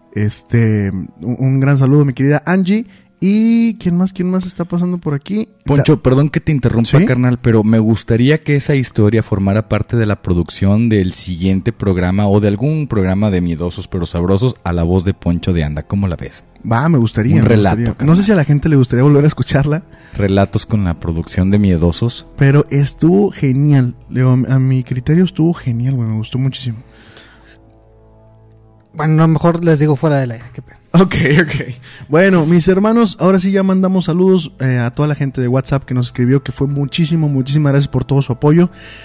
Un gran saludo, mi querida Angie. ¿Y quién más está pasando por aquí? Poncho, perdón que te interrumpa, ¿sí? Carnal, pero me gustaría que esa historia formara parte de la producción del siguiente programa o de algún programa de Miedosos pero Sabrosos a la voz de Poncho de Anda. ¿Cómo la ves? Me gustaría. Un relato. No sé si a la gente le gustaría volver a escucharla. Relatos con la producción de Miedosos. Pero estuvo genial. A mi criterio estuvo genial, güey. Me gustó muchísimo. Bueno, a lo mejor les digo fuera del aire. Qué pena. Ok. Bueno, mis hermanos, ahora sí ya mandamos saludos a toda la gente de WhatsApp que nos escribió, que fue muchísimas gracias por todo su apoyo.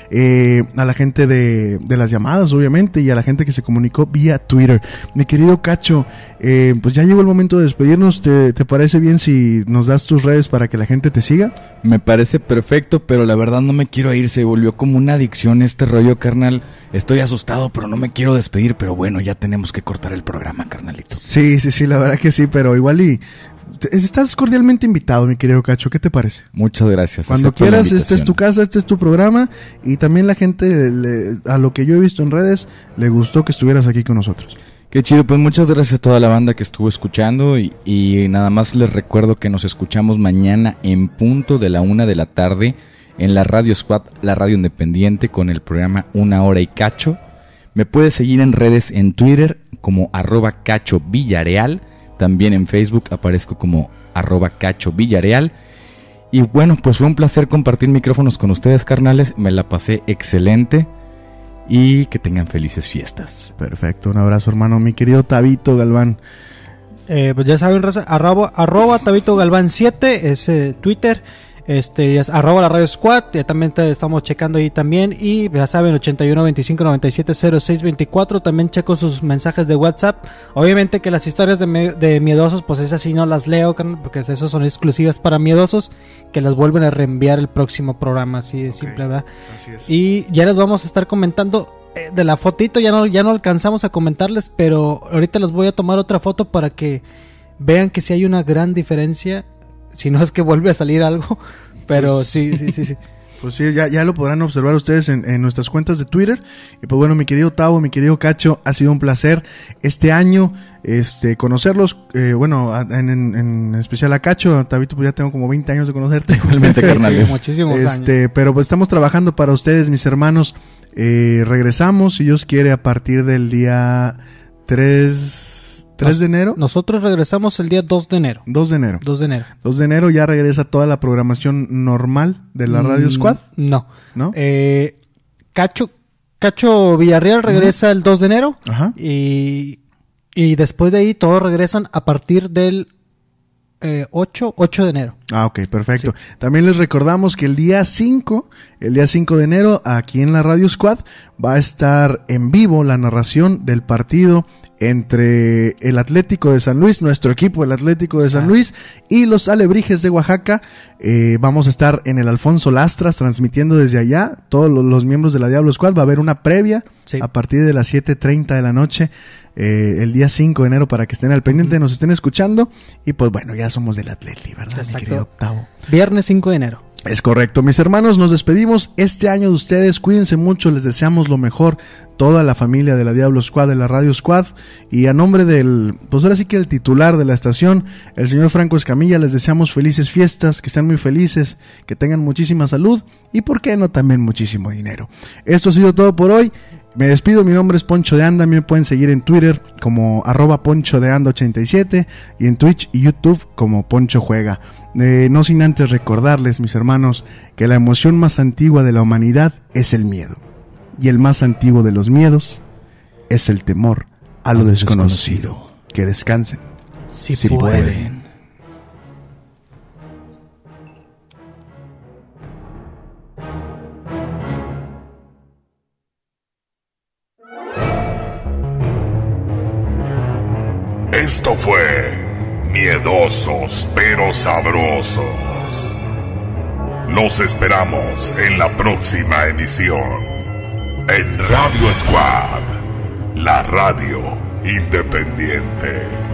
A la gente de las llamadas, obviamente, y a la gente que se comunicó vía Twitter. Mi querido Cacho, pues ya llegó el momento de despedirnos. ¿Te parece bien si nos das tus redes para que la gente te siga? Me parece perfecto, pero la verdad no me quiero ir. Se volvió como una adicción este rollo, carnal. Estoy asustado, pero no me quiero despedir. Pero bueno, ya tenemos que cortar el programa, carnalito. Sí, la verdad que sí, pero igual estás cordialmente invitado, mi querido Cacho. ¿Qué te parece? Muchas gracias. Cuando quieras, esta es tu casa, este es tu programa. Y también la gente, a lo que yo he visto en redes, le gustó que estuvieras aquí con nosotros. Qué chido, pues muchas gracias a toda la banda que estuvo escuchando y nada más les recuerdo que nos escuchamos mañana en punto de la 1 de la tarde en la Radio Squad, la radio independiente, con el programa Una Hora y Cacho. Me puedes seguir en redes, en Twitter como @CachoVillareal, también en Facebook aparezco como @CachoVillareal. Y bueno, pues fue un placer compartir micrófonos con ustedes, carnales, me la pasé excelente. Y que tengan felices fiestas. Perfecto, un abrazo, hermano. Mi querido Tabito Galván. Pues ya saben, raza, arroba Tabito Galván 7 es Twitter. Es @la Radio Squad. Ya también estamos checando ahí también. Y ya saben, 81 25 97 06 24. También checo sus mensajes de WhatsApp. Obviamente que las historias de Miedosos, pues esas sí no las leo, porque esas son exclusivas para Miedosos, que las vuelven a reenviar el próximo programa. Así de simple, ¿verdad? Así es. Y ya les vamos a estar comentando de la fotito. Ya no alcanzamos a comentarles, pero ahorita les voy a tomar otra foto para que vean que sí hay una gran diferencia. Si no es que vuelve a salir algo, pero pues, sí. Pues sí, ya lo podrán observar ustedes en nuestras cuentas de Twitter. Y pues bueno, mi querido Tavo, mi querido Cacho, ha sido un placer este año conocerlos. En especial a Cacho, a Tabito, pues ya tengo como 20 años de conocerte. Igualmente, carnales. Sí, muchísimos años. Pero pues estamos trabajando para ustedes, mis hermanos. Regresamos, si Dios quiere, a partir del día 3 de enero. Nosotros regresamos el día 2 de enero. 2 de enero. 2 de enero. 2 de enero ya regresa toda la programación normal de la Radio Squad. No. Cacho Villarreal regresa el 2 de enero. Ajá. Y después de ahí todos regresan a partir del 8 de enero. Ok, perfecto. Sí. También les recordamos que el día 5 de enero, aquí en la Radio Squad, va a estar en vivo la narración del partido entre el Atlético de San Luis, nuestro equipo, el Atlético de San Luis, y los Alebrijes de Oaxaca. Vamos a estar en el Alfonso Lastras transmitiendo desde allá. Todos los miembros de la Diablo Squad. Va a haber una previa a partir de las 7:30 de la noche, el día 5 de enero, para que estén al pendiente, nos estén escuchando. Y pues bueno, ya somos del Atleti, ¿verdad, mi querido Octavo? Viernes 5 de enero. Es correcto, mis hermanos, nos despedimos este año de ustedes, cuídense mucho, les deseamos lo mejor, toda la familia de la Diablo Squad, de la Radio Squad, y a nombre del, pues ahora sí que el titular de la estación, el señor Franco Escamilla, les deseamos felices fiestas, que estén muy felices, que tengan muchísima salud, y por qué no también muchísimo dinero. Esto ha sido todo por hoy. Me despido, mi nombre es Poncho de Anda, me pueden seguir en Twitter como @ponchodeanda87 y en Twitch y YouTube como Poncho Juega. No sin antes recordarles, mis hermanos, que la emoción más antigua de la humanidad es el miedo. Y el más antiguo de los miedos es el temor a lo desconocido. Que descansen, si pueden. Esto fue Miedosos pero Sabrosos. Los esperamos en la próxima emisión en Radio Squad, la radio independiente.